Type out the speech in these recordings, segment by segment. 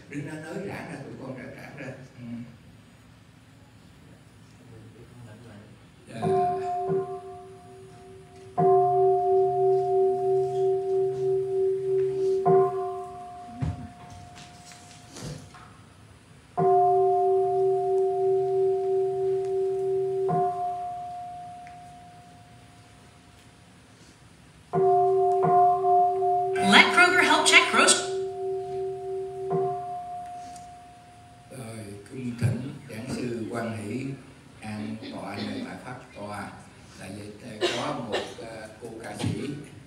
đừng nói rãng ra, tụi con rãng ra. Let Kroger help check grocery. Rồi cung thỉnh giảng sư Quan Hỷ an tọa nơi tại pháp tòa. Là vậy có một cô ca sĩ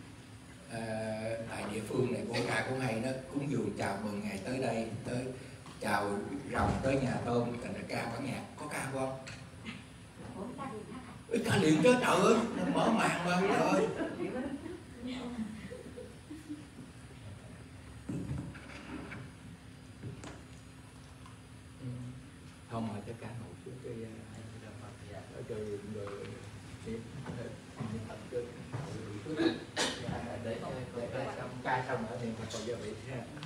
tại địa phương này, cô ca cũng hay đó, cúng dường chào mừng ngày tới đây, tới chào rồng tới nhà tôm, thành ra ca bản nhạc. Có ca không? Ca liền chứ, trời ơi, nó mở màn mà, trời ơi. Không mà cho ca ngồi xuống cái ở cho người để ca xong ở thì còn giờ bị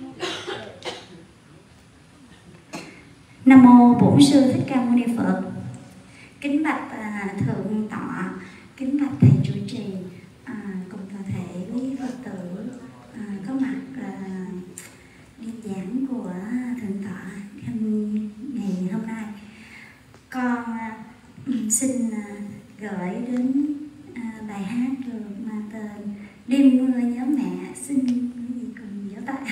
Nam mô Bổn Sư Thích Ca Mâu Ni Phật. Kính bạch thượng tọa, kính bạch thầy trụ trì, cùng toàn thể quý Phật tử có mặt nghe giảng của thượng tọa ngày hôm nay. Con xin gửi đến bài hát được mang tên Đêm Mưa Nhớ Mẹ. Xin quý vị cùng vỗ tay.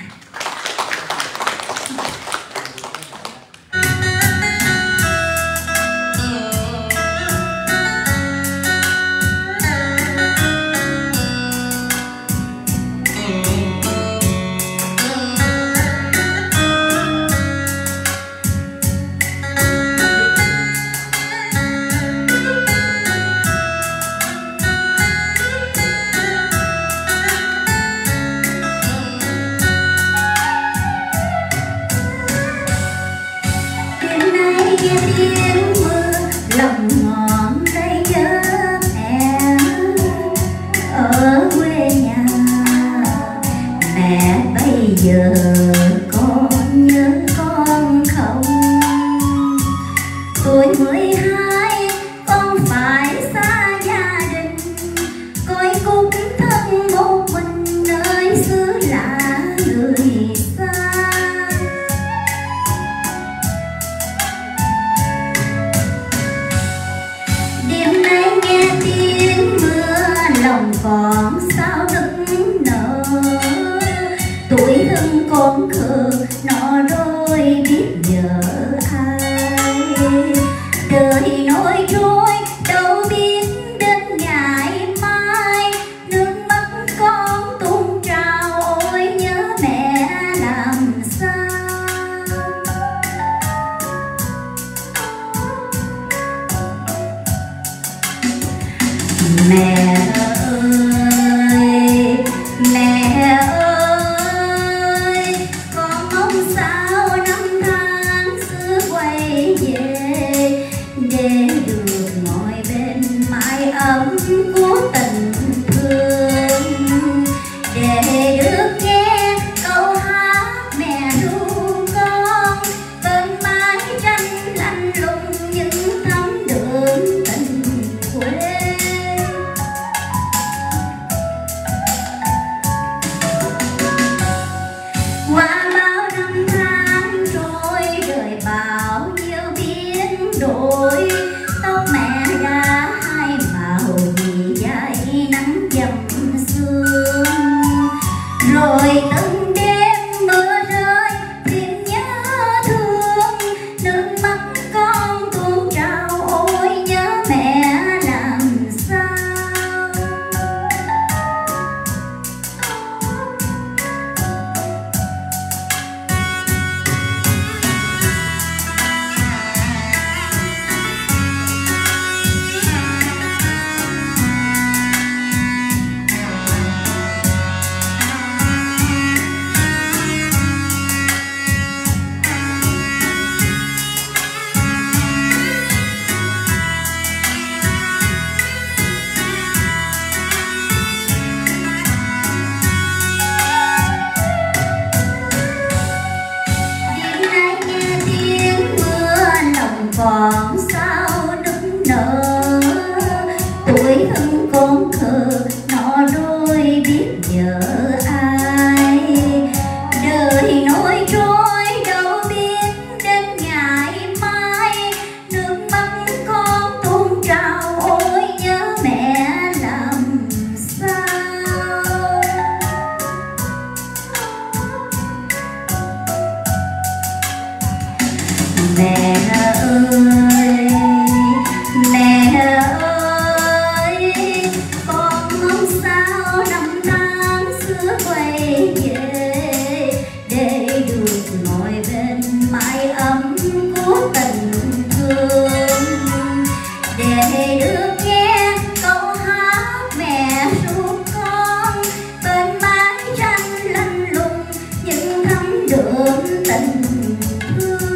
Mẹ ơi, mẹ ơi, con mong sao năm tháng xưa quay về để được ngồi bên mái ấm của tình thương, để được nghe câu hát mẹ ru con bên mái tranh lạnh lùng những thắm đượm tình thương.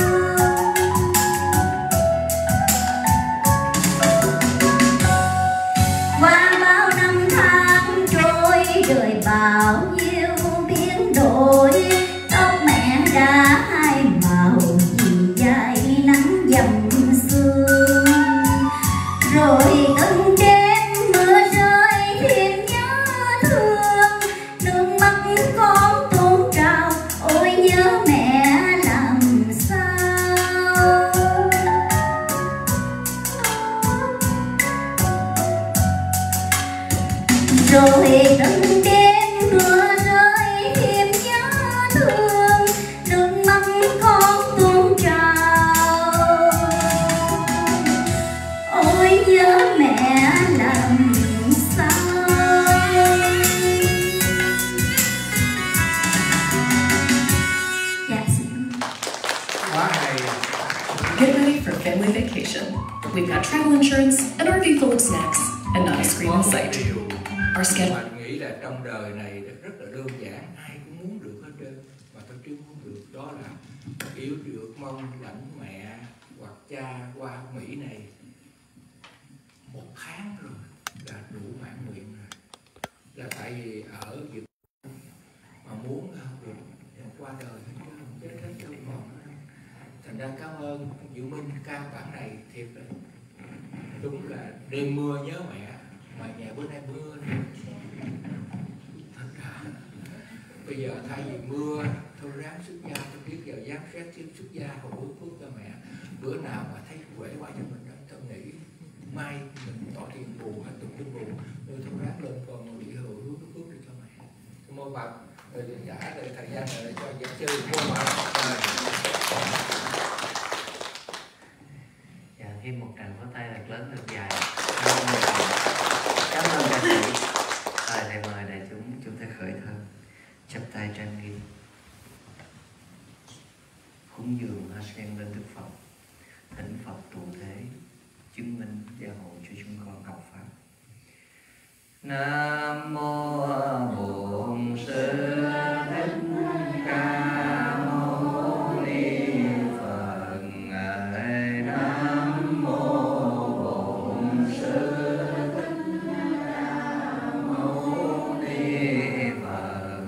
Qua bao năm tháng trôi đời bao nhiêu biến đổi, tóc mẹ đã hai màu vì dài nắng dầm sương. Rồi từng đêm mưa rơi thêm nhớ thương, nước mắt con tuôn trào ôi nhớ mẹ làm sao. Rồi từng đêm mưa rơi thêm nhớ thương, nước mắt con tuôn trào ôi nhớ mẹ làm sao. Dạ xin Quá hay. Get ready for family vacation. We've got travel insurance, an RV full of snacks, and not a screen in sight. Our schedule. Mình nghĩ là trong đời này rất là đơn giản, ai cũng muốn được hết trơn, mà tôi chưa muốn được đó là yêu được mong lãnh mẹ hoặc cha qua Mỹ này 1 tháng rồi là đủ mãn nguyện rồi. Là tại vì ở Việt Nam mà muốn không được qua đời không chết hết đâu còn. Thành ra cảm ơn Diệu Minh ca bản này thiệt đấy. Đúng là đêm mưa nhớ mẹ, mà nhà bữa nay mưa nữa. Thật ra bây giờ thay vì mưa thôi ráng xuất gia, tôi biết giờ giáng xét tiếp xuất gia còn bước phước cho mẹ. Bữa nào mà thấy quể quá cho mình đó, tôi nghĩ mai mình tỏ tiền bù hay tụng kinh bù, tôi thôi ráng lên con bị hưởng hướng cái phước đi cho mẹ. Mô Phật rồi trả lời thời gian này cho giảng sư Mô Phật. Dạ, thêm một tràng pháo tay thật lớn thật dài. Cảm ơn ca sĩ. Rồi lại mời đại chúng ta khởi thân, chắp tay trang nghiêm, cúng dường hoa sen lên Đức Phật, thỉnh Phật trụ thế chứng minh gia hộ cho chúng con học pháp. Nam mô Bổn Sư Thích Ca Mâu Ni Phật. Nam mô Bổn Sư Thích Ca Mâu Ni Phật.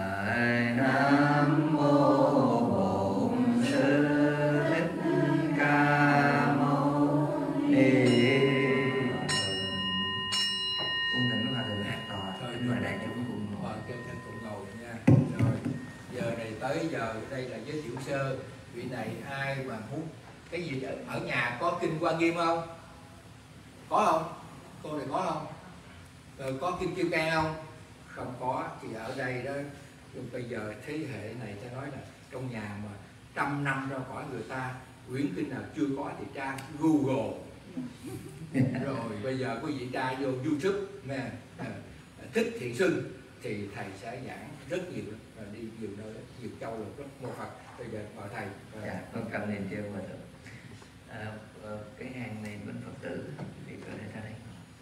Nam mô Bổn Sư Thích Ca Mâu Ni Phật. Cung thỉnh hòa thượng hát tòa, kính mời đại chúng cùng ngồi. Trên thân cùng ngồi nha. Rồi giờ này tới giờ đây là giới thiệu sơ vị này ai mà muốn cái gì ở nhà có kinh Hoa Nghiêm không? Có không? Cô này có không? Rồi có kinh Kim Cang không? Không có thì ở đây đó. Bây giờ thế hệ này ta nói là trong nhà mà 100 năm ra khỏi người ta quyển kinh nào chưa có thì tra Google. Rồi bây giờ quý vị tra vô YouTube nè, Thích Thiện Xưng thì thầy sẽ giảng rất nhiều, rồi đi nhiều nơi, nhiều châu rồi, rất Mô Phật. Bây giờ mời thầy. Dạ, con cầm niệm chưa hòa thượng. Cái hàng này bên Phật tử thì có thể ra đây.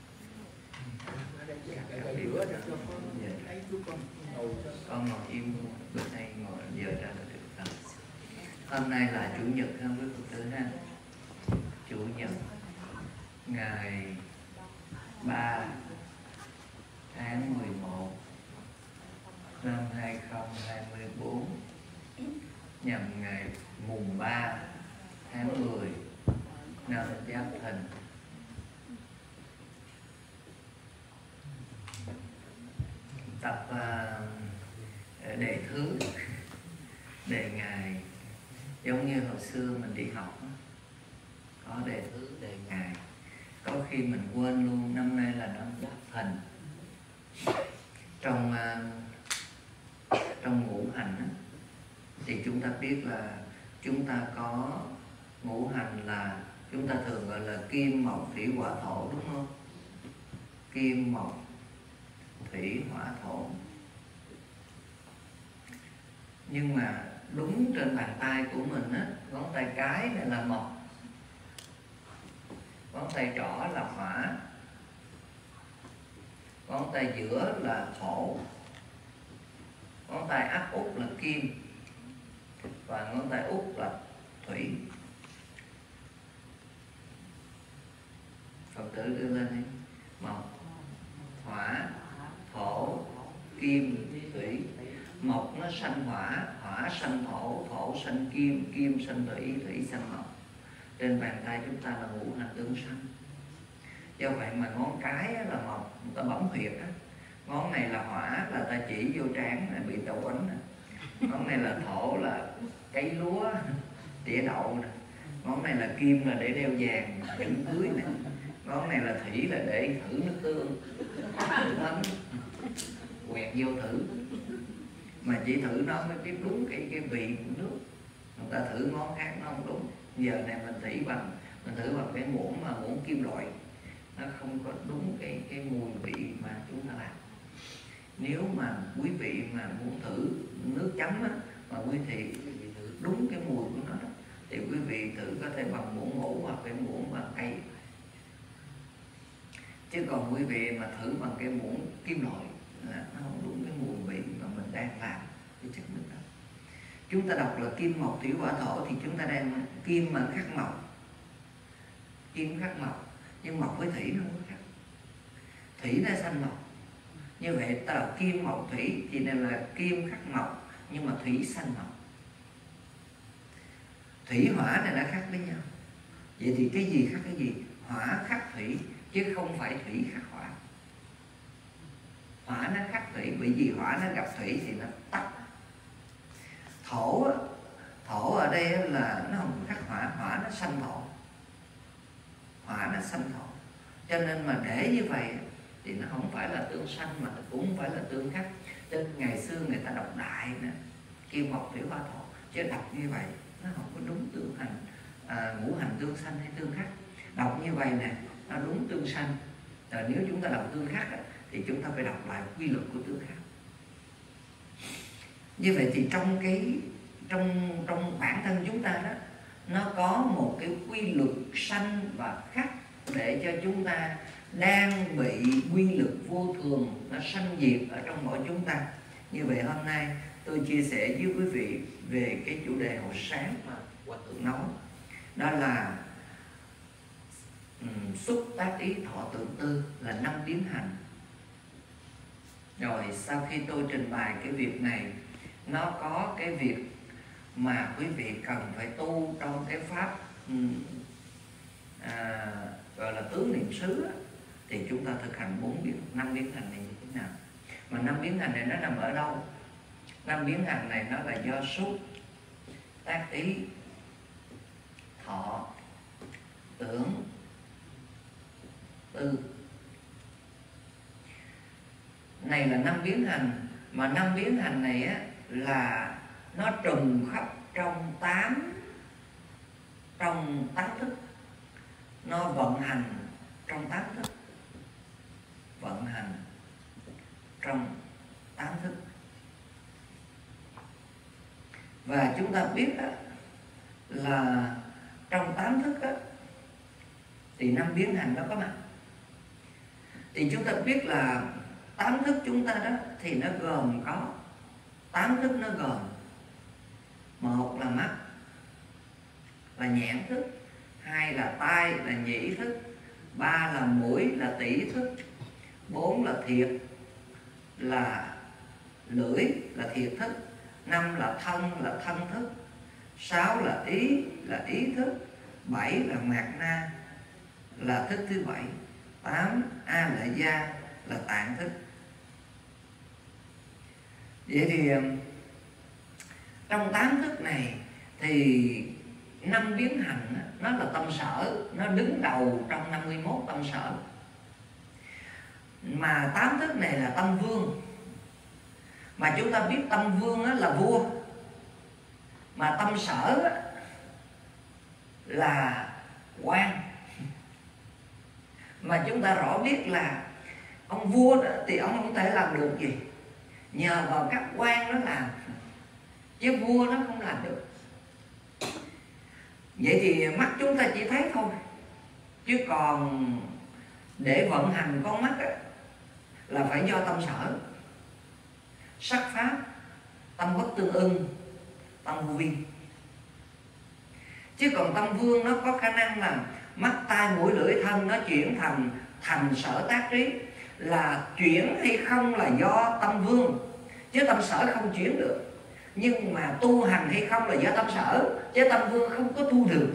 Con ngồi im, bữa nay ngồi giờ ra là được. Hôm nay là chủ nhật ha quý Phật tử ha. Chủ nhật ngày 3 tháng 11 năm 2024 nhằm ngày mùng 3 tháng 10 năm Giáp Thìn. Tập đề thứ, đề ngày, giống như hồi xưa mình đi học có đề thứ, đề ngày. Có khi mình quên luôn năm nay là năm Giáp Thìn. Trong ngũ hành thì chúng ta biết là chúng ta có ngũ hành là chúng ta thường gọi là kim mộc thủy hỏa thổ, đúng không? Kim mộc thủy hỏa thổ. Nhưng mà đúng trên bàn tay của mình á, ngón tay cái này là mộc, ngón tay trỏ là hỏa, ngón tay giữa là thổ, ngón tay áp út là kim và ngón tay út là thủy. Phật tử đưa lên đi. Mộc, hỏa, thổ, kim, thủy. Mộc nó sanh hỏa, hỏa sanh thổ, thổ sanh kim, kim sanh thủy, thủy sanh mộc. Trên bàn tay chúng ta là ngũ hành tương sanh. Do vậy mà ngón cái là mộc, người ta bấm huyệt á. Ngón này là hỏa là ta chỉ vô trán là bị tàu quánh nè. Ngón này là thổ là cấy lúa, tỉa đậu nè. Ngón này là kim là để đeo vàng, dẫn cưới nè. Ngón này là thủy là để thử nước tương, thử quẹt vô thử. Mà chỉ thử nó mới biết đúng cái vị của nước. Người ta thử ngón khác nó không đúng. Giờ này mình thử bằng cái muỗng mà muỗng kim loại, nó không có đúng cái mùi vị mà chúng ta làm. Nếu mà quý vị mà muốn thử nước chấm á, mà quý vị thử đúng cái mùi của nó đó, thì quý vị thử có thể bằng muỗng ngũ hoặc cái muỗng bằng cây. Chứ còn quý vị mà thử bằng cái muỗng kim loại là nó không đúng cái mùi vị mà mình đang làm cái chất nước đó. Chúng ta đọc là kim mộc thủy hỏa thổ thì chúng ta đang kim mà khắc mộc, kim khắc mộc, nhưng mộc với thủy nó không có khác. Thủy nó sanh mộc. Như vậy ta đọc kim mộc thủy thì này là kim khắc mộc, nhưng mà thủy sanh mộc. Thủy hỏa này đã khác với nhau. Vậy thì cái gì khác cái gì? Hỏa khắc thủy chứ không phải thủy khắc hỏa. Hỏa nó khắc thủy, bởi vì hỏa nó gặp thủy thì nó tắt. Thổ ở đây là nó không khắc hỏa, hỏa nó sanh thổ, hỏa nó sanh thổ. Cho nên mà để như vậy thì nó không phải là tương sanh mà cũng không phải là tương khắc. Nên ngày xưa người ta đọc đại nè, kim mộc thủy hỏa thổ, chứ đọc như vậy nó không có đúng tương hành, ngũ hành tương sanh hay tương khắc. Đọc như vậy nè nó đúng tương sanh. Rồi nếu chúng ta đọc tương khắc thì chúng ta phải đọc lại quy luật của tương khắc. Như vậy thì trong bản thân chúng ta đó, nó có một cái quy luật sanh và khắc để cho chúng ta đang bị quy luật vô thường nó sanh diệt ở trong mỗi chúng ta. Như vậy hôm nay tôi chia sẻ với quý vị về cái chủ đề hồi sáng mà Hòa Thượng nói, đó là xúc tác ý thọ tưởng tư là 5 biến hành. Rồi sau khi tôi trình bày cái việc này, nó có cái việc mà quý vị cần phải tu trong cái pháp gọi là tướng niệm xứ á, thì chúng ta thực hành 5 biến hành này như thế nào. Mà 5 biến hành này nó nằm ở đâu? 5 biến hành này nó là do xúc tác ý thọ tưởng tư. Này là 5 biến hành, mà 5 biến hành này á là nó trùm khắp trong 8 thức. Nó vận hành trong 8 thức. Vận hành trong 8 thức. Và chúng ta biết á, là trong 8 thức á, thì 5 biến hành nó có mặt. Thì chúng ta biết là 8 thức chúng ta đó thì nó gồm có 8 thức, nó gồm: một là mắt là nhãn thức, hai là tai là nhĩ thức, ba là mũi là tỷ thức, bốn là thiệt là lưỡi là thiệt thức, năm là thân là thân thức, sáu là ý thức, bảy là mạt na là thức thứ bảy, 8 a la gia là tạng thức. Vậy thì trong 8 thức này thì 5 biến hành nó là tâm sở, nó đứng đầu trong 51 tâm sở. Mà 8 thức này là tâm vương. Mà chúng ta biết tâm vương là vua, mà tâm sở là quan. Mà chúng ta rõ biết là ông vua đó, thì ông không thể làm được gì, nhờ vào các quan nó làm, chứ vua nó không làm được. Vậy thì mắt chúng ta chỉ thấy thôi, chứ còn để vận hành con mắt á, là phải do tâm sở, sắc pháp, tâm bất tương ưng, tâm vô vi. Chứ còn tâm vương nó có khả năng là mắt, tai, mũi, lưỡi, thân nó chuyển thành sở tác trí. Là chuyển hay không là do tâm vương, chứ tâm sở không chuyển được. Nhưng mà tu hành hay không là do tâm sở, chứ tâm vương không có tu được.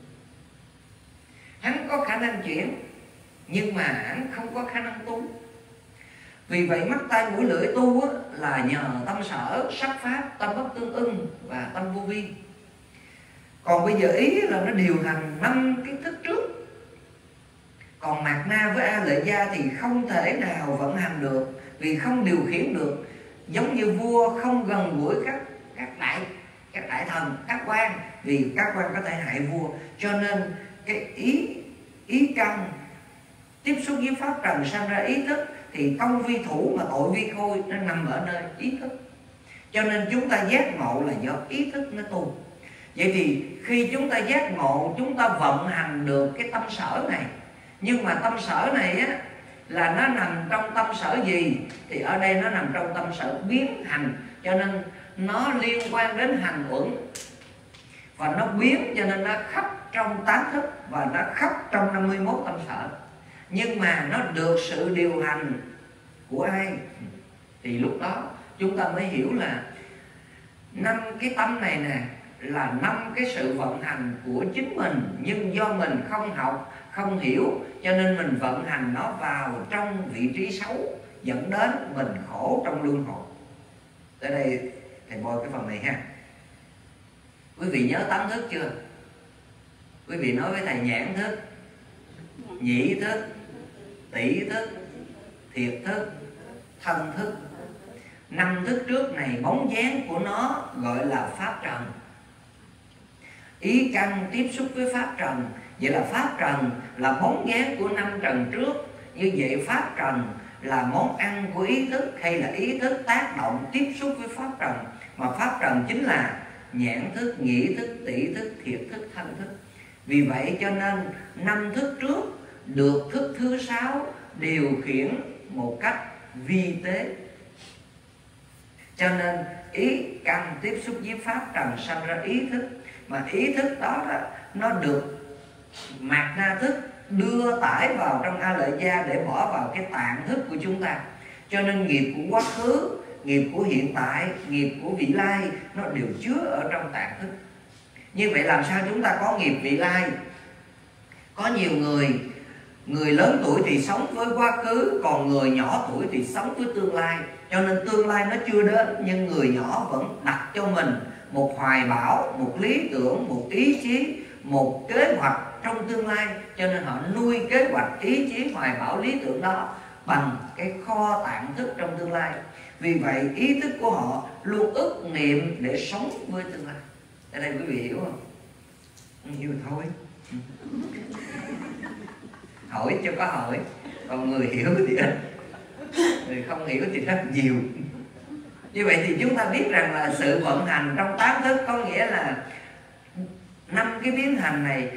Hắn có khả năng chuyển, nhưng mà hắn không có khả năng tu. Vì vậy mắt, tai, mũi, lưỡi tu á, là nhờ tâm sở, sắc pháp, tâm bất tương ưng và tâm vô vi. Còn bây giờ ý là nó điều hành 5 cái thức trước. Còn mạt na với a lệ gia thì không thể nào vận hành được, vì không điều khiển được. Giống như vua không gần gũi các đại thần, các quan, vì các quan có thể hại vua. Cho nên cái ý căn tiếp xúc với pháp trần sanh ra ý thức, thì công vi thủ mà tội vi khôi nó nằm ở nơi ý thức. Cho nên chúng ta giác ngộ là do ý thức nó tu. Vậy thì khi chúng ta giác ngộ, chúng ta vận hành được cái tâm sở này. Nhưng mà tâm sở này á, là nó nằm trong tâm sở gì? Thì ở đây nó nằm trong tâm sở biến hành. Cho nên nó liên quan đến hành uẩn. Và nó biến cho nên nó khắp trong 8 thức, và nó khắp trong 51 tâm sở. Nhưng mà nó được sự điều hành của ai? Thì lúc đó chúng ta mới hiểu là 5 cái tâm này nè là 5 cái sự vận hành của chính mình. Nhưng do mình không học, không hiểu, cho nên mình vận hành nó vào trong vị trí xấu, dẫn đến mình khổ trong luân hồi. Tới đây thầy bôi cái phần này ha. Quý vị nhớ 8 thức chưa? Quý vị nói với thầy nhãn thức, nhĩ thức, tỷ thức, thiệt thức, thân thức. 5 thức trước này bóng dáng của nó gọi là pháp trần. Ý căn tiếp xúc với pháp trần. Vậy là pháp trần là bóng dáng của 5 trần trước. Như vậy pháp trần là món ăn của ý thức, hay là ý thức tác động tiếp xúc với pháp trần. Mà pháp trần chính là nhãn thức, nhĩ thức, tỷ thức, thiệt thức, thân thức. Vì vậy cho nên 5 thức trước được thức thứ 6 điều khiển một cách vi tế. Cho nên ý căn tiếp xúc với pháp trần sanh ra ý thức. Mà ý thức đó nó được mạt na thức đưa tải vào trong a lợi gia để bỏ vào cái tạng thức của chúng ta. Cho nên nghiệp của quá khứ, nghiệp của hiện tại, nghiệp của vị lai nó đều chứa ở trong tạng thức. Như vậy làm sao chúng ta có nghiệp vị lai? Có nhiều người lớn tuổi thì sống với quá khứ, còn người nhỏ tuổi thì sống với tương lai. Cho nên tương lai nó chưa đến, nhưng người nhỏ vẫn đặt cho mình một hoài bão, một lý tưởng, một ý chí, một kế hoạch trong tương lai. Cho nên họ nuôi kế hoạch, ý chí, hoài bão, lý tưởng đó bằng cái kho tạng thức trong tương lai. Vì vậy ý thức của họ luôn ức niệm để sống với tương lai. Ở đây quý vị hiểu không? Không hiểu thôi. Hỏi cho có hỏi, còn người hiểu thì ít, người không hiểu thì rất nhiều. Như vậy thì chúng ta biết rằng là sự vận hành trong 8 thức có nghĩa là 5 cái biến hành này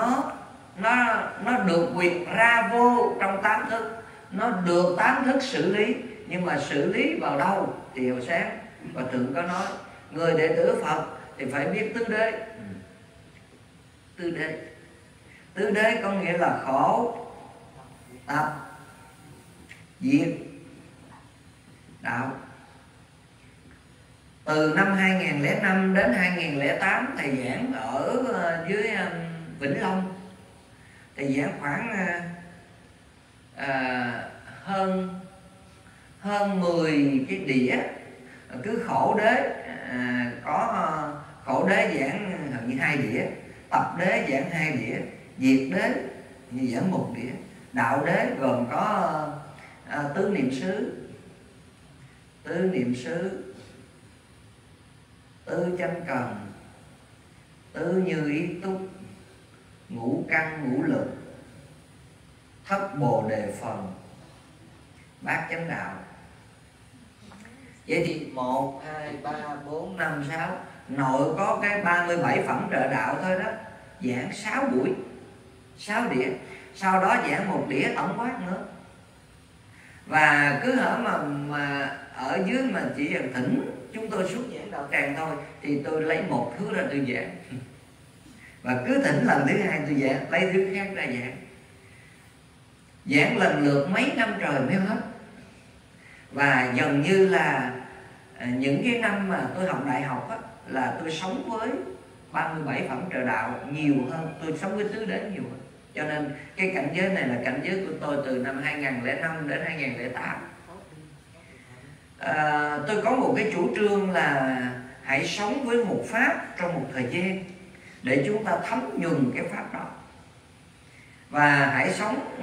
nó được quyệt ra vô trong 8 thức. Nó được 8 thức xử lý. Nhưng mà xử lý vào đâu? Thì hồi sáng và Thượng có nói, người đệ tử Phật thì phải biết tứ đế. Tứ đế, tứ đế có nghĩa là khổ, tập, diệt, đạo. Từ năm 2005 đến 2008 thầy giảng ở dưới Vĩnh Long. Thầy giảng khoảng hơn 10 cái đĩa, cứ khổ đế có khổ đế giảng hình như 2 đĩa, tập đế giảng 2 đĩa, diệt đế như giảng 1 đĩa, đạo đế gồm có tứ niệm xứ, tứ chánh cần, tứ như ý túc, ngũ căn ngũ lực, thất bồ đề phần, bát chánh đạo. Vậy thì 1, 2, 3, 4, 5, 6, nội có cái 37 phẩm trợ đạo thôi đó, giảng 6 buổi, 6 đĩa, sau đó giảng 1 đĩa tổng quát nữa. Và cứ hở mà ở dưới mà chỉ cần thỉnh chúng tôi suốt giảng đạo tràng thôi, thì tôi lấy một thứ ra tôi giảng. Và cứ thỉnh lần thứ 2 tôi giảng, lấy thứ khác ra giảng. Giảng lần lượt mấy năm trời mới hết. Và gần như là những cái năm mà tôi học đại học á, là tôi sống với 37 phẩm trợ đạo nhiều hơn, tôi sống với tứ đế nhiều hơn. Cho nên cái cảnh giới này là cảnh giới của tôi từ năm 2005 đến 2008. Tôi có một cái chủ trương là hãy sống với một pháp trong một thời gian để chúng ta thấm nhuần cái pháp đó. Và hãy sống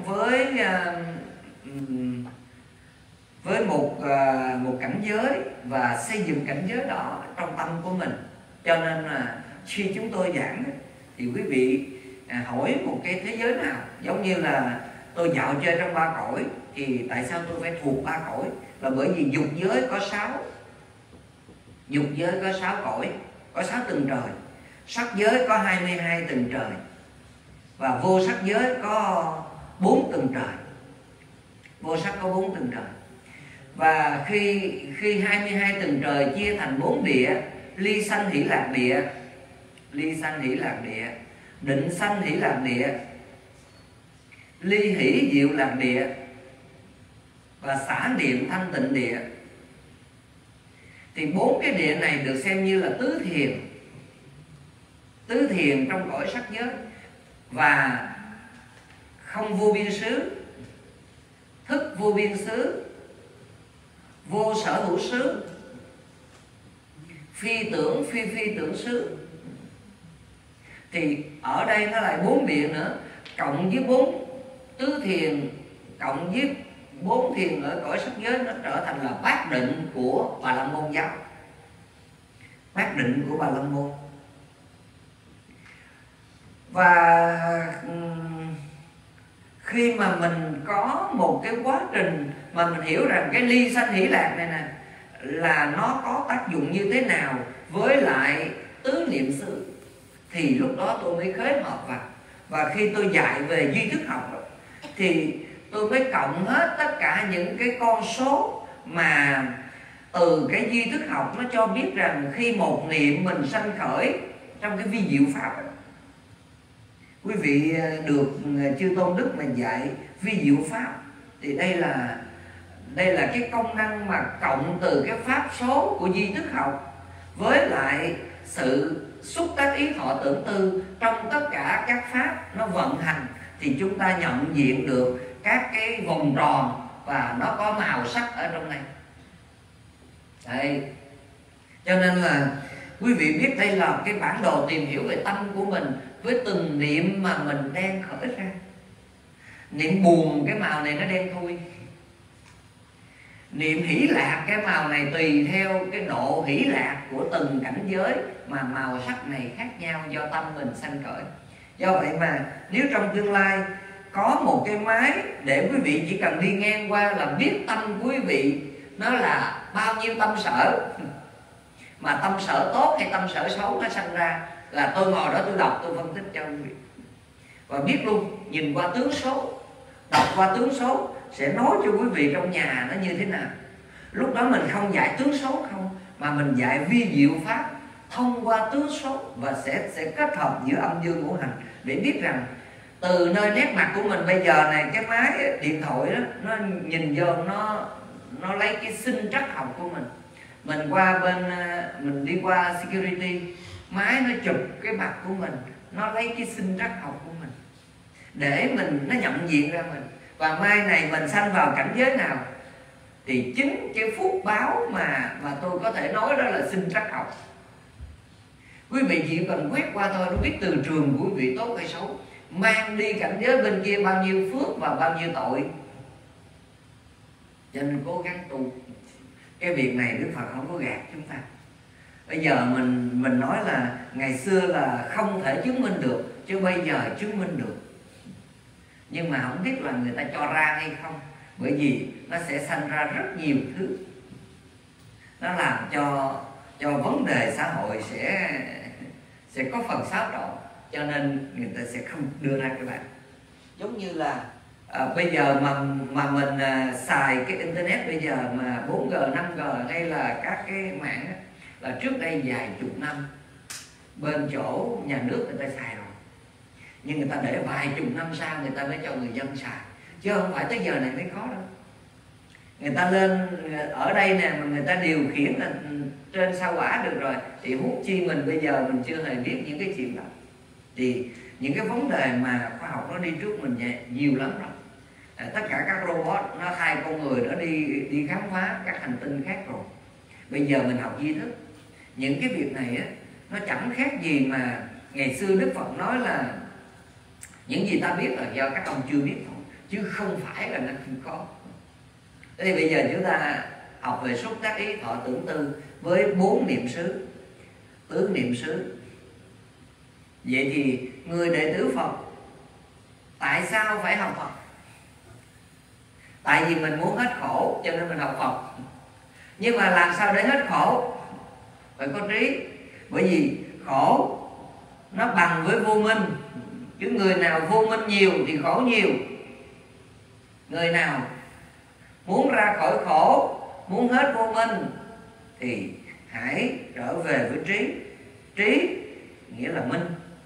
với một cảnh giới và xây dựng cảnh giới đó trong tâm của mình. Cho nên là khi chúng tôi giảng thì quý vị hỏi một cái thế giới nào, giống như là tôi dạo chơi trong 3 cõi, thì tại sao tôi phải thuộc 3 cõi? Là bởi vì dục giới có 6, dục giới có 6 cõi, có 6 tầng trời. Sắc giới có 22 tầng trời, và vô sắc giới có 4 tầng trời. Vô sắc có 4 tầng trời. Và khi 22 tầng trời chia thành 4 địa: ly sanh hỷ lạc địa, ly sanh hỷ lạc địa, định sanh hỷ lạc địa, ly hỷ diệu lạc địa, và xả niệm thanh tịnh địa. Thì 4 cái địa này được xem như là tứ thiền, tứ thiền trong cõi sắc giới. Và không vô biên xứ, thức vô biên xứ, vô sở hữu xứ, phi tưởng phi tưởng xứ. Thì ở đây nó lại 4 địa nữa, cộng với 4 tứ thiền, cộng với 4 thiền ở cõi sắc giới, nó trở thành là bát định của Bà La Môn giáo. Bát định của Bà La Môn. Và khi mà mình có một cái quá trình mà mình hiểu rằng cái ly sanh hỷ lạc này nè là nó có tác dụng như thế nào với lại tứ niệm xứ, thì lúc đó tôi mới khế hợp vào. Và khi tôi dạy về duy thức học thì tôi mới cộng hết tất cả những cái con số mà từ cái duy thức học nó cho biết rằng khi một niệm mình sanh khởi trong cái vi diệu pháp. Quý vị được chư Tôn Đức mình dạy vi diệu pháp, thì đây là cái công năng mà cộng từ cái pháp số của duy thức học với lại sự xúc tác ý thọ tưởng tư trong tất cả các pháp nó vận hành, thì chúng ta nhận diện được các cái vòng tròn và nó có màu sắc ở trong này. Đấy. Cho nên là quý vị biết đây là cái bản đồ tìm hiểu về tâm của mình với từng niệm mà mình đang khởi ra. Niệm buồn cái màu này nó đen thui, niệm hỷ lạc cái màu này tùy theo cái độ hỷ lạc của từng cảnh giới mà màu sắc này khác nhau do tâm mình sanh khởi. Do vậy mà nếu trong tương lai có một cái máy để quý vị chỉ cần đi ngang qua là biết tâm của quý vị nó là bao nhiêu tâm sở, mà tâm sở tốt hay tâm sở xấu nó sanh ra, là tôi ngồi đó tôi đọc, tôi phân tích cho quý vị và biết luôn, nhìn qua tướng số, đọc qua tướng số sẽ nói cho quý vị trong nhà nó như thế nào. Lúc đó mình không dạy tướng số không, mà mình dạy vi diệu pháp thông qua tướng số, và sẽ kết hợp giữa âm dương ngũ hành để biết rằng từ nơi nét mặt của mình bây giờ này, cái máy điện thoại đó nó nhìn vô nó lấy cái sinh trắc học của mình. Mình qua bên mình đi qua security, máy nó chụp cái mặt của mình, nó lấy cái sinh trắc học của mình để nó nhận diện ra mình. Và mai này mình sanh vào cảnh giới nào thì chính cái phúc báo mà tôi có thể nói đó là sinh trắc học. Quý vị chỉ cần quét qua thôi, nó biết từ trường của quý vị tốt hay xấu, mang đi cảnh giới bên kia bao nhiêu phước và bao nhiêu tội. Cho nên cố gắng tu. Cái việc này Đức Phật không có gạt chúng ta. Bây giờ mình nói là ngày xưa là không thể chứng minh được, chứ bây giờ chứng minh được. Nhưng mà không biết là người ta cho ra hay không, bởi vì nó sẽ sanh ra rất nhiều thứ, nó làm cho vấn đề xã hội sẽ có phần xáo trộn, cho nên người ta sẽ không đưa ra các bạn. Giống như là bây giờ mà mình xài cái internet bây giờ mà 4G, 5G hay là các cái mạng á, là trước đây vài chục năm bên chỗ nhà nước người ta xài rồi, nhưng người ta để vài chục năm sau người ta mới cho người dân xài, chứ không phải tới giờ này mới có đâu. Người ta lên ở đây nè mà người ta điều khiển là trên sao Hỏa được rồi, thì huống chi mình bây giờ mình chưa hề biết những cái chuyện đó. Thì những cái vấn đề mà khoa học nó đi trước mình nhiều lắm rồi. Tất cả các robot nó thay con người nó đi khám phá các hành tinh khác rồi. Bây giờ mình học tri thức, những cái việc này á, nó chẳng khác gì mà ngày xưa Đức Phật nói là những gì ta biết là do các ông chưa biết thôi, chứ không phải là nó không có. Thế thì bây giờ chúng ta học về xúc tác ý thọ tưởng tư với 4 niệm xứ, tứ niệm xứ. Vậy thì người đệ tử Phật tại sao phải học Phật? Tại vì mình muốn hết khổ cho nên mình học Phật. Nhưng mà làm sao để hết khổ? Phải có trí. Bởi vì khổ nó bằng với vô minh, chứ người nào vô minh nhiều thì khổ nhiều. Người nào muốn ra khỏi khổ, muốn hết vô minh thì hãy trở về với trí. Trí nghĩa là minh.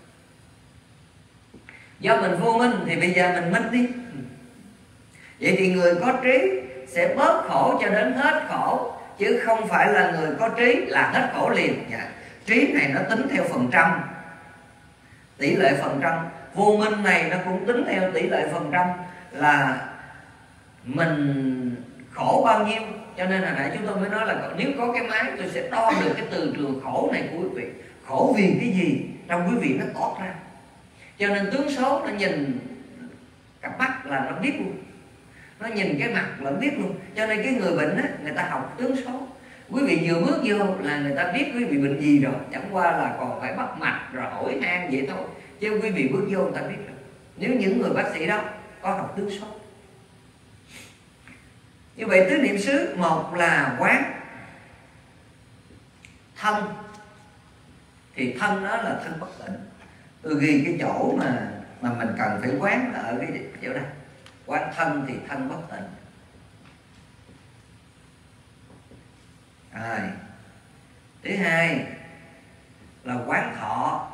Do mình vô minh thì bây giờ mình minh đi. Vậy thì người có trí sẽ bớt khổ cho đến hết khổ, chứ không phải là người có trí là hết khổ liền. Trí này nó tính theo phần trăm, tỷ lệ phần trăm. Vô minh này nó cũng tính theo tỷ lệ phần trăm, là mình khổ bao nhiêu. Cho nên hồi nãy chúng tôi mới nói là nếu có cái máy tôi sẽ đo được cái từ trường khổ này của quý vị. Khổ vì cái gì trong quý vị nó toát ra. Cho nên tướng số nó nhìn cặp mắt là nó biết luôn, nó nhìn cái mặt là nó biết luôn. Cho nên cái người bệnh á, người ta học tướng số. Quý vị vừa bước vô là người ta biết quý vị bệnh gì rồi, chẳng qua là còn phải bắt mạch rồi hỏi han vậy thôi, chứ quý vị bước vô người ta biết rồi. Nếu những người bác sĩ đó có học tướng số. Như vậy tứ niệm xứ, một là quán thân, thì thân đó là thân bất tịnh. Tôi ghi cái chỗ mà mình cần phải quán là ở cái chỗ đây. Quán thân thì thân bất tịnh. Rồi. Thứ hai là quán thọ.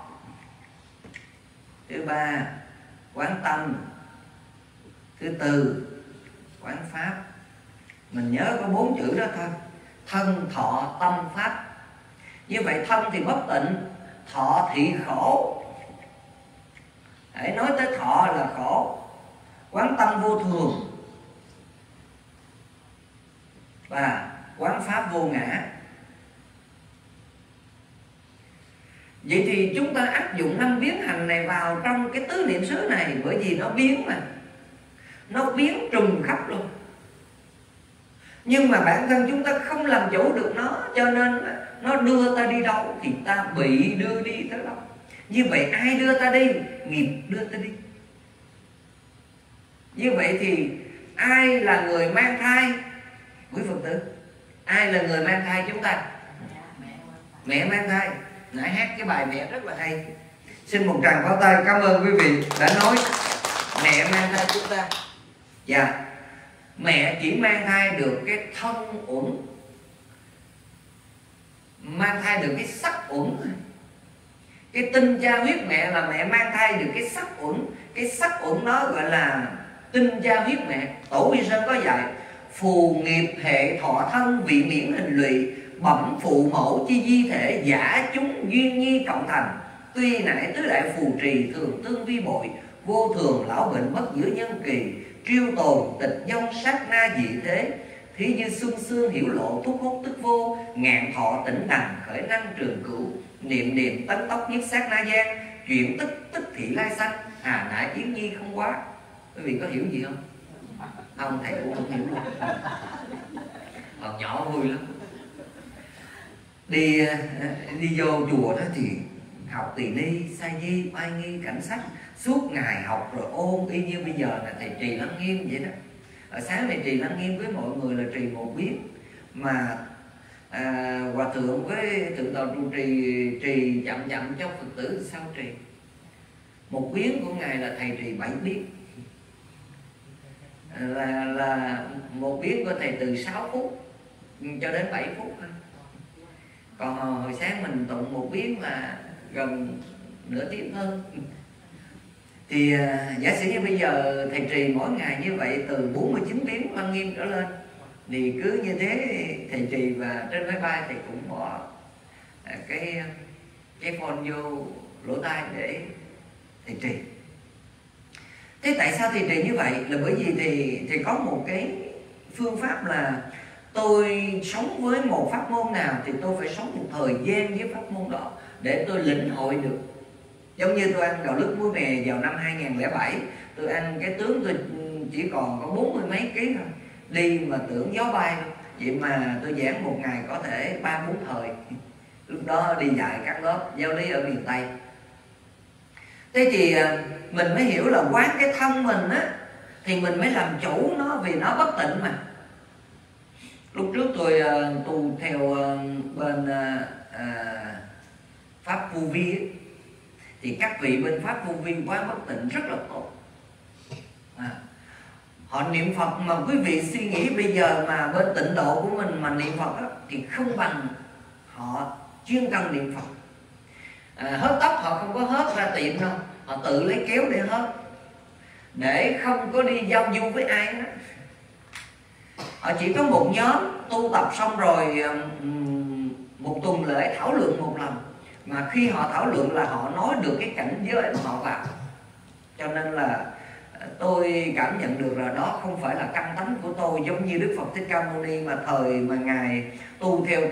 Thứ ba quán tâm. Thứ tư quán pháp. Mình nhớ có 4 chữ đó thôi: thân, thọ, tâm, pháp. Như vậy thân thì bất tịnh, thọ thì khổ. Hãy nói tới thọ là khổ. Quán tâm vô thường và quán pháp vô ngã. Vậy thì chúng ta áp dụng 5 biến hành này vào trong cái tứ niệm xứ này, bởi vì nó biến mà, nó biến trùm khắp luôn. Nhưng mà bản thân chúng ta không làm chủ được nó, cho nên nó đưa ta đi đâu thì ta bị đưa đi tới đâu. Như vậy ai đưa ta đi? Nghiệp đưa ta đi. Như vậy thì ai là người mang thai? Quý Phật tử, ai là người mang thai chúng ta? Mẹ mang thai. Nãy hát cái bài mẹ rất là hay. Xin một tràng pháo tay cảm ơn quý vị đã nói mẹ mang thai chúng ta. Dạ, mẹ chỉ mang thai được cái thân uẩn, mang thai được cái sắc uẩn. Cái tinh cha huyết mẹ là mẹ mang thai được cái sắc uẩn. Cái sắc uẩn đó gọi là tinh cha huyết mẹ. Tổ Huy Sơn có dạy: phù nghiệp hệ thọ thân, vị miễn hình lụy, bẩm phụ mẫu chi di thể, giả chúng duyên nhi cộng thành. Tuy nại tứ đại phù trì, thường tương vi bội, vô thường lão bệnh mất giữa nhân kỳ, triêu tồn tịch dông sát na dị thế. Thí như xuân xương hiểu lộ, thúc hốt tức vô, ngàn thọ tỉnh đằng khởi năng trường cửu, niệm niệm tấn tốc nhất sát na gian, chuyện tức tức thị lai sanh, hà nại yến nhi không quá. Quý vị có hiểu gì không? Ông thầy cũng không hiểu luôn. Còn nhỏ vui lắm. Đi vô chùa đó thì học tỳ ni, sa di, oai nghi, cảnh sách, suốt ngày học rồi ôn, y như bây giờ là thầy trì Lăng Nghiêm vậy đó. Ở sáng thầy trì Lăng Nghiêm với mọi người là trì một biến, mà hòa thượng với thượng tọa trụ trì chậm chậm cho Phật tử sao trì. Một biến của ngài là thầy trì 7 biến, là một biến của thầy từ 6 phút cho đến 7 phút thôi. Còn hồi sáng mình tụng một biến là gần nửa tiếng hơn. Thì giả sử như bây giờ thầy trì mỗi ngày như vậy từ 49 biến Lăng Nghiêm trở lên, thì cứ như thế thầy trì, và trên máy bay thầy cũng bỏ cái phone vô lỗ tai để thầy trì. Thế tại sao thầy trì như vậy? Là bởi vì thầy có một cái phương pháp là tôi sống với một pháp môn nào thì tôi phải sống một thời gian với pháp môn đó để tôi lĩnh hội được. Giống như tôi ăn gạo lứt muối mè vào năm 2007, tôi ăn cái tướng tôi chỉ còn có 40 mấy ký thôi, đi mà tưởng gió bay luôn. Vậy mà tôi giảng một ngày có thể 3-4 thời. Lúc đó đi dạy các lớp giáo lý ở miền Tây. Thế thì mình mới hiểu là quán cái thân mình á, thì mình mới làm chủ nó, vì nó bất tịnh mà. Lúc trước tôi tu theo bên Pháp Vô Vi ấy, thì các vị bên Pháp Vô Vi quán bất tịnh rất là tốt. Họ niệm Phật mà quý vị suy nghĩ bây giờ mà bên tịnh độ của mình mà niệm Phật đó, thì không bằng họ chuyên cần niệm Phật. Hớt tóc họ không có hớt ra tiệm đâu, họ tự lấy kéo để hớt, để không có đi giao du với ai hết. Họ chỉ có một nhóm tu tập xong rồi một tuần lễ thảo luận một lần, mà khi họ thảo luận là họ nói được cái cảnh giới mà họ vào. Cho nên là tôi cảm nhận được là đó không phải là căn tánh của tôi. Giống như Đức Phật Thích Ca Mâu Ni mà thời mà ngài tu theo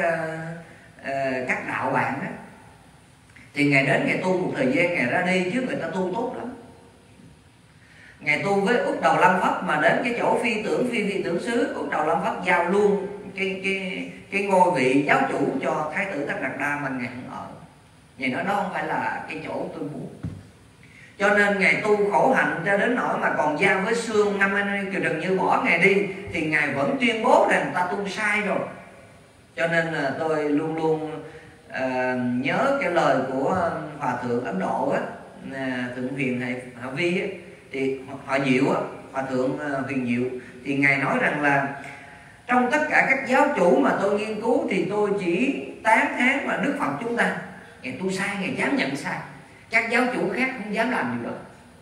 các đạo bạn á, thì ngài đến ngài tu một thời gian ngài ra đi, chứ người ta tu tốt lắm. Ngài tu với Úc Đầu Lâm Phất mà đến cái chỗ phi tưởng xứ, Úc Đầu Lâm Phất giao luôn cái ngôi vị giáo chủ cho Thái tử Tất Đạt Đa mà ngài không ở. Ngài nói đó không phải là cái chỗ tôi muốn. Cho nên ngài tu khổ hạnh cho đến nỗi mà còn da với xương. Năm anh Kiều Trần Như bỏ ngài đi thì ngài vẫn tuyên bố rằng người ta tu sai rồi. Cho nên là tôi luôn luôn nhớ cái lời của Hòa thượng Ấn Độ á, Thượng Huyền Hạ Vi á, thì Hòa Diệu á, Hòa thượng Huyền Diệu, thì ngài nói rằng là trong tất cả các giáo chủ mà tôi nghiên cứu thì tôi chỉ tán thán là Đức Phật chúng ta. Ngài tu sai, ngài dám nhận sai, các giáo chủ khác không dám làm điều đó.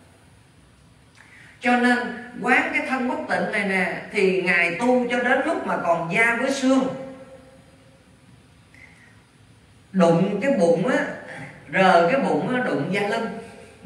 Cho nên quán cái thân bất tịnh này nè, thì ngài tu cho đến lúc mà còn da với xương, đụng cái bụng á, rờ cái bụng á, đụng da lưng,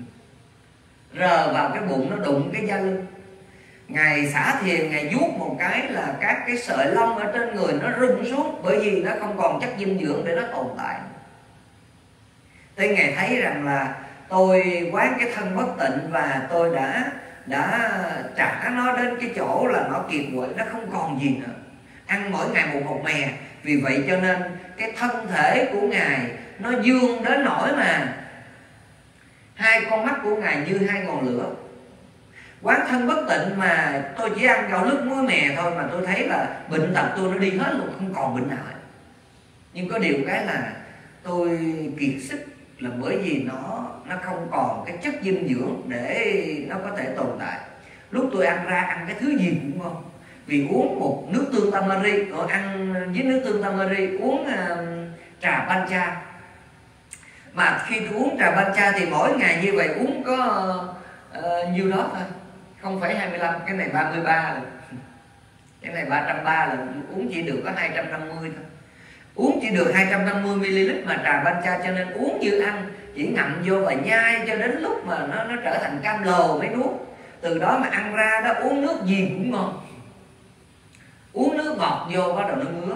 rờ vào cái bụng nó đụng cái da lưng. Ngài xả thiền, ngài vuốt một cái là các cái sợi lông ở trên người nó rung xuống, bởi vì nó không còn chất dinh dưỡng để nó tồn tại. Thế ngài thấy rằng là tôi quán cái thân bất tịnh và tôi đã trả nó đến cái chỗ là nó kiệt quệ, nó không còn gì nữa, ăn mỗi ngày một hột mè. Vì vậy cho nên cái thân thể của ngài nó dương đến nỗi mà hai con mắt của ngài như hai ngọn lửa. Quán thân bất tịnh mà tôi chỉ ăn gạo lứt muối mè thôi mà tôi thấy là bệnh tật tôi nó đi hết luôn, không còn bệnh nào hết. Nhưng có điều cái là tôi kiệt sức là bởi vì nó không còn cái chất dinh dưỡng để nó có thể tồn tại. Lúc tôi ăn ra ăn cái thứ gì cũng ngon, vì uống một nước tương tamari, rồi ăn với nước tương tamari, uống trà bancha. Mà khi tôi uống trà bancha thì mỗi ngày như vậy uống có nhiêu đó thôi, không phải 25, cái này 33 lần, cái này 330 lần, uống chỉ được có 250 thôi. Uống chỉ được 250ml mà trà bancha, cho nên uống như ăn, chỉ ngậm vô và nhai cho đến lúc mà nó trở thành cam lồ mới nuốt. Từ đó mà ăn ra đó, uống nước gì cũng ngon, uống nước ngọt vô bắt đầu nó ngứa.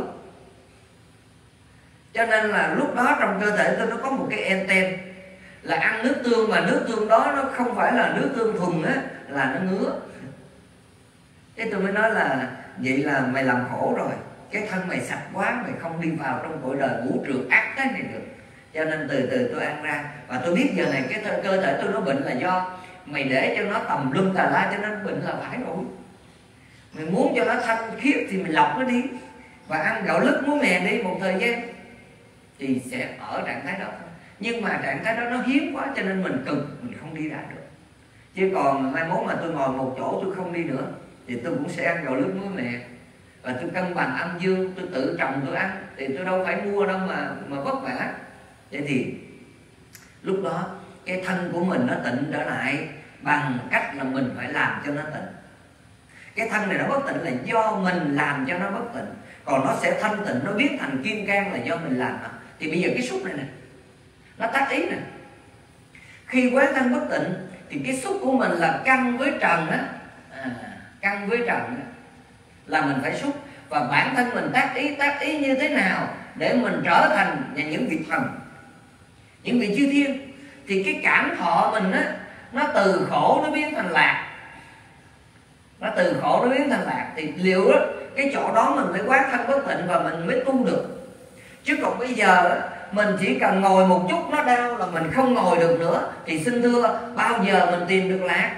Cho nên là lúc đó trong cơ thể tôi nó có một cái enten là ăn nước tương, mà nước tương đó nó không phải là nước tương thuần á, là nó ngứa. Thế tôi mới nói là vậy là mày làm khổ rồi, cái thân mày sạch quá, mày không đi vào trong cõi đời ngũ trượt ác thế này được. Cho nên từ từ tôi ăn ra. Và tôi biết giờ này cái cơ thể tôi nó bệnh là do mày để cho nó tầm lum tà la cho nên bệnh là phải rồi. Mày muốn cho nó thanh khiết thì mày lọc nó đi, và ăn gạo lứt muối mè đi một thời gian thì sẽ ở trạng thái đó thôi. Nhưng mà trạng thái đó nó hiếm quá cho nên mình cực, mình không đi ra được. Chứ còn mai mốt mà tôi ngồi một chỗ tôi không đi nữa thì tôi cũng sẽ ăn gạo lứt muối mè, và tôi cân bằng âm dương, tôi tự trồng tôi ăn, thì tôi đâu phải mua đâu mà vất vả. Vậy thì lúc đó cái thân của mình nó tịnh trở lại bằng cách là mình phải làm cho nó tịnh. Cái thân này nó bất tịnh là do mình làm cho nó bất tịnh, còn nó sẽ thanh tịnh, nó biến thành kim cang là do mình làm. Thì bây giờ cái xúc này nè, nó tác ý nè. Khi quán thân bất tịnh thì cái xúc của mình là căn với trần á, căn với trần á, là mình phải xúc. Và bản thân mình tác ý như thế nào để mình trở thành những vị thần, những vị chư thiên. Thì cái cảm thọ mình á, nó từ khổ nó biến thành lạc, nó từ khổ nó biến thành lạc. Thì liệu đó, cái chỗ đó mình phải quán thân bất tịnh và mình mới tu được. Chứ còn bây giờ mình chỉ cần ngồi một chút nó đau là mình không ngồi được nữa, thì xin thưa bao giờ mình tìm được lạc?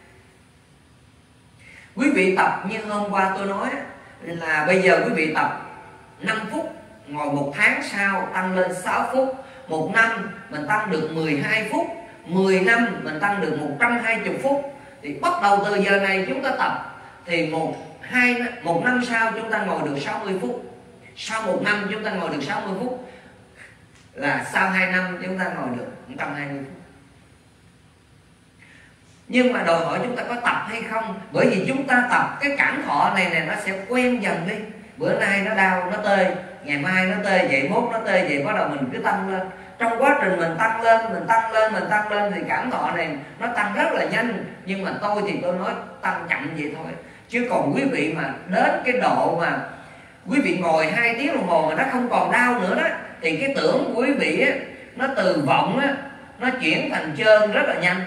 Quý vị tập như hôm qua tôi nói là bây giờ quý vị tập 5 phút, ngồi 1 tháng sau tăng lên 6 phút, 1 năm mình tăng được 12 phút, 10 năm mình tăng được 120 phút. Thì bắt đầu từ giờ này chúng ta tập, thì một năm sau chúng ta ngồi được 60 phút, sau 1 năm chúng ta ngồi được 60 phút, là sau 2 năm chúng ta ngồi được 120 phút. Nhưng mà đòi hỏi chúng ta có tập hay không. Bởi vì chúng ta tập cái cảm thọ này nó sẽ quen dần đi. Bữa nay nó đau, nó tê, ngày mai nó tê, vậy mốt nó tê, vậy bắt đầu mình cứ tăng lên. Trong quá trình mình tăng lên thì cảm thọ này nó tăng rất là nhanh. Nhưng mà tôi thì tôi nói tăng chậm vậy thôi. Chứ còn quý vị mà đến cái độ mà quý vị ngồi 2 tiếng đồng hồ mà nó không còn đau nữa đó, thì cái tưởng của quý vị á, nó từ vọng á, nó chuyển thành chơn rất là nhanh.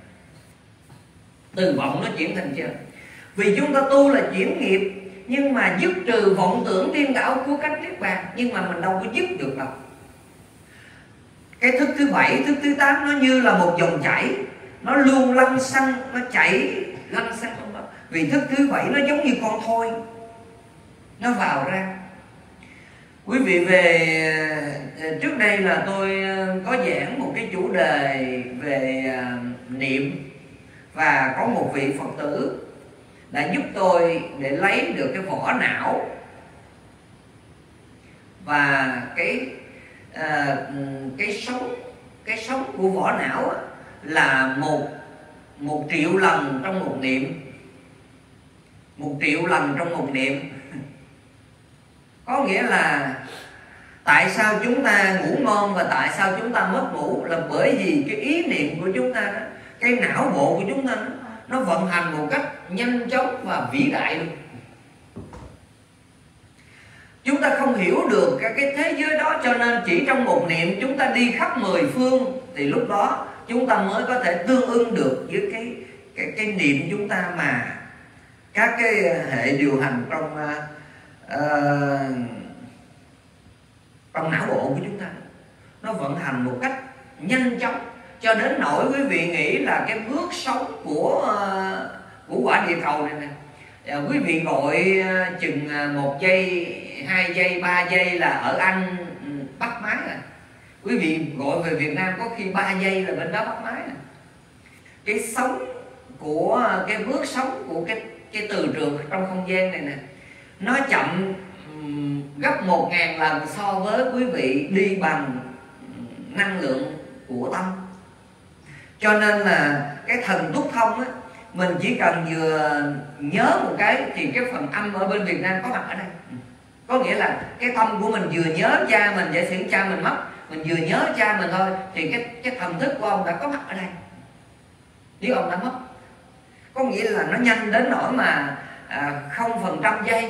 Từ vọng nó chuyển thành chơn. Vì chúng ta tu là chuyển nghiệp, nhưng mà dứt trừ vọng tưởng điên đảo của cách niết bàn, nhưng mà mình đâu có dứt được đâu. Cái thức thứ 7, thức thứ 8 nó như là một dòng chảy, nó luôn lăn xăng, nó chảy lăn xăng. Vì thức thứ 7 nó giống như con thoi, nó vào ra. Quý vị về trước đây là tôi có giảng một cái chủ đề về niệm, và có một vị Phật tử đã giúp tôi để lấy được cái vỏ não. Và cái sống của vỏ não là 1 triệu lần trong một niệm. 1 triệu lần trong một niệm. Có nghĩa là tại sao chúng ta ngủ ngon và tại sao chúng ta mất ngủ, là bởi vì cái ý niệm của chúng ta đó, cái não bộ của chúng ta đó, nó vận hành một cách nhanh chóng và vĩ đại luôn. Chúng ta không hiểu được cái thế giới đó, cho nên chỉ trong một niệm chúng ta đi khắp 10 phương, thì lúc đó chúng ta mới có thể tương ưng được với cái niệm chúng ta, mà các cái hệ điều hành trong não bộ của chúng ta nó vận hành một cách nhanh chóng, cho đến nỗi quý vị nghĩ là cái bước sống của quả địa cầu này nè, quý vị gọi chừng 1 giây, 2 giây, 3 giây là ở Anh bắt máy rồi. Quý vị gọi về Việt Nam có khi 3 giây là bên đó bắt máy rồi. Cái sống của cái bước sống của cái từ trường trong không gian này nè, nó chậm gấp 1000 lần so với quý vị đi bằng năng lượng của tâm. Cho nên là cái thần túc thông á, mình chỉ cần vừa nhớ một cái thì cái phần âm ở bên Việt Nam có mặt ở đây. Có nghĩa là cái tâm của mình vừa nhớ cha mình, giả sử cha mình mất, mình vừa nhớ cha mình thôi, thì cái thần thức của ông đã có mặt ở đây. Nếu ông đã mất, có nghĩa là nó nhanh đến nỗi mà 0% giây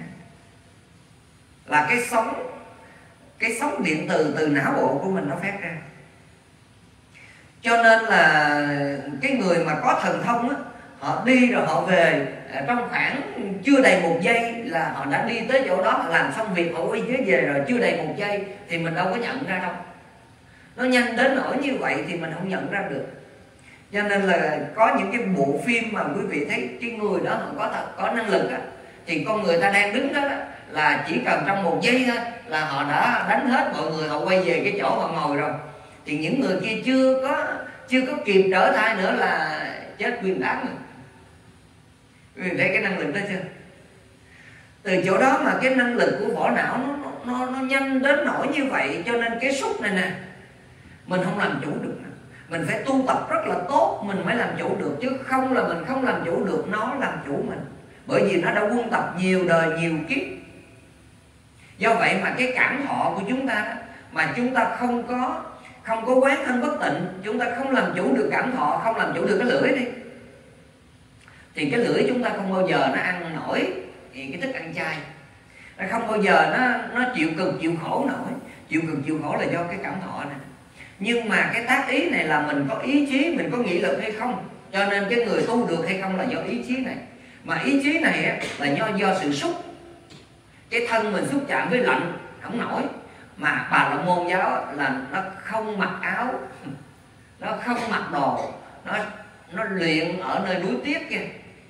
là cái sóng điện từ não bộ của mình nó phát ra. Cho nên là cái người mà có thần thông á, họ đi rồi họ về trong khoảng chưa đầy 1 giây là họ đã đi tới chỗ đó, họ làm xong việc họ quay về rồi, chưa đầy 1 giây thì mình đâu có nhận ra đâu. nó nhanh đến nỗi như vậy thì mình không nhận ra được. Cho nên là có những cái bộ phim mà quý vị thấy cái người đó họ có năng lực á, thì con người ta đang đứng đó, là chỉ cần trong 1 giây thôi là họ đã đánh hết mọi người, họ quay về cái chỗ họ ngồi rồi. Thì những người kia chưa có kịp trở tay nữa là chết nguyên đám rồi. Quý vị thấy cái năng lực đó chưa? Từ chỗ đó mà cái năng lực của vỏ não nó nhanh đến nỗi như vậy, cho nên cái xúc này nè mình không làm chủ được. Mình phải tu tập rất là tốt mình mới làm chủ được, chứ không là mình không làm chủ được, nó làm chủ mình. Bởi vì nó đã quân tập nhiều đời nhiều kiếp. Do vậy mà cái cảm thọ của chúng ta mà chúng ta không có quán thân bất tịnh, chúng ta không làm chủ được cảm thọ, không làm chủ được cái lưỡi đi, thì cái lưỡi chúng ta không bao giờ nó ăn nổi cái thức ăn chay. Nó không bao giờ nó chịu cực chịu khổ nổi. Chịu cực chịu khổ là do cái cảm thọ này. Nhưng mà cái tác ý này là mình có ý chí, mình có nghị lực hay không. Cho nên cái người tu được hay không là do ý chí này. Mà ý chí này là do sự xúc. Cái thân mình xúc chạm với lạnh không nổi. Mà Bà La Môn giáo là nó không mặc áo, nó không mặc đồ, nó luyện ở nơi núi tuyết kìa.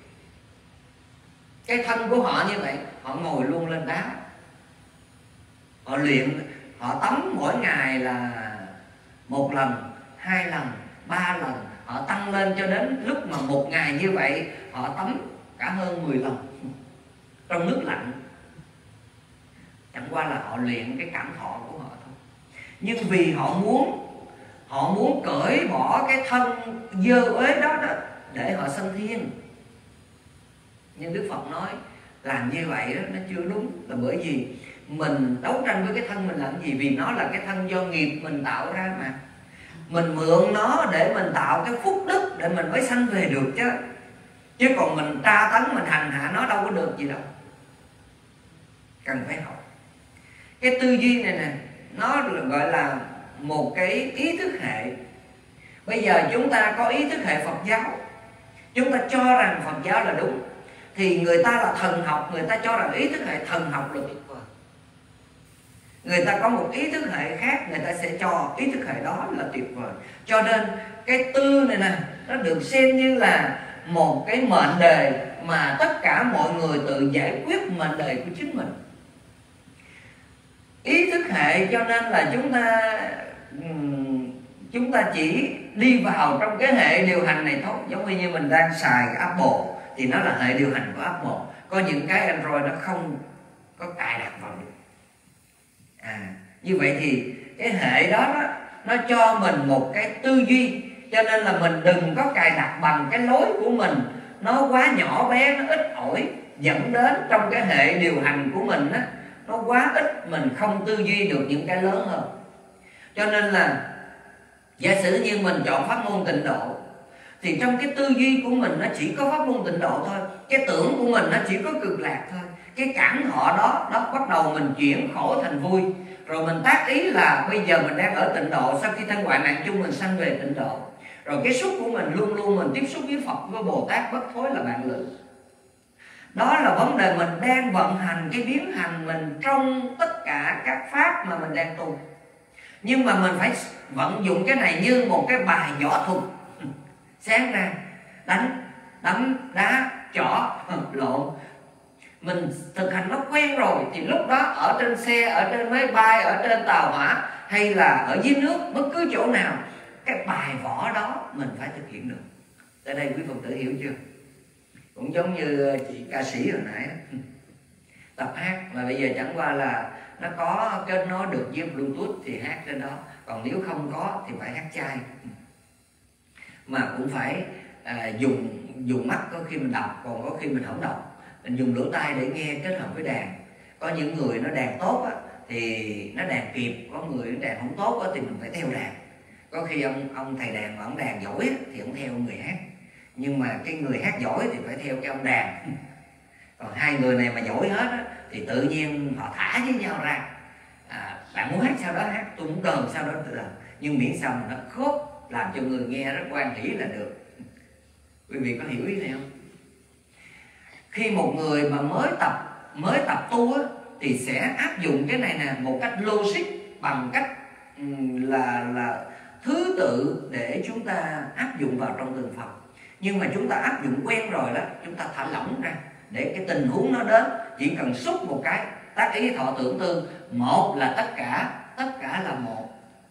Cái thân của họ như vậy, họ ngồi luôn lên đá, họ luyện, họ tắm mỗi ngày là 1 lần, 2 lần, 3 lần, họ tăng lên cho đến lúc mà 1 ngày như vậy họ tắm cả hơn 10 lần trong nước lạnh. Chẳng qua là họ luyện cái cảm thọ của họ thôi. Nhưng vì họ muốn cởi bỏ cái thân dơ uế đó để họ sanh thiên. Nhưng Đức Phật nói làm như vậy đó, nó chưa đúng. Là bởi vì mình đấu tranh với cái thân mình làm gì? Vì nó là cái thân do nghiệp mình tạo ra mà. Mình mượn nó để mình tạo cái phúc đức để mình mới sanh về được chứ. Chứ còn mình tra tấn, mình hành hạ nó đâu có được gì đâu. Cần phải học. Cái tư duy này nè, nó gọi là một cái ý thức hệ. Bây giờ chúng ta có ý thức hệ Phật giáo, chúng ta cho rằng Phật giáo là đúng, thì người ta là thần học, người ta cho rằng ý thức hệ thần học là tuyệt vời. Người ta có một ý thức hệ khác, người ta sẽ cho ý thức hệ đó là tuyệt vời. Cho nên cái tư này nè, nó được xem như là một cái mệnh đề mà tất cả mọi người tự giải quyết mệnh đề của chính mình. Ý thức hệ cho nên là chúng ta chỉ đi vào trong cái hệ điều hành này thôi. Giống như mình đang xài cái Apple thì nó là hệ điều hành của Apple. Có những cái Android nó không có cài đặt vào được. Như vậy thì cái hệ đó nó cho mình một cái tư duy. Cho nên là mình đừng có cài đặt bằng cái lối của mình, nó quá nhỏ bé, nó ít ỏi, dẫn đến trong cái hệ điều hành của mình nó quá ít, mình không tư duy được những cái lớn hơn. Cho nên là giả sử như mình chọn pháp môn tịnh độ, thì trong cái tư duy của mình nó chỉ có pháp môn tịnh độ thôi. Cái tưởng của mình nó chỉ có cực lạc thôi. Cái cảm thọ đó bắt đầu mình chuyển khổ thành vui. Rồi mình tác ý là bây giờ mình đang ở tịnh độ, sau khi thân hoại mạng chung mình sanh về tịnh độ. Rồi cái xúc của mình luôn luôn mình tiếp xúc với Phật, với Bồ Tát bất thối là bạn lữ. Đó là vấn đề mình đang vận hành cái biến hành mình trong tất cả các pháp mà mình đang tu. Nhưng mà mình phải vận dụng cái này như một cái bài võ thuật. Sáng ra đánh, đấm, đá, chỏ, lộn. Mình thực hành nó quen rồi thì lúc đó ở trên xe, ở trên máy bay, ở trên tàu hỏa hay là ở dưới nước, bất cứ chỗ nào, cái bài võ đó mình phải thực hiện được. Tới đây quý Phật tử hiểu chưa? Cũng giống như chị ca sĩ hồi nãy tập hát mà bây giờ chẳng qua là nó có kết nối được với Bluetooth thì hát trên đó, còn nếu không có thì phải hát chay. Mà cũng phải dùng mắt, có khi mình đọc, còn có khi mình không đọc. Mình dùng lỗ tai để nghe kết hợp với đàn. Có những người nó đàn tốt thì nó đàn kịp, có người nó đàn không tốt thì mình phải theo đàn. Có khi ông thầy đàn mà ông đàn giỏi thì ông theo người hát, nhưng mà cái người hát giỏi thì phải theo cái ông đàn. Còn hai người này mà giỏi hết thì tự nhiên họ thả với nhau ra. Bạn muốn hát sao đó hát, tôi muốn đờn sao đó tôi đờn, nhưng miễn sao mà nó khớp làm cho người nghe rất quan hỷ là được. Quý vị có hiểu ý này không? Khi một người mà mới tập tu thì sẽ áp dụng cái này nè một cách logic, bằng cách là thứ tự để chúng ta áp dụng vào trong từng phần. Nhưng mà chúng ta áp dụng quen rồi đó, chúng ta thả lỏng ra để cái tình huống nó đến, chỉ cần xúc một cái, tác ý thọ tưởng tư, một là tất cả là một.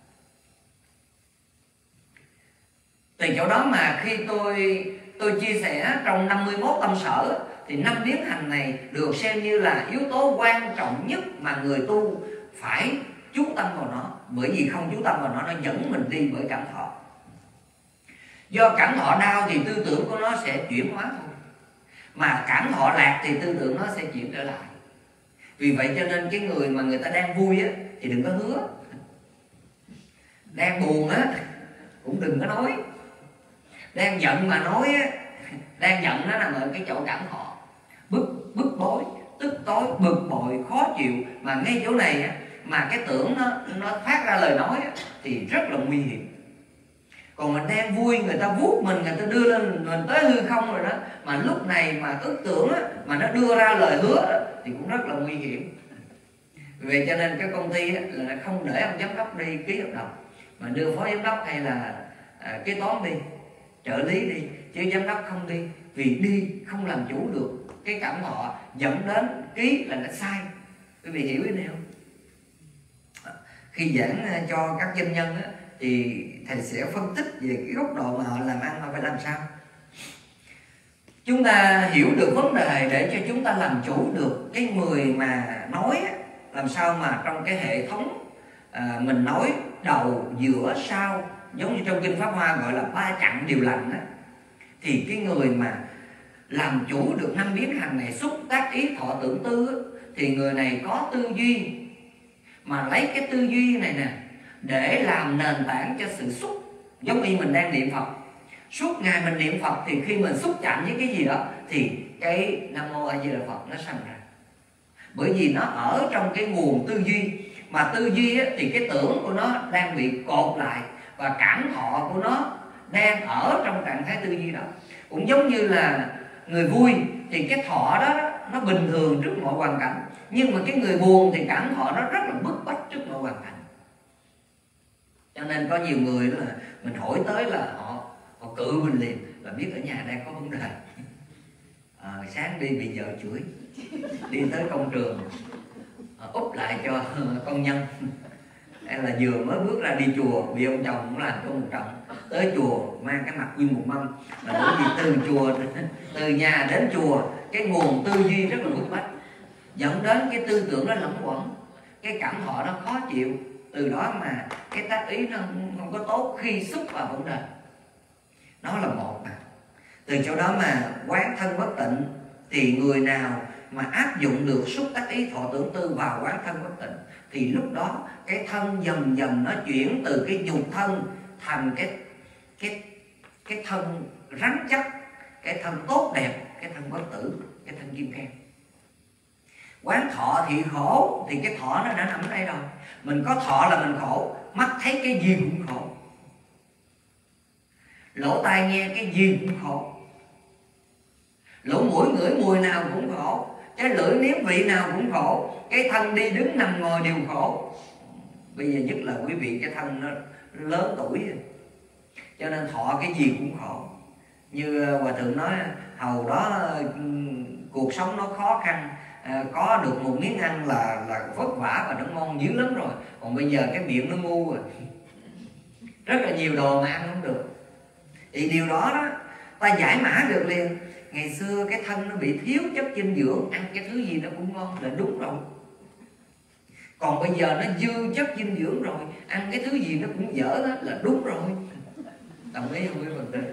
Từ chỗ đó mà khi tôi chia sẻ trong 51 tâm sở thì 5 biến hành này được xem như là yếu tố quan trọng nhất mà người tu phải chú tâm vào nó. Bởi vì không chú tâm vào nó dẫn mình đi bởi cảm thọ. Do cảm thọ đau thì tư tưởng của nó sẽ chuyển hóa thôi, mà cảm thọ lạc thì tư tưởng nó sẽ chuyển trở lại. Vì vậy cho nên cái người mà người ta đang vui á thì đừng có hứa, đang buồn á cũng đừng có nói, đang giận mà nói á, đang giận nó nằm ở cái chỗ cảm thọ, bức bối, tức tối, bực bội, khó chịu, mà ngay chỗ này á, mà cái tưởng nó phát ra lời nói á, thì rất là nguy hiểm. Còn mình đang vui, người ta vuốt mình, người ta đưa lên mình tới hư không rồi đó, mà lúc này mà ức tưởng á, mà nó đưa ra lời hứa đó, thì cũng rất là nguy hiểm. Vì vậy cho nên các công ty á, là không để ông giám đốc đi ký hợp đồng, mà đưa phó giám đốc hay là kế toán đi, trợ lý đi, chứ giám đốc không đi. Vì đi không làm chủ được cái cảm thọ, dẫn đến ký là nó sai. Quý vị hiểu ý này không? Khi giảng cho các doanh nhân á, thì thầy sẽ phân tích về cái góc độ mà họ làm ăn mà phải làm sao. Chúng ta hiểu được vấn đề để cho chúng ta làm chủ được cái người mà nói á, làm sao mà trong cái hệ thống mình nói đầu, giữa, sau, giống như trong Kinh Pháp Hoa gọi là 3 chặng điều lành á, thì cái người mà làm chủ được 5 biến hành này, xúc tác ý thọ tưởng tư á, thì người này có tư duy, mà lấy cái tư duy này nè để làm nền tảng cho sự xúc. Giống như mình đang niệm Phật, suốt ngày mình niệm Phật thì khi mình xúc chạm với cái gì đó thì cái Nam Mô A Di Đà Phật nó sanh ra. Bởi vì nó ở trong cái nguồn tư duy, mà tư duy á, thì cái tưởng của nó đang bị cột lại, và cảm thọ của nó đang ở trong trạng thái tư duy đó. Cũng giống như là người vui thì cái thọ đó nó bình thường trước mọi hoàn cảnh, nhưng mà cái người buồn thì cảm thọ nó rất là bức bách trước mọi hoàn cảnh. Cho nên có nhiều người là mình hỏi tới là họ cự mình liền, là biết ở nhà đang có vấn đề. Sáng đi bị vợ chửi, đi tới công trường úp lại cho công nhân, hay là vừa mới bước ra đi chùa bị ông chồng cũng làm cho một trận, tới chùa mang cái mặt nguyên một mâm. Là bởi vì từ chùa, từ nhà đến chùa, cái nguồn tư duy rất là bức bách, dẫn đến cái tư tưởng nó lẫn quẩn, cái cảm thọ nó khó chịu. Từ đó mà cái tác ý nó không có tốt khi xúc vào vấn đề. Nó là một mà. Từ chỗ đó mà quán thân bất tịnh, thì người nào mà áp dụng được xúc tác ý thọ tưởng tư vào quán thân bất tịnh, thì lúc đó cái thân dần dần nó chuyển từ cái nhục thân thành cái thân rắn chắc, cái thân tốt đẹp, cái thân bất tử, cái thân kim cang. Quán thọ thì khổ, thì cái thọ nó đã nằm ở đây rồi. Mình có thọ là mình khổ, mắt thấy cái gì cũng khổ, lỗ tai nghe cái gì cũng khổ, lỗ mũi ngửi mùi nào cũng khổ, cái lưỡi nếm vị nào cũng khổ, cái thân đi đứng nằm ngồi đều khổ. Bây giờ nhất là quý vị cái thân nó lớn tuổi rồi, cho nên thọ cái gì cũng khổ. Như Hòa Thượng nói, hầu đó cuộc sống nó khó khăn, có được một miếng ăn là vất vả và nó ngon dữ lắm rồi. Còn bây giờ cái miệng nó ngu rồi, rất là nhiều đồ mà ăn không được. Thì điều đó đó ta giải mã được liền. Ngày xưa cái thân nó bị thiếu chất dinh dưỡng, ăn cái thứ gì nó cũng ngon là đúng rồi. Còn bây giờ nó dư chất dinh dưỡng rồi, ăn cái thứ gì nó cũng dở đó là đúng rồi. Đồng ý không quý Phật tử?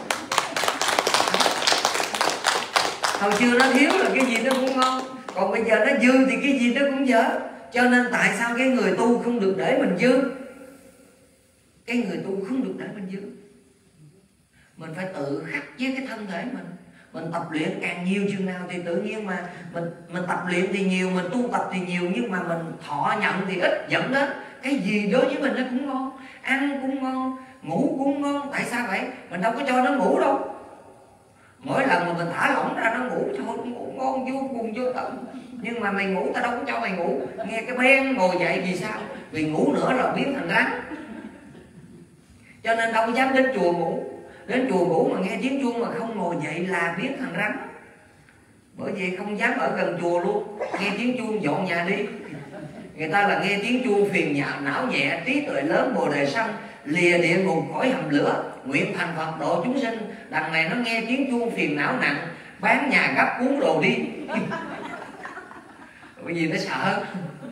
Hồi xưa nó thiếu là cái gì nó cũng ngon, còn bây giờ nó dư thì cái gì nó cũng dở. Cho nên tại sao cái người tu không được để mình dư? Cái người tu không được để mình dư. Mình phải tự khắc với cái thân thể mình. Mình tập luyện càng nhiều chừng nào thì tự nhiên mà mình tập luyện thì nhiều, mình tu tập thì nhiều, nhưng mà mình thọ nhận thì ít, dẫn đến cái gì đối với mình nó cũng ngon. Ăn cũng ngon, ngủ cũng ngon. Tại sao vậy? Mình đâu có cho nó ngủ đâu. Mỗi lần mà mình thả lỏng ra nó ngủ, trời ơi, ngủ ngon vô cùng vô tận. Nhưng mà mày ngủ, ta đâu có cho mày ngủ. Nghe cái beng ngồi dậy vì sao? vì ngủ nữa là biến thành rắn. Cho nên đâu dám đến chùa ngủ. Đến chùa ngủ mà nghe tiếng chuông mà không ngồi dậy là biến thành rắn. Bởi vậy không dám ở gần chùa luôn. Nghe tiếng chuông dọn nhà đi. Người ta là nghe tiếng chuông phiền não nhẹ, trí tuệ lớn, bồ đề sanh, lìa địa ngục khỏi hầm lửa, nguyện thành Phật độ chúng sinh. Đằng này nó nghe tiếng chuông phiền não nặng, bán nhà gấp cuốn đồ đi. Bởi vì nó sợ.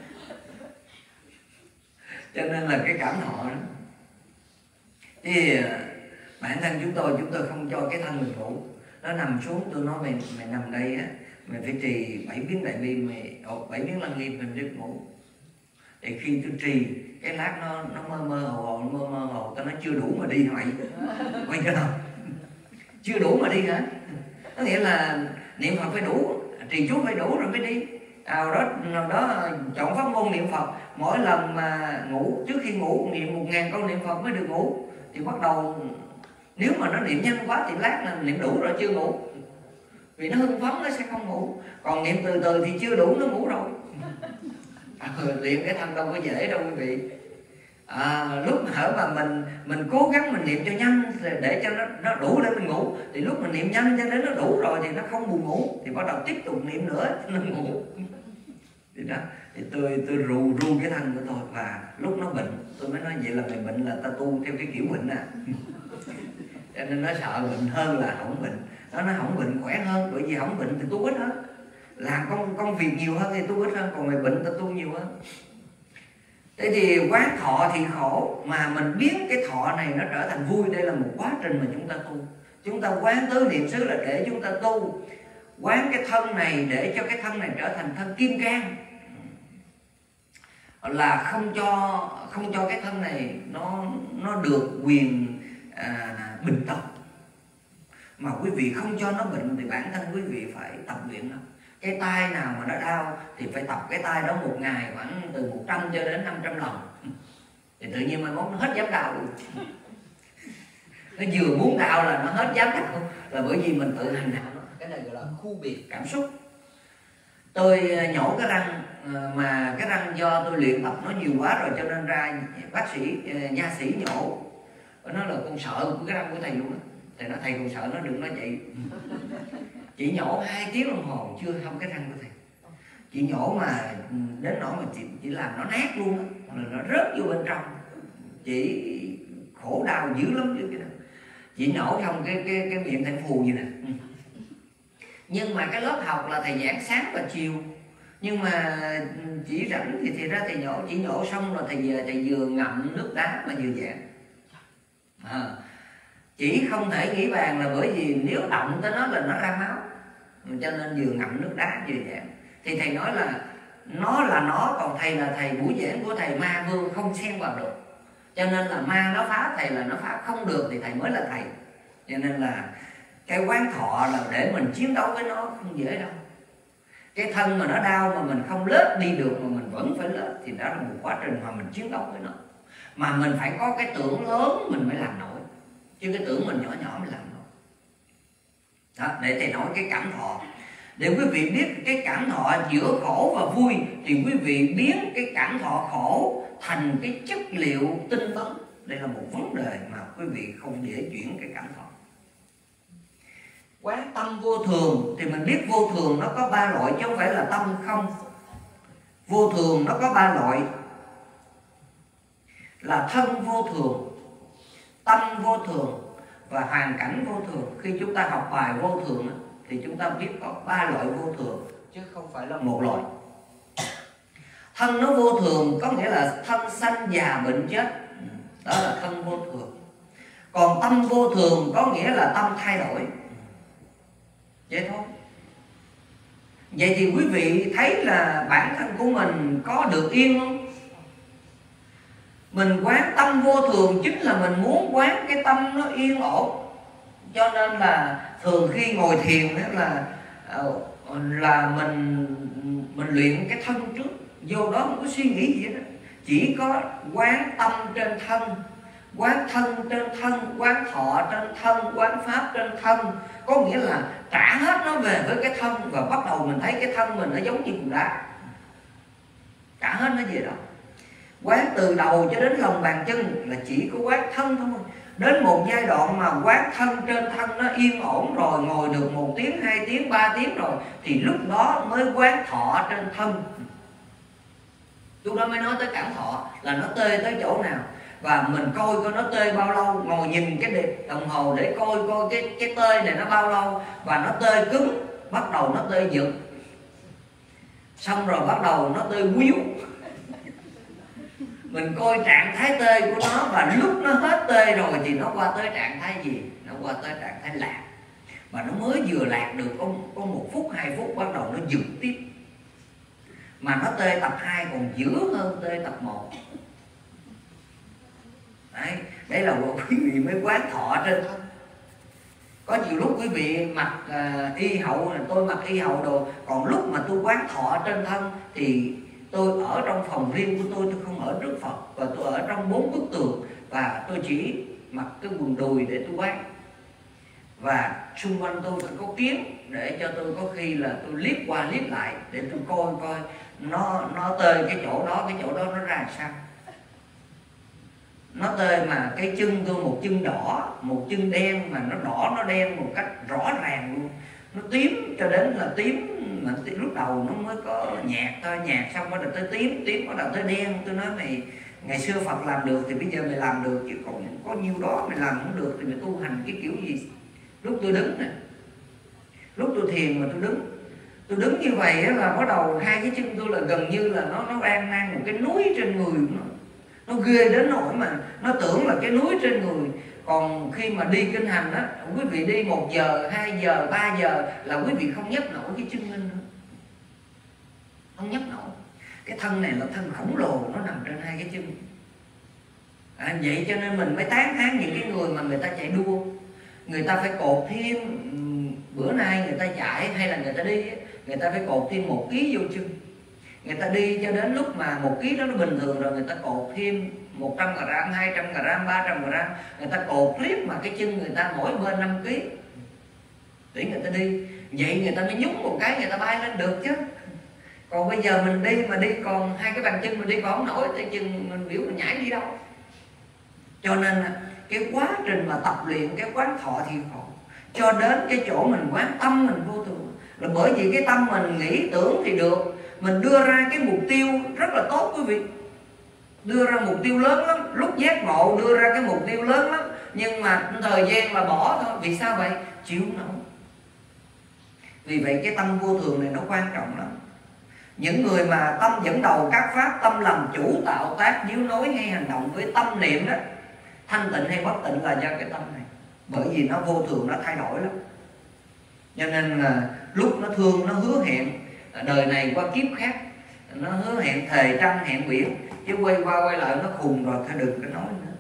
Cho nên là cái cảm thọ đó. Thì bản thân chúng tôi không cho cái thân mình ngủ. Nó nằm xuống, tôi nói mày nằm đây á, mày phải trì 7 biến đại bi, 7 biến lăng nghiêm, mình được ngủ. Để khi tôi trì, cái lát nó mơ hồ, tao nói chưa đủ mà đi hỏi. Quay chưa không? Chưa đủ mà đi hả? Có nghĩa là niệm Phật phải đủ, trì chú phải đủ rồi mới đi. Nào đó chọn pháp môn niệm Phật, mỗi lần mà ngủ, trước khi ngủ niệm 1000 câu niệm Phật mới được ngủ. Thì bắt đầu nếu mà nó niệm nhanh quá thì lát là niệm đủ rồi chưa ngủ. Vì nó hưng phấn nó sẽ không ngủ. Còn niệm từ từ thì chưa đủ nó ngủ rồi. Luyện cái thân đâu có dễ đâu quý vị. Lúc hở mà mình cố gắng mình niệm cho nhanh để cho nó đủ để mình ngủ, thì lúc mình niệm nhanh cho đến nó đủ rồi thì nó không buồn ngủ, thì bắt đầu tiếp tục niệm nữa nó ngủ. Thì đó, thì tôi ru cái thân của tôi, và lúc nó bệnh tôi mới nói vậy là mày bệnh là ta tu theo cái kiểu bệnh à. Cho nên nó sợ bệnh hơn là không bệnh. Nó không bệnh khỏe hơn, bởi vì không bệnh thì tu ít hơn, làm công việc nhiều hơn thì tu ít hơn, còn mày bệnh ta tu nhiều hơn. Thế thì quán thọ thì khổ, mà mình biến cái thọ này nó trở thành vui. Đây là một quá trình mà chúng ta tu. Chúng ta quán tứ niệm xứ là để chúng ta tu. Quán cái thân này để cho cái thân này trở thành thân kim cang, là không cho cái thân này nó được quyền bệnh tật. Mà quý vị không cho nó bệnh thì bản thân quý vị phải tập luyện đó. Cái tay nào mà nó đau thì phải tập cái tay đó một ngày khoảng từ 100 cho đến 500 lần. Thì tự nhiên mai mốt nó hết dám đau luôn. Nó vừa muốn đau là nó hết dám đau, là bởi vì mình tự hành hạ nó. Cái này gọi là khu biệt cảm xúc. Tôi nhổ cái răng, mà cái răng do tôi luyện tập nó nhiều quá rồi, cho nên ra bác sĩ, nha sĩ nhổ. Nó là con sợ của cái răng của thầy luôn á. Thầy nói thầy còn sợ nó, đừng nói vậy. Chị nhổ 2 tiếng đồng hồ chưa không cái răng của thầy. Chị nhổ mà đến nỗi mà chị làm nó nát luôn á, nó rớt vô bên trong. Chị khổ đau dữ lắm chứ cái đó. Chị nhổ xong cái miệng thầy phù gì nè. Nhưng mà cái lớp học là thầy giảng sáng và chiều. Nhưng mà chỉ rảnh thì ra thầy nhổ, chỉ nhổ xong rồi thầy vừa ngậm nước đá mà vừa giảng. Chỉ không thể nghĩ bàn là bởi vì nếu động tới nó là nó ra máu, cho nên vừa ngậm nước đá vừa giảng. Thì thầy nói là nó, còn thầy là thầy, buổi giảng của thầy ma vương không xen vào được. Cho nên là ma nó phá thầy là nó phá không được, thì thầy mới là thầy. Cho nên là cái quán thọ là để mình chiến đấu với nó không dễ đâu. Cái thân mà nó đau mà mình không lết đi được mà mình vẫn phải lết, thì đó là một quá trình mà mình chiến đấu với nó. Mà mình phải có cái tưởng lớn mình mới làm nổi, chứ cái tưởng mình nhỏ nhỏ mới làm nổi. Đó, để thầy nói cái cảm thọ. Để quý vị biết cái cảm thọ giữa khổ và vui, thì quý vị biến cái cảm thọ khổ thành cái chất liệu tinh tấn. Đây là một vấn đề mà quý vị không dễ chuyển cái cảm thọ. Quán tâm vô thường thì mình biết vô thường nó có 3 loại, chứ không phải là tâm không. Vô thường nó có 3 loại, là thân vô thường, tâm vô thường và hoàn cảnh vô thường. Khi chúng ta học bài vô thường thì chúng ta biết có 3 loại vô thường, chứ không phải là một loại. Thân nó vô thường có nghĩa là thân sanh già bệnh chết, đó là thân vô thường. Còn tâm vô thường có nghĩa là tâm thay đổi. Vậy thôi. Vậy thì quý vị thấy là bản thân của mình có được yên không? Mình quán tâm vô thường chính là mình muốn quán cái tâm nó yên ổn. Cho nên là thường khi ngồi thiền là mình luyện cái thân trước, vô đó không có suy nghĩ gì hết. Chỉ có quán tâm trên thân, quán thân trên thân, quán thọ trên thân, quán pháp trên thân. Có nghĩa là trả hết nó về với cái thân, và bắt đầu mình thấy cái thân mình nó giống như cục đá, trả hết nó về đó. Quán từ đầu cho đến lòng bàn chân là chỉ có quán thân thôi. Đến một giai đoạn mà quán thân trên thân nó yên ổn rồi, ngồi được 1 tiếng, 2 tiếng, 3 tiếng rồi, thì lúc đó mới quán thọ trên thân. Lúc đó mới nói tới cảm thọ là nó tê tới chỗ nào. Và mình coi nó tê bao lâu, ngồi nhìn cái đồng hồ để coi cái tê này nó bao lâu. Và nó tê cứng, bắt đầu nó tê giật, xong rồi bắt đầu nó tê quýu. Mình coi trạng thái tê của nó, và lúc nó hết tê rồi thì nó qua tới trạng thái gì? Nó qua tới trạng thái lạc. Và nó mới vừa lạc được có 1 phút, 2 phút, bắt đầu nó giật tiếp. Mà nó tê tập 2 còn dữ hơn tê tập 1. Đấy, đây là quý vị mới quán thọ trên thân. Có nhiều lúc quý vị mặc y hậu, tôi mặc y hậu đồ, còn lúc mà tôi quán thọ trên thân thì tôi ở trong phòng riêng của tôi không ở trước Phật, và tôi ở trong 4 bức tường, và tôi chỉ mặc cái quần đùi để tôi quán. Và xung quanh tôi phải có kiến để cho tôi có khi là tôi liếc qua liếc lại để tôi coi nó tê cái chỗ đó nó ra sao. Nó tê mà cái chân tôi một chân đỏ, một chân đen, mà nó đỏ nó đen một cách rõ ràng luôn. Nó tím cho đến là tím, mà lúc đầu nó mới có nhạt thôi, nhạt xong bắt đầu tới tím, bắt đầu tới đen. Tôi nói mày, ngày xưa Phật làm được thì bây giờ mày làm được, chứ còn có nhiêu đó mày làm không được thì mày tu hành cái kiểu gì. Lúc tôi đứng nè, lúc tôi thiền mà tôi đứng như vậy là bắt đầu 2 cái chân tôi là gần như là nó đang mang một cái núi trên người. Nó ghê đến nỗi mà nó tưởng là cái núi trên người. Còn khi mà đi kinh hành á, quý vị đi 1 giờ, 2 giờ, 3 giờ là quý vị không nhấc nổi cái chân lên nữa. Không nhấc nổi. Cái thân này là thân khổng lồ, nó nằm trên 2 cái chân. Vậy cho nên mình mới tán thán những cái người mà người ta chạy đua. Người ta phải cột thêm, bữa nay người ta chạy hay là người ta đi, người ta phải cột thêm 1 ký vô chân. Người ta đi cho đến lúc mà 1 ký đó nó bình thường rồi, người ta cột thêm 100 g, 200 g, 300 g. Người ta cột tiếp mà cái chân người ta mỗi bên 5 kg để người ta đi. Vậy người ta mới nhúng một cái người ta bay lên được chứ. Còn bây giờ mình đi mà đi còn 2 cái bàn chân mình đi còn không nổi, tay chân mình biểu mình nhảy đi đâu. Cho nên cái quá trình mà tập luyện cái quán thọ thì khổ. Cho đến cái chỗ mình quán tâm mình vô thường, là bởi vì cái tâm mình nghĩ tưởng thì được. Mình đưa ra cái mục tiêu rất là tốt quý vị, đưa ra mục tiêu lớn lắm, lúc giác ngộ đưa ra cái mục tiêu lớn lắm, nhưng mà thời gian là bỏ thôi. Vì sao vậy? Chịu không nổi. Vì vậy cái tâm vô thường này nó quan trọng lắm. Những người mà tâm dẫn đầu các pháp, tâm làm chủ tạo tác, điếu nối hay hành động với tâm niệm đó, thanh tịnh hay bất tịnh là do cái tâm này. Bởi vì nó vô thường, nó thay đổi lắm. Cho nên là lúc nó thương, nó hứa hẹn đời này qua kiếp khác, nó hứa hẹn thề trăng hẹn biển, chứ quay qua quay lại nó khùng rồi, thôi đừng có nói nữa.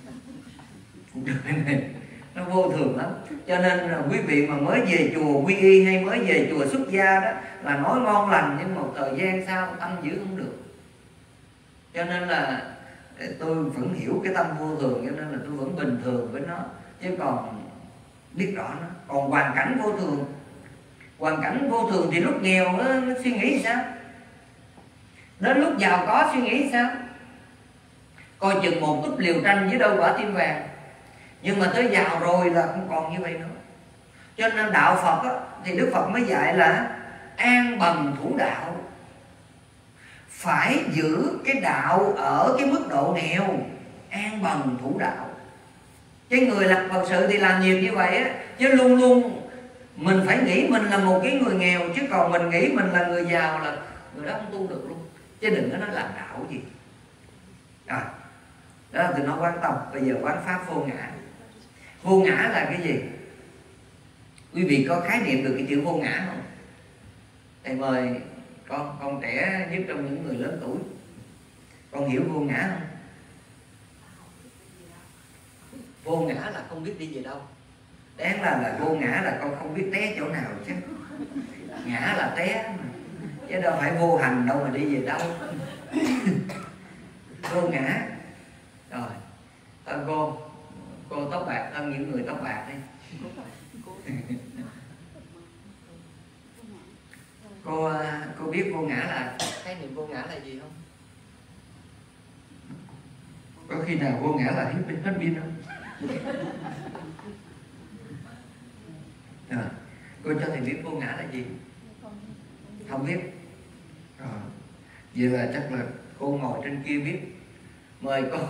Cuộc đời này nó vô thường lắm. Cho nên là quý vị mà mới về chùa quy y hay mới về chùa xuất gia đó là nói ngon lành, nhưng một thời gian sau tâm giữ không được. Cho nên là tôi vẫn hiểu cái tâm vô thường, cho nên là tôi vẫn bình thường với nó, chứ còn biết rõ nó. Còn hoàn cảnh vô thường, hoàn cảnh vô thường thì lúc nghèo nó suy nghĩ sao, đến lúc giàu có suy nghĩ sao. Coi chừng một túp liều tranh với đâu quả tim vàng, nhưng mà tới giàu rồi là không còn như vậy nữa. Cho nên đạo Phật á, thì Đức Phật mới dạy là an bần thủ đạo, phải giữ cái đạo ở cái mức độ nghèo, an bần thủ đạo. Cái người làm Phật sự thì làm nhiều như vậy á, chứ luôn luôn mình phải nghĩ mình là một cái người nghèo, chứ còn mình nghĩ mình là người giàu là người đó không tu được luôn. Chứ đừng có nói làm đạo gì. Đó là từ nó quan tâm. Bây giờ quán pháp vô ngã. Vô ngã là cái gì? Quý vị có khái niệm được cái chữ vô ngã không? Thầy mời con trẻ nhất trong những người lớn tuổi, con hiểu vô ngã không? Vô ngã là không biết đi về đâu. Đáng là vô ngã là con không biết té chỗ nào chứ. Ngã là té mà, chứ đâu phải vô hành đâu mà đi về đâu. Vô ngã. Rồi cô tóc bạc hơn những người tóc bạc đi. Cô biết vô ngã là khái niệm vô ngã là gì không? khi nào vô ngã là hết pin không? Rồi, cô cho thầy biết vô ngã là gì? Không biết. Rồi, vậy là chắc là cô ngồi trên kia biết. Mời cô.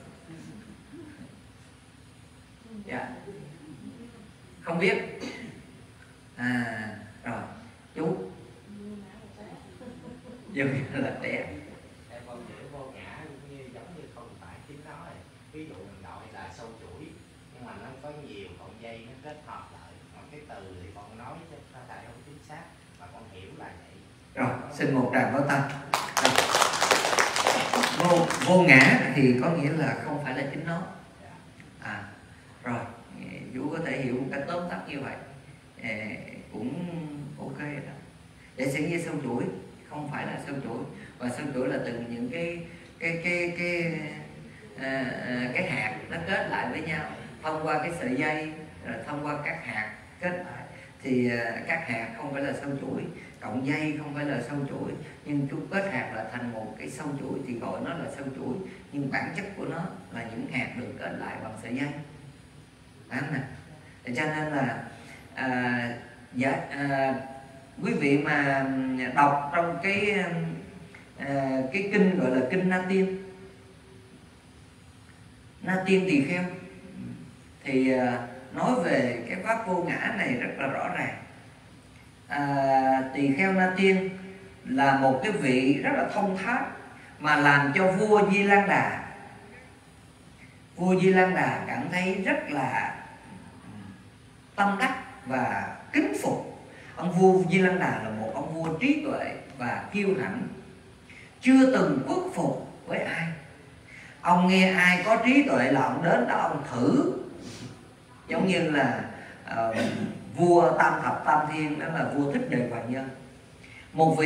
Dạ. Không biết. Rồi, chú. Giống như là trẻ. Em không hiểu vô ngã cũng như giống như không phải chính nó này. Ví dụ mình gọi là sâu chuỗi, nhưng mà nó có nhiều cọng dây nó kết hợp lại. Còn cái từ thì con nói chứ có thể không chính xác, mà con hiểu là vậy. Rồi, xin một tràng pháo tay. Vô ngã thì có nghĩa là không phải là chính nó. Rồi, Vũ có thể hiểu một cách tóm tắt như vậy, cũng ok đó. Để sẽ như sâu chuỗi, không phải là sâu chuỗi, và sâu chuỗi là từ những cái hạt nó kết lại với nhau thông qua cái sợi dây, rồi thông qua các hạt kết lại. Thì các hạt không phải là sâu chuỗi, cọng dây không phải là sâu chuỗi, nhưng chúng kết hạt là thành một cái sâu chuỗi thì gọi nó là sâu chuỗi. Nhưng bản chất của nó là những hạt được kết lại bằng sợi dây. Cho nên là quý vị mà đọc trong cái kinh gọi là kinh Na Tiên Tỳ Kheo thì nói về cái pháp vô ngã này rất là rõ ràng. Tỳ Kheo Na Tiên là một cái vị rất là thông thác mà làm cho vua Di Lan Đà cảm thấy rất là tâm đắc và kính phục. Ông vua Di Lan Đà là một ông vua trí tuệ và kiêu hãnh, chưa từng khuất phục với ai. Ông nghe ai có trí tuệ là ông đến đó ông thử. Giống như là vua Tam Thập Tam Thiên, đó là vua Thích Đề Hoàng Nhân. Một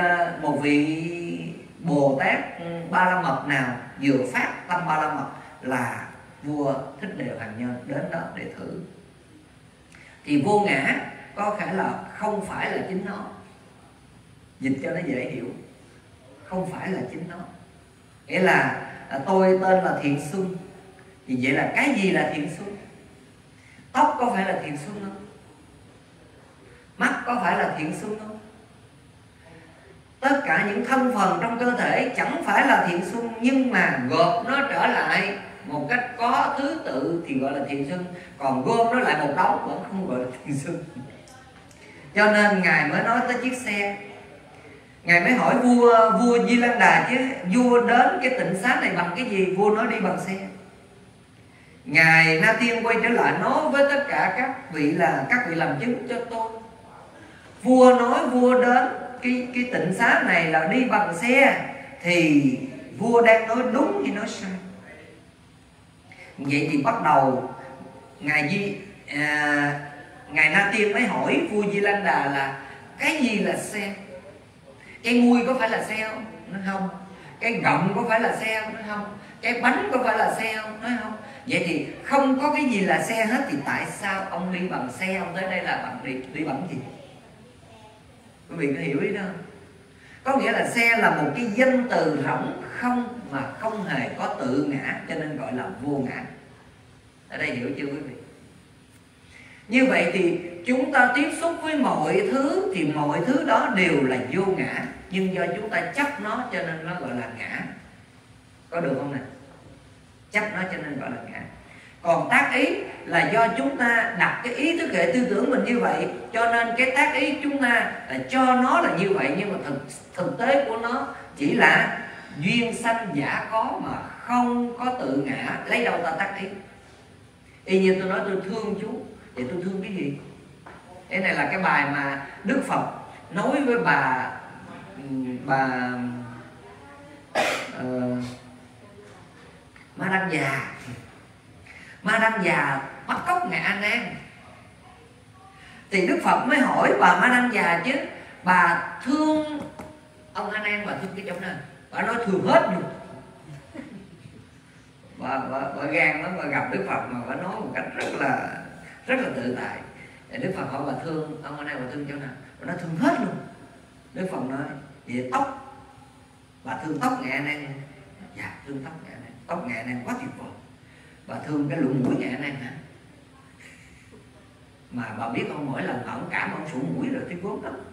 vị Bồ Tát Ba La Mật nào vừa phát tâm Ba La Mật là vua Thích Đề Hoàng Nhân đến đó để thử. Thì vô ngã có thể là không phải là chính nó. Dịch cho nó dễ hiểu, không phải là chính nó. Nghĩa là tôi tên là Thiện Xuân, thì vậy là cái gì là Thiện Xuân? Tóc có phải là Thiện Xuân không? Mắt có phải là Thiện Xuân không? Tất cả những thân phần trong cơ thể chẳng phải là Thiện Xuân, nhưng mà gộp nó trở lại một cách có thứ tự thì gọi là Thiện Xuân, còn gom nó lại một đống vẫn không gọi là Thiện Xuân. Cho nên Ngài mới nói tới chiếc xe. Ngài mới hỏi vua Di Lan Đà chứ vua đến cái tịnh xá này bằng cái gì? Vua nói đi bằng xe. Ngài Na Tiên quay trở lại nói với tất cả các vị là các vị làm chứng cho tôi. Vua nói vua đến cái tịnh xá này là đi bằng xe, thì vua đang nói đúng hay nói sai? Vậy thì bắt đầu Ngài Na Tiên mới hỏi vua Di Lan Đà là cái gì là xe? Cái mui có phải là xe không? Nói không. Cái gọng có phải là xe không? Nói không. Cái bánh có phải là xe không? Nói không. Vậy thì không có cái gì là xe hết, thì tại sao ông đi bằng xe, ông tới đây là bằng đi bằng gì? Quý vị có hiểu ý đó không? Có nghĩa là xe là một cái danh từ rỗng không mà không hề có tự ngã, cho nên gọi là vô ngã. Ở đây hiểu chưa quý vị? Như vậy thì chúng ta tiếp xúc với mọi thứ thì mọi thứ đó đều là vô ngã, nhưng do chúng ta chấp nó cho nên nó gọi là ngã. Có được không nè? Chấp nó cho nên gọi là ngã. Còn tác ý là do chúng ta đặt cái ý thức hệ tư tưởng mình như vậy, cho nên cái tác ý chúng ta là cho nó là như vậy, nhưng mà thực tế của nó chỉ là duyên sanh giả có mà không có tự ngã. Lấy đâu ta tác ý? Y như tôi nói tôi thương chú, vậy tôi thương cái gì? Cái này là cái bài mà Đức Phật nói với bà Ma Đăng Già. Ma Đăng Già bắt cóc Ngài A Nan, thì Đức Phật mới hỏi bà Ma Đăng Già chứ bà thương ông A Nan, bà thương cái chỗ nào? Bà nói thương hết luôn. Bà gan lắm, bà gặp Đức Phật mà bà nói một cách rất là tự tại. Thì Đức Phật hỏi bà thương ông A Nan, bà thương chỗ nào? Bà nói thương hết luôn. Đức Phật nói vậy tóc, bà thương tóc Ngài A Nan? Dạ thương tóc Ngài A Nan. Tóc Ngài A Nan quá tuyệt vời. Bà thương cái lỗ mũi Ngài A Nan hả? Mà bà biết không, mỗi lần ổng cảm ổng sủ mũi rồi thấy gớm lắm.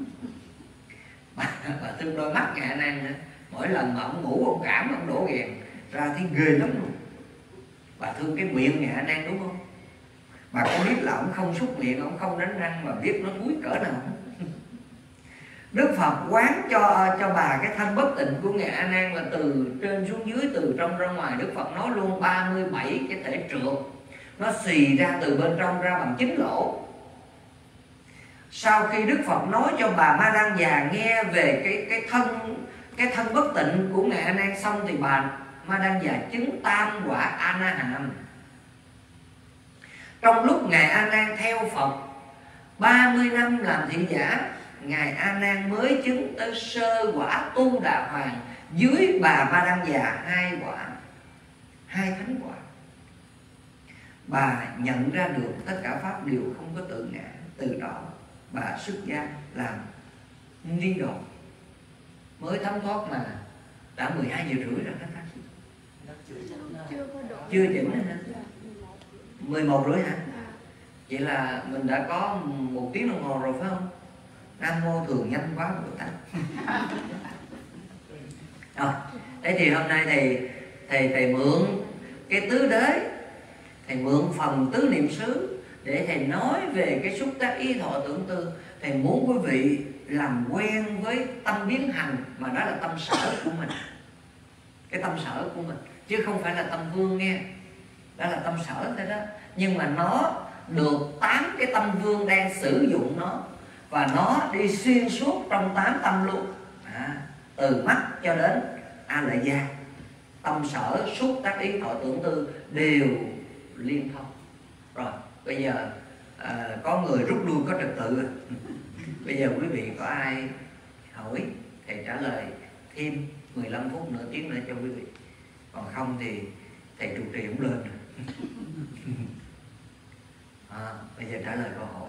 Bà thương đôi mắt Ngài A Nan nữa, mỗi lần mà ổng ngủ ổng cảm ổng đổ ghèn ra thấy ghê lắm luôn. Bà thương cái miệng Ngài A Nan đúng không? Bà có biết là ổng không súc miệng, ổng không đánh răng mà biết nó thúi cỡ nào không? Đức Phật quán cho bà cái thân bất tịnh của Ngài A Nan là từ trên xuống dưới, từ trong ra ngoài. Đức Phật nói luôn 37 cái thể trượt nó xì ra từ bên trong ra bằng 9 lỗ. Sau khi Đức Phật nói cho bà Ma Đăng già nghe về cái thân bất tịnh của Ngài A Nan xong thì bà Ma Đăng già chứng tam quả A Na Hàm. Trong lúc Ngài A Nan theo Phật 30 năm làm thị giả, Ngài A Nan mới chứng tới sơ quả Tu Đà Hoàng dưới bà Ma Đăng già 2 quả, 2 thánh quả. Bà nhận ra được tất cả pháp đều không có tự ngã. Từ đó bà xuất gia làm ni đồ, mới thấm thoát mà đã 12 giờ rưỡi rồi đó. Chưa chỉnh hả? 11 rưỡi hả? Vậy là mình đã có 1 tiếng đồng hồ rồi phải không? Nam mô thường nhanh quá Bồ Tát. Rồi, thế thì hôm nay thầy mượn cái tứ đế, thầy mượn phần tứ niệm xứ để thầy nói về cái xúc tác ý thọ tưởng tư. Thầy muốn quý vị làm quen với tâm biến hành, mà đó là tâm sở của mình, cái tâm sở của mình, chứ không phải là tâm vương nghe. Đó là tâm sở thôi đó. Nhưng mà nó được 8 cái tâm vương đang sử dụng nó, và nó đi xuyên suốt trong 8 tâm luôn. Từ mắt cho đến A Lợi Gia, tâm sở xúc tác ý thọ tưởng tư đều liên thông. Rồi bây giờ có người rút lui có trật tự. Bây giờ quý vị có ai hỏi thầy trả lời thêm 15 phút nửa tiếng nữa cho quý vị, còn không thì thầy trụ trì cũng lên rồi. Bây giờ trả lời câu hỏi.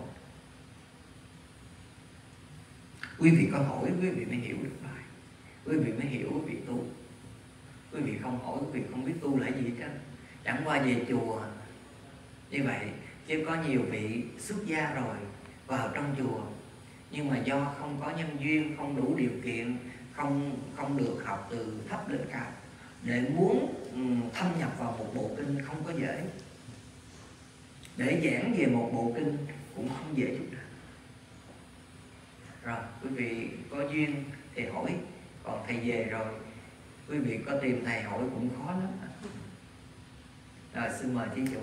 Quý vị có hỏi quý vị mới hiểu được bài, quý vị mới hiểu quý vị tu. Quý vị không hỏi quý vị không biết tu là gì chứ. Chẳng qua về chùa như vậy, chứ có nhiều vị xuất gia rồi vào trong chùa, nhưng mà do không có nhân duyên, không đủ điều kiện, không được học từ thấp lên cao, để muốn thâm nhập vào một bộ kinh không có dễ. Để giảng về một bộ kinh cũng không dễ chút nào. Rồi quý vị có duyên thì hỏi, còn thầy về rồi quý vị có tìm thầy hỏi cũng khó lắm. Rồi xin mời thí chủ.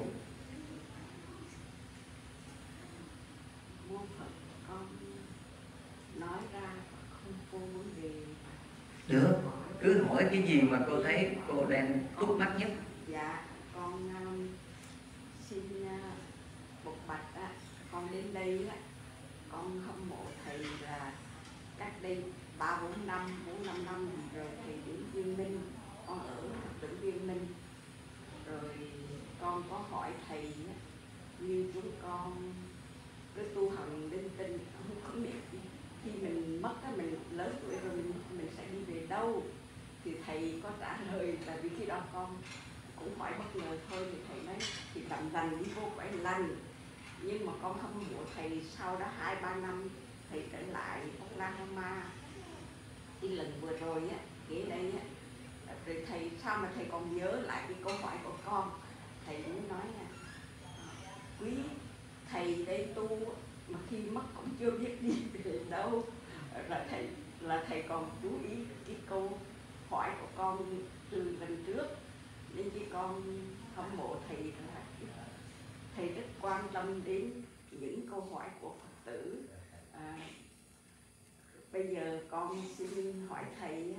Nói ra không cô muốn gì. Được, cứ hỏi cái gì mà cô thấy cô đang thúc mắc nhất. Dạ, con xin bộc bạch á, con đến đây á, con hâm mộ thầy là cách đây 3-4 năm, 4-5 năm rồi thầy đến Viên Minh, con ở tỉnh Viên Minh. Rồi con có hỏi thầy á, như chúng con cứ tu hành linh tinh, không biết khi mình mất á, mình lớn tuổi rồi mình sẽ đi về đâu. Thì thầy có trả lời, là vì khi đó con cũng hỏi bất ngờ thôi, thì thầy nói thì làm lành đi vô quẩy lành. Nhưng mà con hâm mộ thầy sau đó 2-3 năm thầy trở lại Oklahoma. Cái lần vừa rồi á, ghé đây á, rồi thầy sao mà thầy còn nhớ lại cái câu hỏi của con. Thầy muốn nói là quý thầy đây tu mà khi mất cũng chưa biết đi về đâu. Là thầy còn chú ý cái câu hỏi của con từ lần trước, nên khi con hâm mộ thầy là thầy rất quan tâm đến những câu hỏi của Phật tử. Bây giờ con xin hỏi thầy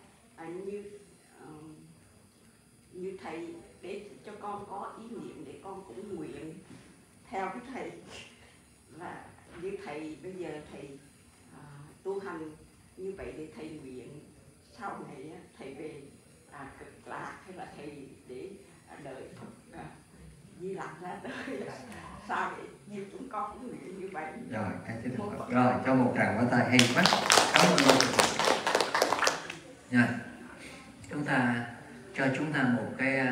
như thầy, để cho con có ý niệm để con cũng nguyện theo cái thầy, là như thầy bây giờ thầy tu hành như vậy để thầy nguyện sau này thầy về Cực Lạc, hay là thầy để đợi Phật Di Lặc ra đời sao vậy, như chúng con cũng nguyện như vậy. Rồi, rồi cho một tràng vỗ tay hay quá. Cảm ơn. Rồi, chúng ta cho chúng ta một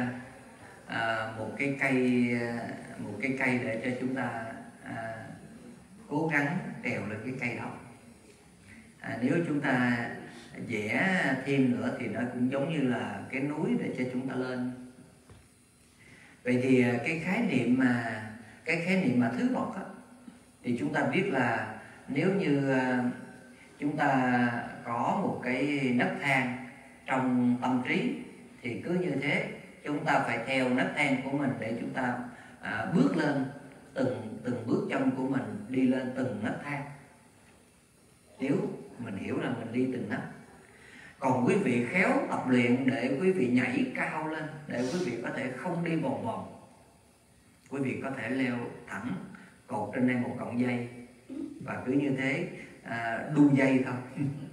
cái cây để cho chúng ta cố gắng trèo lên cái cây đó. Nếu chúng ta vẽ thêm nữa thì nó cũng giống như là cái núi để cho chúng ta lên. Vậy thì cái khái niệm mà thứ bậc á, thì chúng ta biết là nếu như chúng ta có một cái nấc thang trong tâm trí thì cứ như thế chúng ta phải theo nấc thang của mình để chúng ta bước lên từng bước chân của mình, đi lên từng nấc thang. Nếu mình hiểu là mình đi từng nấc. Còn quý vị khéo tập luyện để quý vị nhảy cao lên, để quý vị có thể không đi vòng vòng. Quý vị có thể leo thẳng, cột trên đây một cọng dây và cứ như thế đu dây thôi.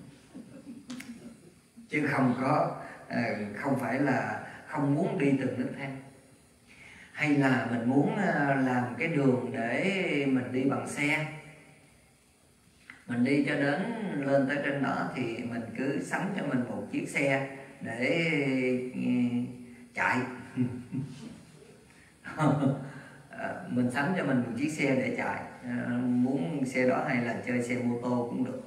Chứ không phải là không muốn đi từng nấc thang. Hay là mình muốn làm cái đường để mình đi bằng xe, mình đi cho đến lên tới trên đó thì mình cứ sắm cho mình một chiếc xe để chạy. Mình sắm cho mình một chiếc xe để chạy, muốn xe đó hay là chơi xe mô tô cũng được.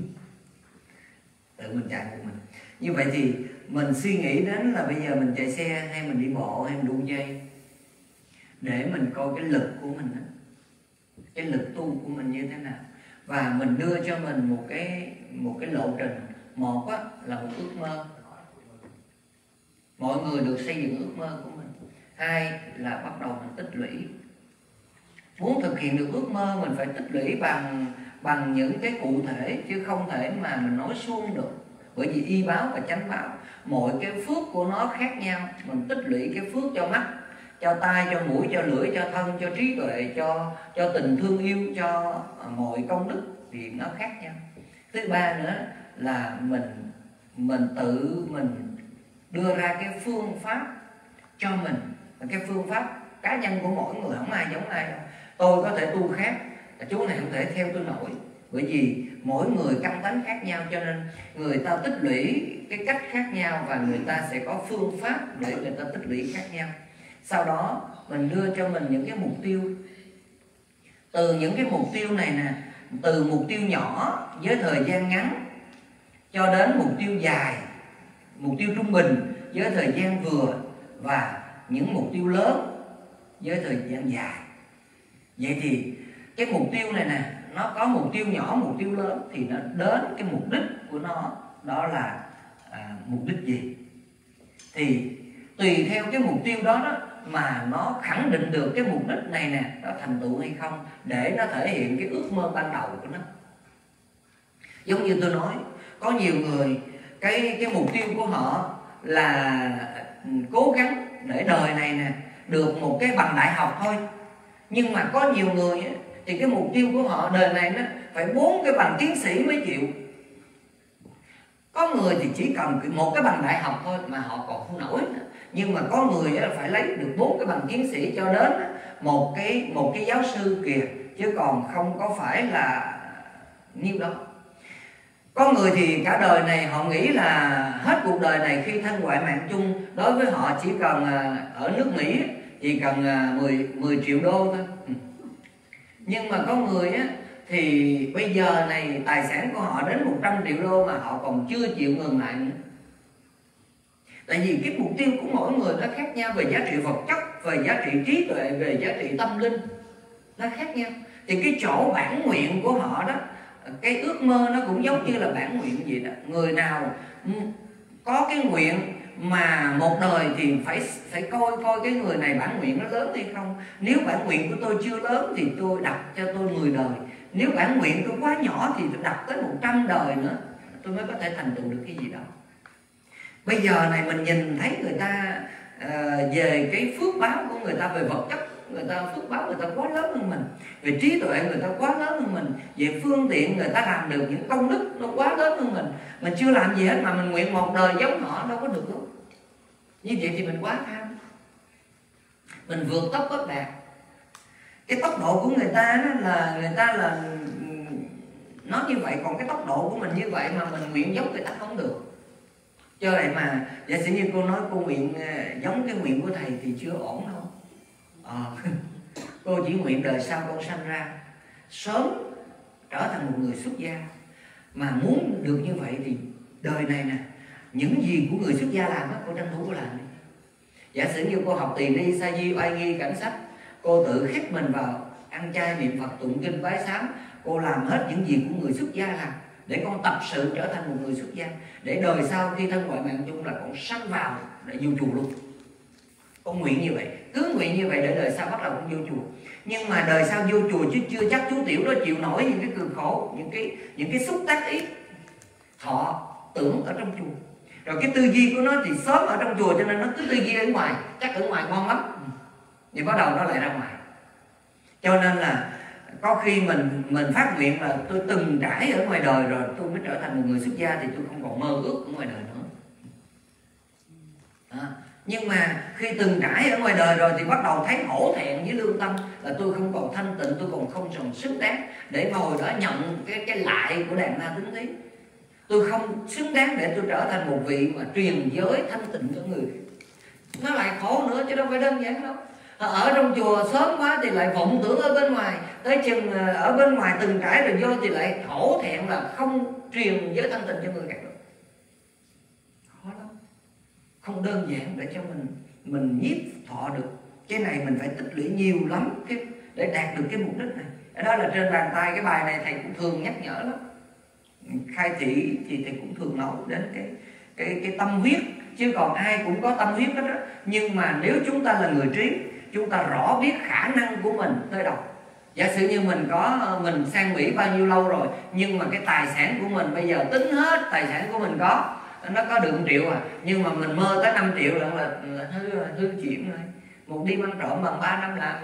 Tự mình chạy một mình. Như vậy thì mình suy nghĩ đến là bây giờ mình chạy xe hay mình đi bộ hay mình đu dây, để mình coi cái lực của mình đó, cái lực tu của mình như thế nào, và mình đưa cho mình một cái lộ trình. Một á, là một ước mơ, mọi người được xây dựng ước mơ của mình. Hai là bắt đầu mình tích lũy. Muốn thực hiện được ước mơ mình phải tích lũy bằng những cái cụ thể, chứ không thể mà mình nói suông được. Bởi vì y báo và chánh báo, mọi cái phước của nó khác nhau. Mình tích lũy cái phước cho mắt, cho tai, cho mũi, cho lưỡi, cho thân, cho trí tuệ, cho tình thương yêu, cho mọi công đức thì nó khác nhau. Thứ ba nữa là mình tự mình đưa ra cái phương pháp cho mình, cái phương pháp cá nhân của mỗi người, không ai giống ai đâu. Tôi có thể tu khác, chú này không thể theo tôi nổi, bởi vì mỗi người căn tánh khác nhau, cho nên người ta tích lũy cái cách khác nhau và người ta sẽ có phương pháp để người ta tích lũy khác nhau. Sau đó mình đưa cho mình những cái mục tiêu. Từ những cái mục tiêu này nè, từ mục tiêu nhỏ với thời gian ngắn cho đến mục tiêu dài, mục tiêu trung bình với thời gian vừa, và những mục tiêu lớn với thời gian dài. Vậy thì cái mục tiêu này nè, nó có mục tiêu nhỏ, mục tiêu lớn, thì nó đến cái mục đích của nó, đó là mục đích gì. Thì tùy theo cái mục tiêu đó mà nó khẳng định được cái mục đích này nè, nó thành tựu hay không, để nó thể hiện cái ước mơ ban đầu của nó. Giống như tôi nói, có nhiều người cái mục tiêu của họ là cố gắng để đời này nè được một cái bằng đại học thôi. Nhưng mà có nhiều người thì cái mục tiêu của họ đời này nó phải 4 cái bằng tiến sĩ mới chịu. Có người thì chỉ cần một cái bằng đại học thôi mà họ còn không nổi nữa. Nhưng mà có người phải lấy được 4 cái bằng tiến sĩ cho đến một cái giáo sư kìa, chứ còn không có phải là nhiêu đó. Có người thì cả đời này họ nghĩ là hết cuộc đời này khi thân ngoại mạng chung, đối với họ chỉ cần ở nước Mỹ chỉ cần 10 triệu đô thôi. Nhưng mà có người thì bây giờ này tài sản của họ đến 100 triệu đô mà họ còn chưa chịu ngừng lại nữa. Tại vì cái mục tiêu của mỗi người nó khác nhau, về giá trị vật chất, về giá trị trí tuệ, về giá trị tâm linh, nó khác nhau. Thì cái chỗ bản nguyện của họ đó, cái ước mơ nó cũng giống như là bản nguyện vậy đó. Người nào có cái nguyện mà một đời thì phải coi cái người này bản nguyện nó lớn hay không. Nếu bản nguyện của tôi chưa lớn thì tôi đặt cho tôi 10 đời. Nếu bản nguyện tôi quá nhỏ thì tôi đặt tới 100 đời nữa, tôi mới có thể thành tựu được cái gì đó. Bây giờ này mình nhìn thấy người ta về cái phước báo của người ta, về vật chất người ta, phước báo người ta quá lớn hơn mình, về trí tuệ người ta quá lớn hơn mình, về phương tiện người ta làm được những công đức nó quá lớn hơn mình. Mình chưa làm gì hết mà mình nguyện một đời giống họ, đâu có được đâu. Như vậy thì mình quá tham, mình vượt tốc bất đạt. Cái tốc độ của người ta là nó như vậy, còn cái tốc độ của mình như vậy mà mình nguyện giống người ta không được. Cho vậy mà giả sử như cô nói cô nguyện giống cái nguyện của thầy thì chưa ổn đâu. Cô chỉ nguyện đời sau con sanh ra sớm trở thành một người xuất gia. Mà muốn được như vậy thì đời này nè, những gì của người xuất gia làm á, cô tranh thủ cô làm đi. Giả sử như cô học tỳ ni, sa di, oai nghi, cảnh sách, cô tự khép mình vào ăn chay, niệm Phật, tụng kinh, bái sám, cô làm hết những gì của người xuất gia làm, để con tập sự trở thành một người xuất gia, để đời sau khi thân ngoại mạng chung là con sanh vào để vô chùa luôn. Con nguyện như vậy, cứ nguyện như vậy để đời sau bắt đầu con vô chùa. Nhưng mà đời sau vô chùa chứ chưa chắc chú tiểu đó chịu nổi những cái cực khổ, những cái xúc tác ý thọ tưởng ở trong chùa. Rồi cái tư duy của nó thì sớm ở trong chùa, cho nên nó cứ tư duy ở ngoài, chắc ở ngoài ngon lắm, thì bắt đầu nó lại ra ngoài. Cho nên là có khi mình phát nguyện là tôi từng trải ở ngoài đời rồi tôi mới trở thành một người xuất gia, thì tôi không còn mơ ước ở ngoài đời nữa. Nhưng mà khi từng trải ở ngoài đời rồi thì bắt đầu thấy hổ thẹn với lương tâm, là tôi không còn thanh tịnh, tôi còn không còn xứng đáng để ngồi đó nhận cái lại của đàn na tính thí. Tôi không xứng đáng để tôi trở thành một vị mà truyền giới thanh tịnh cho người. Nó lại khổ nữa chứ đâu phải đơn giản đâu. Ở trong chùa sớm quá thì lại vọng tưởng ở bên ngoài, tới chừng ở bên ngoài từng trải rồi vô thì lại hổ thẹn là không truyền giới thanh tịnh cho người khác được. Khó lắm, không đơn giản để cho mình nhiếp thọ được. Cái này mình phải tích lũy nhiều lắm để đạt được cái mục đích này. Đó là trên bàn tay cái bài này thầy cũng thường nhắc nhở lắm. Khai thị thì thầy cũng thường nói đến cái tâm huyết, chứ còn ai cũng có tâm huyết hết đó. Nhưng mà nếu chúng ta là người trí, chúng ta rõ biết khả năng của mình tới đâu. Giả sử như mình sang Mỹ bao nhiêu lâu rồi, nhưng mà cái tài sản của mình bây giờ tính hết tài sản của mình nó có được 1 triệu à, nhưng mà mình mơ tới 5 triệu là hư chuyện rồi. Một đêm ăn trộm bằng 3 năm làm.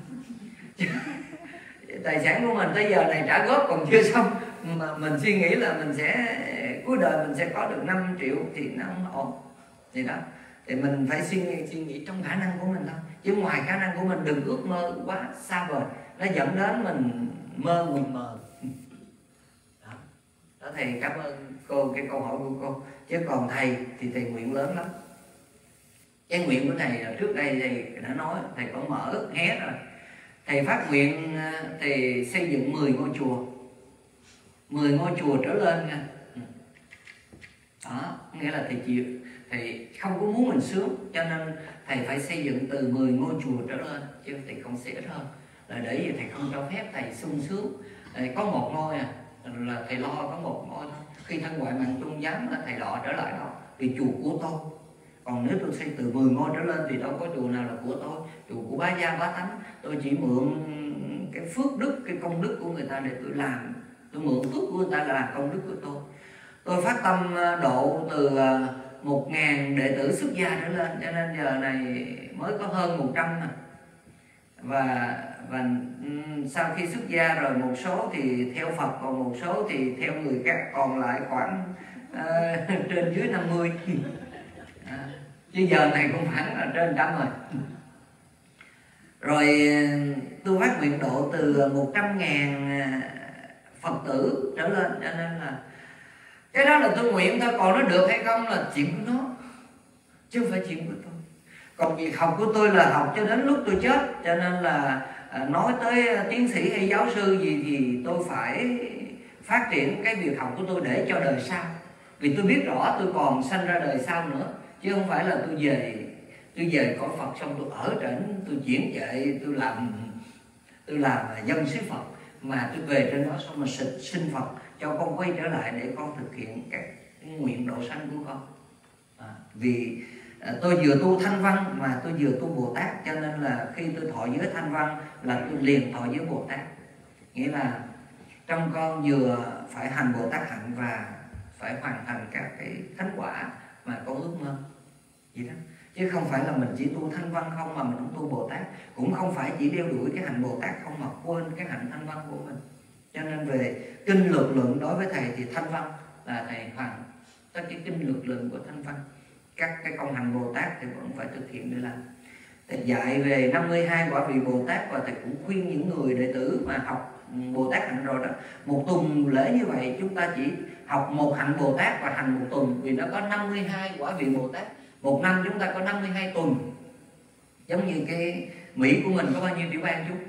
Tài sản của mình tới giờ này trả góp còn chưa xong, mà mình suy nghĩ là mình sẽ cuối đời mình sẽ có được 5 triệu thì nó không ổn. Thì đó, thì mình phải suy nghĩ trong khả năng của mình thôi, chứ ngoài khả năng của mình đừng ước mơ quá xa vời, nó dẫn đến mình mơ quỳnh mờ. Đó, thầy cảm ơn cô cái câu hỏi của cô. Chứ còn thầy thì thầy nguyện lớn lắm. Cái nguyện của thầy là trước đây thầy đã nói, thầy có mở hé rồi. Thầy phát nguyện thì xây dựng 10 ngôi chùa, 10 ngôi chùa trở lên nha. Đó, nghĩa là thầy không có muốn mình sướng, cho nên thầy phải xây dựng từ 10 ngôi chùa trở lên, chứ thầy không sẽ ít hơn. Là để vì thầy không cho phép thầy sung sướng có 1 ngôi là thầy lo có 1 ngôi thôi. Khi thân ngoại mạng chung dám là thầy lọ trở lại đó vì chùa của tôi. Còn nếu tôi xây từ 10 ngôi trở lên thì đâu có chùa nào là của tôi, chùa của bá gia bá tánh. Tôi chỉ mượn cái phước đức, cái công đức của người ta để tôi làm. Tôi mượn phước của người ta là công đức của tôi. Tôi phát tâm độ từ 1.000 đệ tử xuất gia trở lên, cho nên giờ này mới có hơn 100 mà. Và sau khi xuất gia rồi, một số thì theo Phật, còn một số thì theo người khác, còn lại khoảng trên dưới 50. Chứ giờ này cũng khoảng là trên 100 rồi. Rồi tôi phát nguyện độ từ 100.000 Phật tử trở lên, cho nên là cái đó là tôi nguyện thôi, còn nó được hay không là chuyện của nó, chứ không phải chuyện của tôi. Còn việc học của tôi là học cho đến lúc tôi chết, cho nên là nói tới tiến sĩ hay giáo sư gì thì tôi phải phát triển cái việc học của tôi để cho đời sau. Vì tôi biết rõ tôi còn sanh ra đời sau nữa, chứ không phải là tôi về cõi Phật xong tôi ở trển, tôi chuyển dạy, tôi làm dân sứ Phật, mà tôi về trên đó xong mà xin Phật cho con quay trở lại để con thực hiện các nguyện độ sanh của con. Vì tôi vừa tu thanh văn mà tôi vừa tu Bồ Tát, cho nên là khi tôi thọ giới thanh văn là tôi liền thọ giới Bồ Tát. Nghĩa là trong con vừa phải hành Bồ Tát hạnh và phải hoàn thành các cái thánh quả mà con ước mơ vậy đó. Chứ không phải là mình chỉ tu thanh văn không mà mình không tu Bồ Tát, cũng không phải chỉ đeo đuổi cái hạnh Bồ Tát không mà quên cái hạnh thanh văn của mình. Cho nên về kinh lược lượng đối với thầy thì thanh văn là thầy hoàn tất cái kinh lược lượng của thanh văn. Các cái công hành Bồ Tát thì vẫn phải thực hiện để làm. Thầy dạy về 52 quả vị Bồ Tát, và thầy cũng khuyên những người đệ tử mà học Bồ Tát hạnh rồi đó, một tuần lễ như vậy chúng ta chỉ học một hạnh Bồ Tát và hành một tuần, vì nó có 52 quả vị Bồ Tát. Một năm chúng ta có 52 tuần. Giống như cái Mỹ của mình có bao nhiêu tiểu bang chú?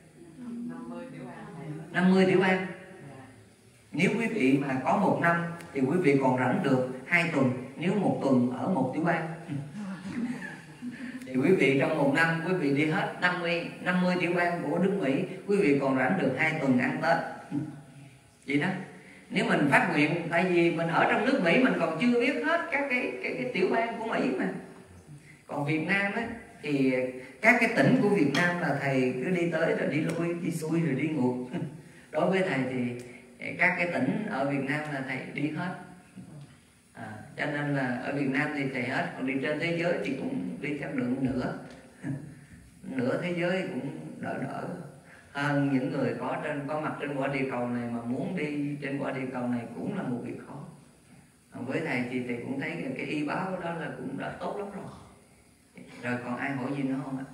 50 tiểu bang. Nếu quý vị mà có một năm thì quý vị còn rảnh được 2 tuần, nếu một tuần ở một tiểu bang. Thì quý vị trong một năm quý vị đi hết 50 tiểu bang của nước Mỹ, quý vị còn rảnh được 2 tuần ăn Tết. Vậy đó. Nếu mình phát nguyện, tại vì mình ở trong nước Mỹ mình còn chưa biết hết các cái tiểu bang của Mỹ mà. Còn Việt Nam á thì các cái tỉnh của Việt Nam là thầy cứ đi tới rồi đi lui, đi xuôi rồi đi ngược. Đối với thầy thì các cái tỉnh ở Việt Nam là thầy đi hết. Cho nên là ở Việt Nam thì thầy hết, còn đi trên thế giới thì cũng đi chắc được nửa thế giới cũng đỡ hơn những người có mặt trên quả địa cầu này, mà muốn đi trên quả địa cầu này cũng là một việc khó. Với thầy thì thầy cũng thấy cái y báo đó là cũng đã tốt lắm rồi. Rồi còn ai hỏi gì nữa không ạ?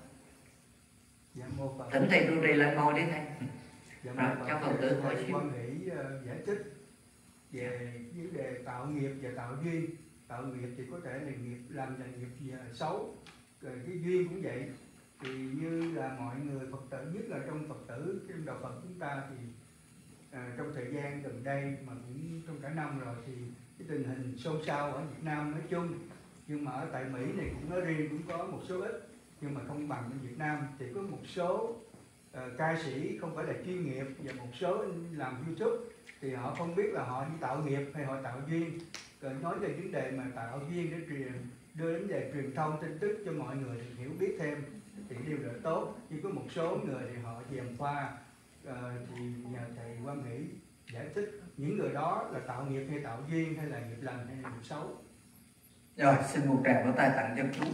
Thỉnh thầy trụ trì lên ngồi đi thầy. Rồi cho Phật tử hỏi xíu. Quan nghĩ giải thích về vấn đề tạo nghiệp và tạo duyên. Tạo nghiệp thì có thể là nghiệp làm là nghiệp xấu, rồi cái duyên cũng vậy. Thì như là mọi người Phật tử, nhất là trong Phật tử, trong đạo Phật chúng ta thì trong thời gian gần đây mà cũng trong cả năm rồi thì cái tình hình xôn xao ở Việt Nam nói chung, nhưng mà ở tại Mỹ này cũng nói riêng cũng có một số ít, nhưng mà không bằng ở Việt Nam. Thì có một số ca sĩ không phải là chuyên nghiệp và một số làm YouTube thì họ không biết là họ đi tạo nghiệp hay họ tạo duyên. Rồi nói về vấn đề mà tạo duyên để đưa đến về truyền thông tin tức cho mọi người thì hiểu biết thêm thì điều đó tốt. Nhưng có một số người thì họ gièm pha, thì nhờ thầy Quan Nghĩ giải thích những người đó là tạo nghiệp hay tạo duyên, hay là nghiệp lành hay là nghiệp xấu. Rồi xin một tràng vỗ tay tặng cho chú.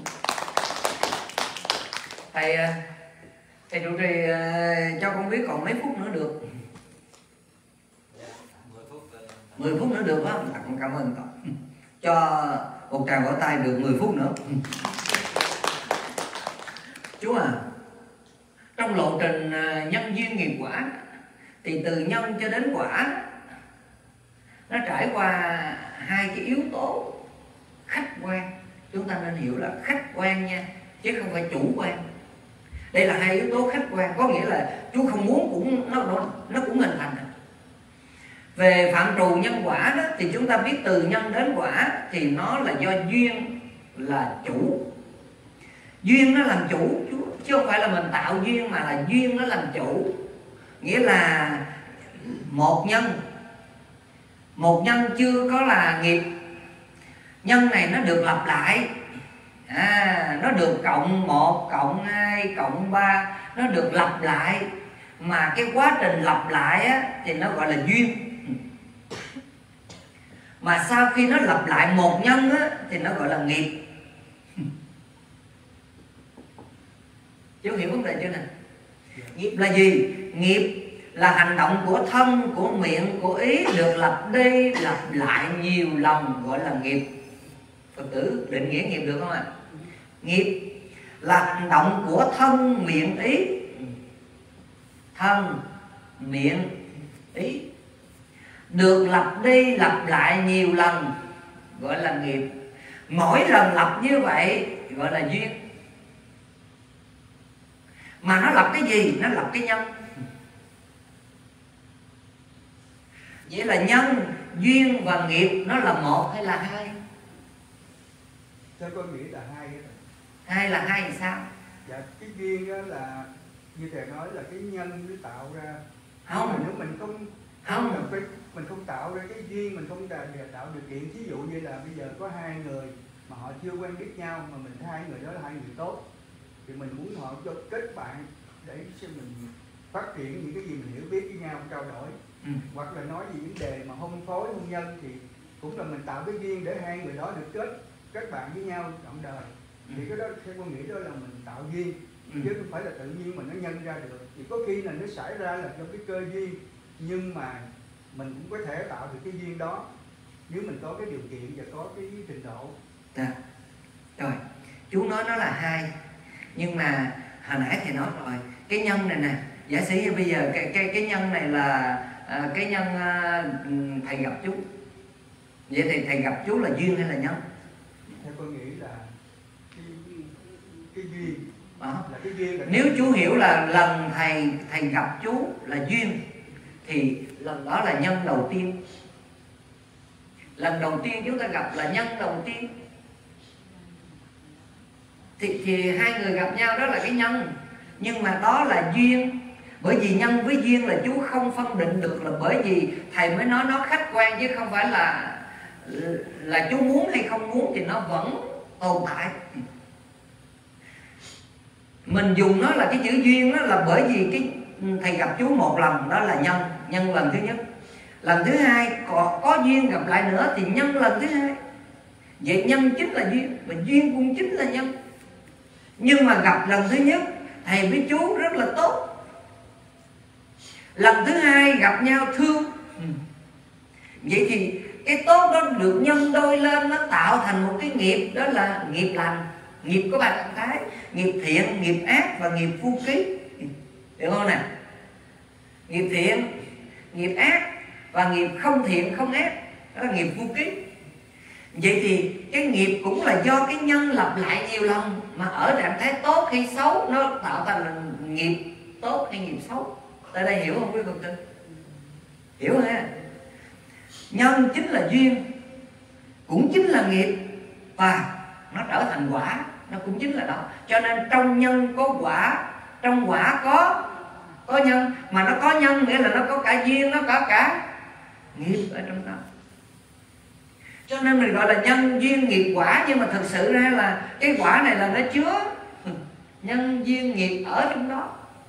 Thầy trụ trì cho con biết còn mấy phút nữa được? 10 phút nữa được không? Con cảm ơn cậu. Cho một tràng vỗ tay được 10 phút nữa. Chú trong lộ trình nhân duyên nghiệp quả thì từ nhân cho đến quả nó trải qua hai cái yếu tố khách quan. Chúng ta nên hiểu là khách quan nha, chứ không phải chủ quan. Đây là hai yếu tố khách quan, có nghĩa là chú không muốn cũng nó cũng hình thành. Về phạm trù nhân quả đó thì chúng ta biết từ nhân đến quả thì nó là do duyên là chủ. Duyên nó làm chủ chứ không phải là mình tạo duyên, mà là duyên nó làm chủ. Nghĩa là một nhân chưa có là nghiệp, nhân này nó được lặp lại, nó được cộng 1, cộng 2, cộng 3, nó được lặp lại. Mà cái quá trình lặp lại á, thì nó gọi là duyên. Mà sau khi nó lặp lại một nhân á, thì nó gọi là nghiệp. Chú hiểu vấn đề chưa nè? Nghiệp là gì? Nghiệp là hành động của thân, của miệng, của ý được lặp đi lặp lại nhiều lần, gọi là nghiệp. Phật tử định nghĩa nghiệp được không ạ? Nghiệp là hành động của thân, miệng, ý. Thân, miệng, ý được lặp đi lặp lại nhiều lần, gọi là nghiệp. Mỗi lần lặp như vậy gọi là duyên. Mà nó lặp cái gì? Nó lặp cái nhân. Vậy là nhân, duyên và nghiệp nó là một hay là hai? Theo con nghĩ là hai. Hai là hai thì sao? Dạ, cái duyên đó là như thầy nói là cái nhân nó tạo ra. Không. Mà nếu mình mình không tạo ra cái duyên, mình không tạo điều kiện. Ví dụ như là bây giờ có hai người mà họ chưa quen biết nhau, mà mình thấy hai người đó là hai người tốt, thì mình muốn họ cho kết bạn để cho mình phát triển những cái gì mình hiểu biết với nhau, trao đổi. Hoặc là nói về vấn đề mà hôn phối, hôn nhân thì cũng là mình tạo cái duyên để hai người đó được kết bạn với nhau trọn đời. Thì cái đó theo con nghĩ đó là mình tạo duyên, chứ không phải là tự nhiên mà nó nhân ra được. Thì có khi là nó xảy ra là trong cái cơ duyên, nhưng mà mình cũng có thể tạo được cái duyên đó nếu mình có cái điều kiện và có cái trình độ. Rồi, chú nói nó là hai. Nhưng mà hồi nãy thầy nói rồi, cái nhân này nè, giả sử như bây giờ cái nhân này là cái nhân thầy gặp chú. Vậy thì thầy gặp chú là duyên hay là nhân? Theo tôi nghĩ là cái duyên. Là cái duyên là nếu chú hiểu là lần thầy gặp chú là duyên, thì lần đó là nhân đầu tiên. Lần đầu tiên chúng ta gặp là nhân đầu tiên. Thì hai người gặp nhau đó là cái nhân. Nhưng mà đó là duyên. Bởi vì nhân với duyên là chú không phân định được, là bởi vì thầy mới nói nó khách quan, chứ không phải là chú muốn hay không muốn thì nó vẫn tồn tại. Mình dùng nó là cái chữ duyên đó là bởi vì cái thầy gặp chú một lần đó là nhân lần thứ nhất. Lần thứ hai có duyên gặp lại nữa thì nhân lần thứ hai. Vậy nhân chính là duyên và duyên cũng chính là nhân. Nhưng mà gặp lần thứ nhất thầy với chú rất là tốt. Lần thứ hai gặp nhau thương. Vậy thì cái tốt đó được nhân đôi lên, nó tạo thành một cái nghiệp, đó là nghiệp lành. Nghiệp có ba trạng thái: nghiệp thiện, nghiệp ác và nghiệp vô ký. Được không nè? Nghiệp thiện, nghiệp ác và nghiệp không thiện không ác, đó là nghiệp vô ký. Vậy thì cái nghiệp cũng là do cái nhân lặp lại nhiều lần, mà ở trạng thái tốt hay xấu nó tạo thành là nghiệp tốt hay nghiệp xấu. Tại đây hiểu không quý Phật tử? Hiểu ha? Nhân chính là duyên, cũng chính là nghiệp, và nó trở thành quả, nó cũng chính là đó. Cho nên trong nhân có quả, trong quả có nhân. Mà nó có nhân nghĩa là nó có cả duyên, nó có cả nghiệp ở trong đó. Cho nên mình gọi là nhân duyên nghiệp quả. Nhưng mà thực sự ra là cái quả này là nó chứa nhân duyên nghiệp ở trong đó.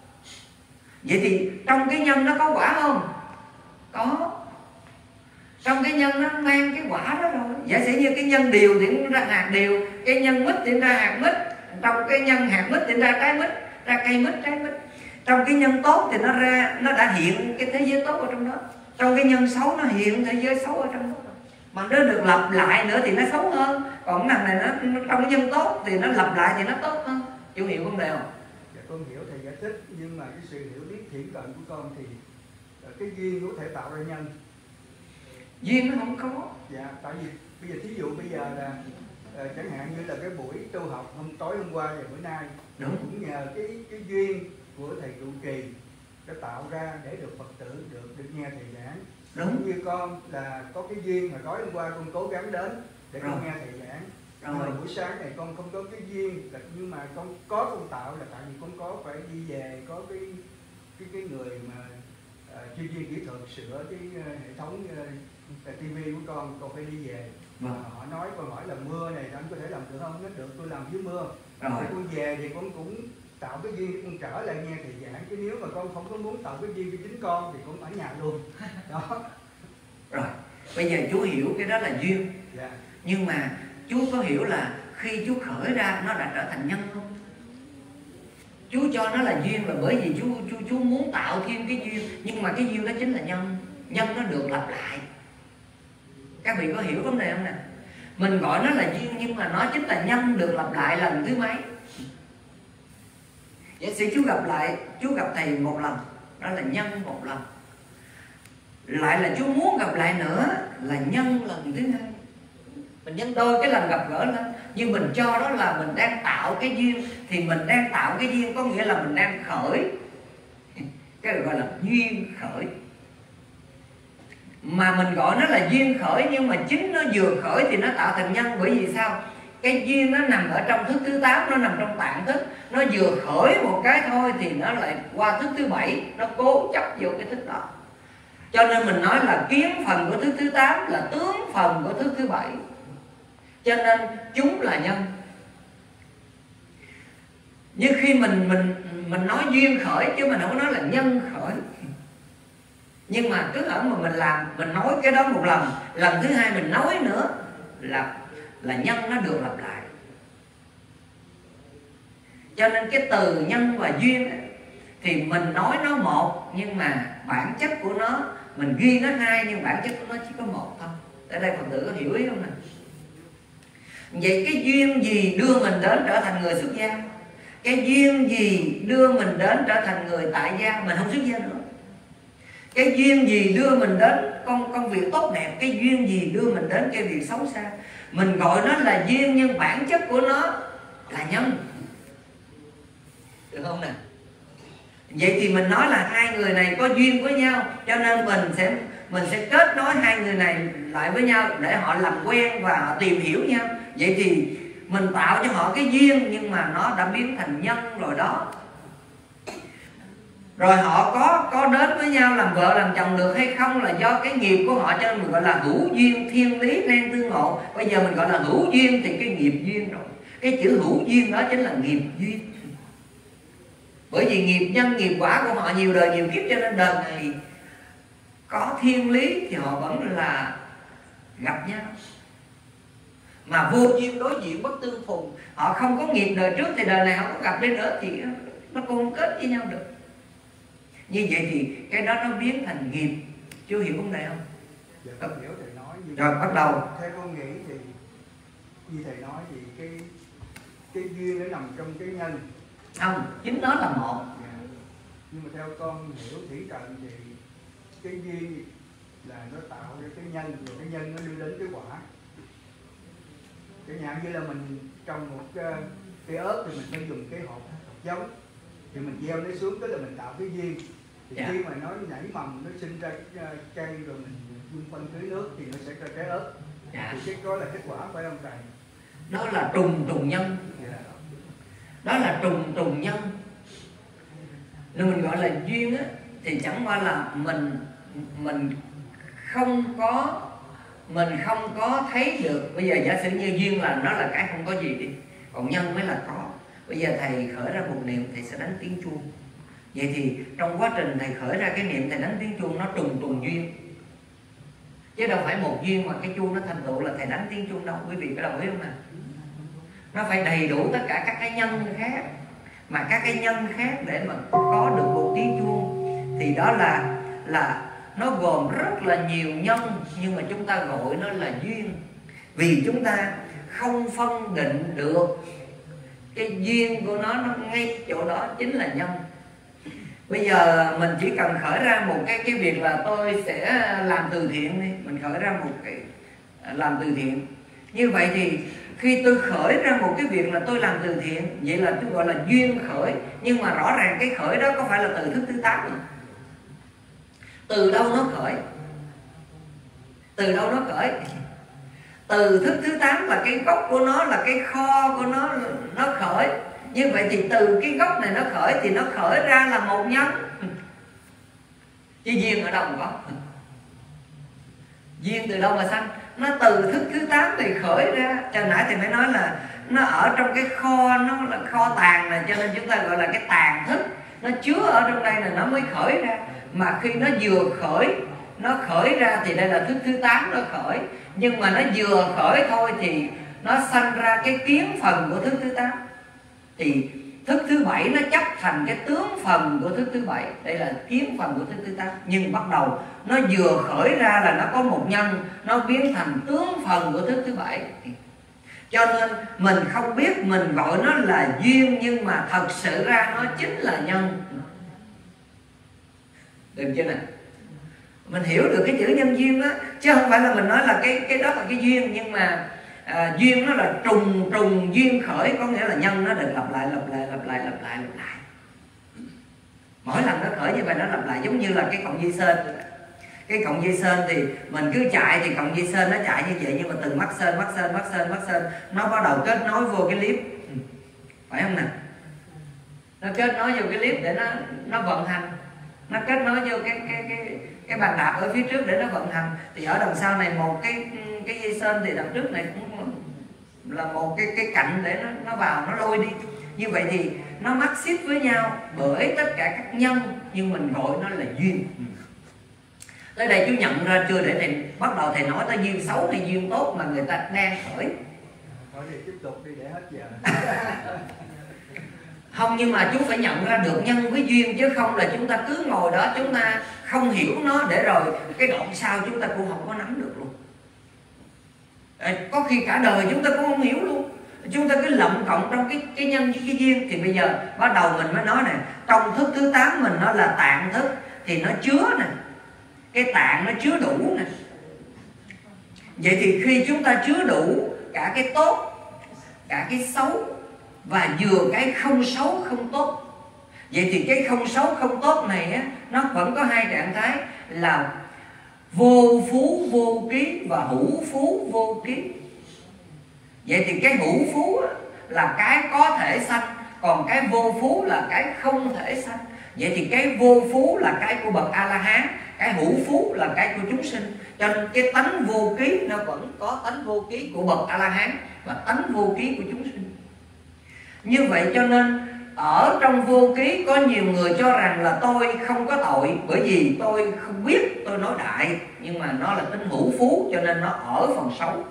Vậy thì trong cái nhân nó có quả không? Có. Trong cái nhân nó mang cái quả đó rồi. Giả sử như cái nhân điều thì nó ra hạt điều, cái nhân mít thì nó ra hạt mít, trong cái nhân hạt mít thì ra trái mít, ra cây mít, trái mít. Trong cái nhân tốt thì nó đã hiện cái thế giới tốt ở trong đó. Trong cái nhân xấu nó hiện thế giới xấu ở trong đó. Mà nó được lặp lại nữa thì nó xấu hơn. Còn cái này nó trong cái nhân tốt thì nó lặp lại thì nó tốt hơn. Chú hiểu vấn đề không? Dạ con hiểu thầy giải thích, nhưng mà cái sự hiểu biết thiển cận của con thì cái duyên có thể tạo ra nhân. Duyên nó không có. Dạ, tại vì bây giờ thí dụ bây giờ là chẳng hạn như là cái buổi tu học tối hôm qua và bữa nay, đúng, cũng nhờ cái duyên của thầy trụ trì đã tạo ra để được Phật tử được nghe thầy giảng. Đúng. Như con là có cái duyên mà tối hôm qua con cố gắng đến để con nghe thầy giảng. Nhưng mà buổi sáng này con không có cái duyên, nhưng mà con có con tạo là tại vì con có phải đi về, có cái người mà chuyên viên kỹ thuật sửa cái hệ thống TV của con phải đi về. Họ nói, con hỏi là mưa này anh có thể làm được không? Nó được, tôi làm dưới mưa. Rồi con về thì con cũng tạo cái duyên, con trở lại nghe thầy giảng. Chứ nếu mà con không có muốn tạo cái duyên cho chính con thì con ở nhà luôn. Đó. Rồi, bây giờ chú hiểu cái đó là duyên. Dạ. Nhưng mà chú có hiểu là khi chú khởi ra nó đã trở thành nhân không? Chú cho nó là duyên là bởi vì chú muốn tạo thêm cái duyên. Nhưng mà cái duyên đó chính là nhân. Nhân nó được lặp lại. Các vị có hiểu vấn đề không nè? Mình gọi nó là duyên nhưng mà nó chính là nhân được lặp lại lần thứ mấy. Giả sử chú gặp thầy một lần, đó là nhân một lần. Lại là chú muốn gặp lại nữa là nhân lần thứ hai. Mình nhân đôi cái lần gặp gỡ lên. Nhưng mình cho đó là mình đang tạo cái duyên. Thì mình đang tạo cái duyên có nghĩa là mình đang khởi. Cái gọi là duyên khởi. Mà mình gọi nó là duyên khởi, nhưng mà chính nó vừa khởi thì nó tạo thành nhân. Bởi vì sao? Cái duyên nó nằm ở trong thức thứ 8, nó nằm trong tạng thức. Nó vừa khởi một cái thôi thì nó lại qua thức thứ 7, nó cố chấp vô cái thức đó. Cho nên mình nói là kiến phần của thức thứ 8 là tướng phần của thức thứ 7. Cho nên chúng là nhân. Như khi mình nói duyên khởi chứ mình không nói là nhân khởi. Nhưng mà cứ ở mà mình nói cái đó một lần, lần thứ hai mình nói nữa là nhân nó được lặp lại. Cho nên cái từ nhân và duyên ấy, thì mình nói nó một, nhưng mà bản chất của nó mình ghi nó hai, nhưng bản chất của nó chỉ có một thôi. Ở đây Phật tử có hiểu ý không nè? Vậy cái duyên gì đưa mình đến trở thành người xuất gia? Cái duyên gì đưa mình đến trở thành người tại gia, mình không xuất gia nữa. Cái duyên gì đưa mình đến công việc tốt đẹp, cái duyên gì đưa mình đến cái việc xấu xa. Mình gọi nó là duyên nhưng bản chất của nó là nhân. Được không nè? Vậy thì mình nói là hai người này có duyên với nhau, cho nên mình sẽ kết nối hai người này lại với nhau để họ làm quen và họ tìm hiểu nhau. Vậy thì mình tạo cho họ cái duyên, nhưng mà nó đã biến thành nhân rồi đó. Rồi họ có đến với nhau làm vợ làm chồng được hay không là do cái nghiệp của họ, cho nên mình gọi là hữu duyên thiên lý nan tương ngộ. Bây giờ mình gọi là hữu duyên thì cái nghiệp duyên rồi. Cái chữ hữu duyên đó chính là nghiệp duyên. Bởi vì nghiệp nhân nghiệp quả của họ nhiều đời nhiều kiếp, cho nên đời này có thiên lý thì họ vẫn là gặp nhau. Mà vô duyên đối diện bất tương phùng, họ không có nghiệp đời trước thì đời này họ có gặp đi nữa thì nó cũng không kết với nhau được. Như vậy thì cái đó nó biến thành nghiệp. Chú hiểu vấn đề không? Dạ, con hiểu thầy nói. Rồi bắt đầu. Theo con nghĩ thì như thầy nói thì cái duyên nó nằm trong cái nhân. Không, chính nó là một. Dạ. Nhưng mà theo con hiểu thủy trần thì cái duyên là nó tạo ra cái nhân, rồi cái nhân nó đưa đến cái quả. Chẳng hạn như là mình trồng một cây ớt thì mình phải dùng cái hột giống, thì mình gieo nó xuống, tức là mình tạo cái duyên. Thì khi mà nó nảy mầm, nó sinh ra cái cây, rồi mình vun phân tưới nước thì nó sẽ ra trái ớt. Thì cái đó là kết quả, phải không thầy? Đó là trùng nhân. Đó là trùng nhân. Nên mình gọi là duyên á, thì chẳng qua là mình không có thấy được. Bây giờ giả sử như duyên là nó là cái không có gì đi, còn nhân mới là có. Bây giờ thầy khởi ra một niệm, thầy sẽ đánh tiếng chuông. Vậy thì trong quá trình thầy khởi ra cái niệm, thầy đánh tiếng chuông, nó trùng duyên. Chứ đâu phải một duyên mà cái chuông nó thành tựu là thầy đánh tiếng chuông đâu. Quý vị có đồng ý không nào? Nó phải đầy đủ tất cả các cái nhân khác. Mà các cái nhân khác để mà có được một tiếng chuông thì đó là nó gồm rất là nhiều nhân, nhưng mà chúng ta gọi nó là duyên. Vì chúng ta không phân định được cái duyên của nó ngay chỗ đó chính là nhân. Bây giờ mình chỉ cần khởi ra một cái việc là tôi sẽ làm từ thiện đi. Mình khởi ra một cái làm từ thiện. Như vậy thì khi tôi khởi ra một cái việc là tôi làm từ thiện, vậy là tôi gọi là duyên khởi. Nhưng mà rõ ràng cái khởi đó có phải là từ thức thứ 8 không? Từ đâu nó khởi? Từ đâu nó khởi? Từ thức thứ 8 là cái gốc của nó, là cái kho của nó khởi. Như vậy thì từ cái gốc này nó khởi thì nó khởi ra là một nhân. Chứ duyên ở đâu mà có? Duyên từ đâu mà sanh? Nó từ thức thứ 8 thì khởi ra. Cho nãy thì mới nói là nó ở trong cái kho, nó là kho tàng này, cho nên chúng ta gọi là cái tàng thức. Nó chứa ở trong đây là nó mới khởi ra. Mà khi nó vừa khởi, nó khởi ra thì đây là thức thứ 8 nó khởi. Nhưng mà nó vừa khởi thôi thì nó sanh ra cái kiến phần của thức thứ 8. Thì thức thứ 7 nó chấp thành cái tướng phần của thức thứ 7. Đây là kiến phần của thức thứ 8. Nhưng bắt đầu nó vừa khởi ra là nó có một nhân, nó biến thành tướng phần của thức thứ 7. Cho nên mình không biết, mình gọi nó là duyên, nhưng mà thật sự ra nó chính là nhân. Được chưa nè? Mình hiểu được cái chữ nhân duyên đó. Chứ không phải là mình nói là cái đó là cái duyên. Nhưng mà duyên nó là trùng duyên khởi. Có nghĩa là nhân nó được lặp lại. Mỗi lần nó khởi như vậy nó lặp lại. Giống như là cái cọng dây sên. Cái cọng dây sên thì mình cứ chạy thì cọng dây sên nó chạy như vậy. Nhưng mà từng mắc sên nó bắt đầu kết nối vô cái clip. Phải không nè? Nó kết nối vô cái clip để nó vận hành. Nó kết nối vô cái bàn đạp ở phía trước để nó vận hành. Thì ở đằng sau này một cái dây sên, thì đằng trước này cũng là một cái cạnh để nó vào, nó lôi đi. Như vậy thì nó mắc xít với nhau bởi tất cả các nhân, nhưng mình gọi nó là duyên. Tới đây chú nhận ra chưa? Để thầy bắt đầu thầy nói tới duyên xấu hay duyên tốt mà người ta đang khởi. Thôi thì tiếp tục đi để hết giờ. Không, nhưng mà chú phải nhận ra được nhân với duyên, chứ không là chúng ta cứ ngồi đó chúng ta không hiểu nó, để rồi cái đoạn sau chúng ta cũng không có nắm được luôn. Có khi cả đời chúng ta cũng không hiểu luôn. Chúng ta cứ lậm cộng trong cái nhân với cái duyên. Thì bây giờ bắt đầu mình mới nói này, trong thức thứ 8 mình nó là tạng thức, thì nó chứa nè, cái tạng nó chứa đủ nè. Vậy thì khi chúng ta chứa đủ cả cái tốt, cả cái xấu, và vừa cái không xấu không tốt, vậy thì cái không xấu không tốt này á, nó vẫn có hai trạng thái là vô phú vô ký và hữu phú vô ký. Vậy thì cái hữu phú á, là cái có thể sanh, còn cái vô phú là cái không thể sanh. Vậy thì cái vô phú là cái của bậc A-la-hán, cái hữu phú là cái của chúng sinh. Cho nên cái tánh vô ký nó vẫn có tánh vô ký của bậc A-la-hán và tánh vô ký của chúng sinh. Như vậy cho nên ở trong vô ký có nhiều người cho rằng là tôi không có tội, bởi vì tôi không biết, tôi nói đại, nhưng mà nó là tính hữu phú cho nên nó ở phần xấu.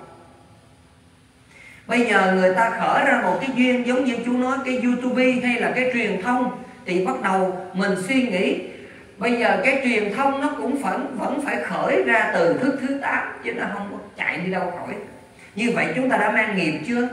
Bây giờ người ta khởi ra một cái duyên giống như chú nói, cái YouTube hay là cái truyền thông, thì bắt đầu mình suy nghĩ bây giờ cái truyền thông nó cũng vẫn phải khởi ra từ thức thứ 8, chứ nó không có chạy đi đâu khỏi. Như vậy chúng ta đã mang nghiệp chưa?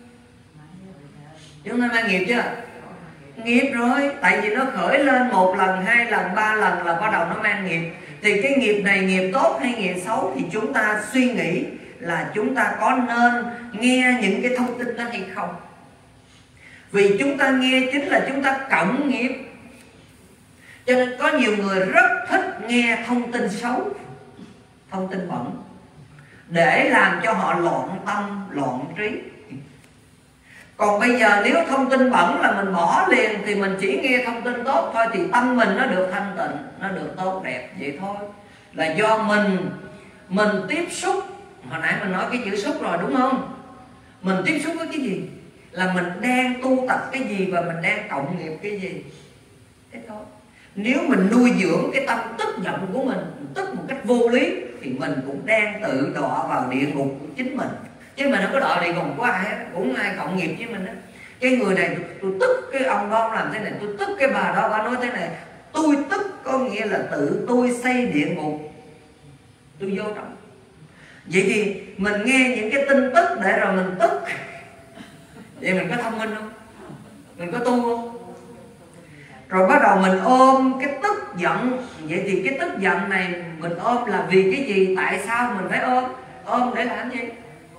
Chúng ta mang nghiệp chưa? Nghiệp rồi, tại vì nó khởi lên 1 lần, 2 lần, 3 lần là bắt đầu nó mang nghiệp. Thì cái nghiệp này nghiệp tốt hay nghiệp xấu thì chúng ta suy nghĩ là chúng ta có nên nghe những cái thông tin đó hay không. Vì chúng ta nghe chính là chúng ta cộng nghiệp. Cho nên có nhiều người rất thích nghe thông tin xấu, thông tin bẩn, để làm cho họ loạn tâm, loạn trí. Còn bây giờ nếu thông tin bẩn là mình bỏ liền, thì mình chỉ nghe thông tin tốt thôi, thì tâm mình nó được thanh tịnh, nó được tốt đẹp vậy thôi. Là do mình tiếp xúc. Hồi nãy mình nói cái chữ xúc rồi đúng không? Mình tiếp xúc với cái gì? Là mình đang tu tập cái gì và mình đang cộng nghiệp cái gì. Thế thôi. Nếu mình nuôi dưỡng cái tâm tức giận của mình, tức một cách vô lý, thì mình cũng đang tự đọa vào địa ngục của chính mình. Chứ mình không có đọa địa ngục của ai hết, cũng ai cộng nghiệp với mình đó. Cái người này tôi tức cái ông đó làm thế này, tôi tức cái bà đó bà nói thế này. Tôi tức có nghĩa là tự tôi xây địa ngục, tôi vô trong. Vậy thì mình nghe những cái tin tức để rồi mình tức, vậy mình có thông minh không? Mình có tu không? Rồi bắt đầu mình ôm cái tức giận. Vậy thì cái tức giận này mình ôm là vì cái gì? Tại sao mình phải ôm? Ôm để làm gì?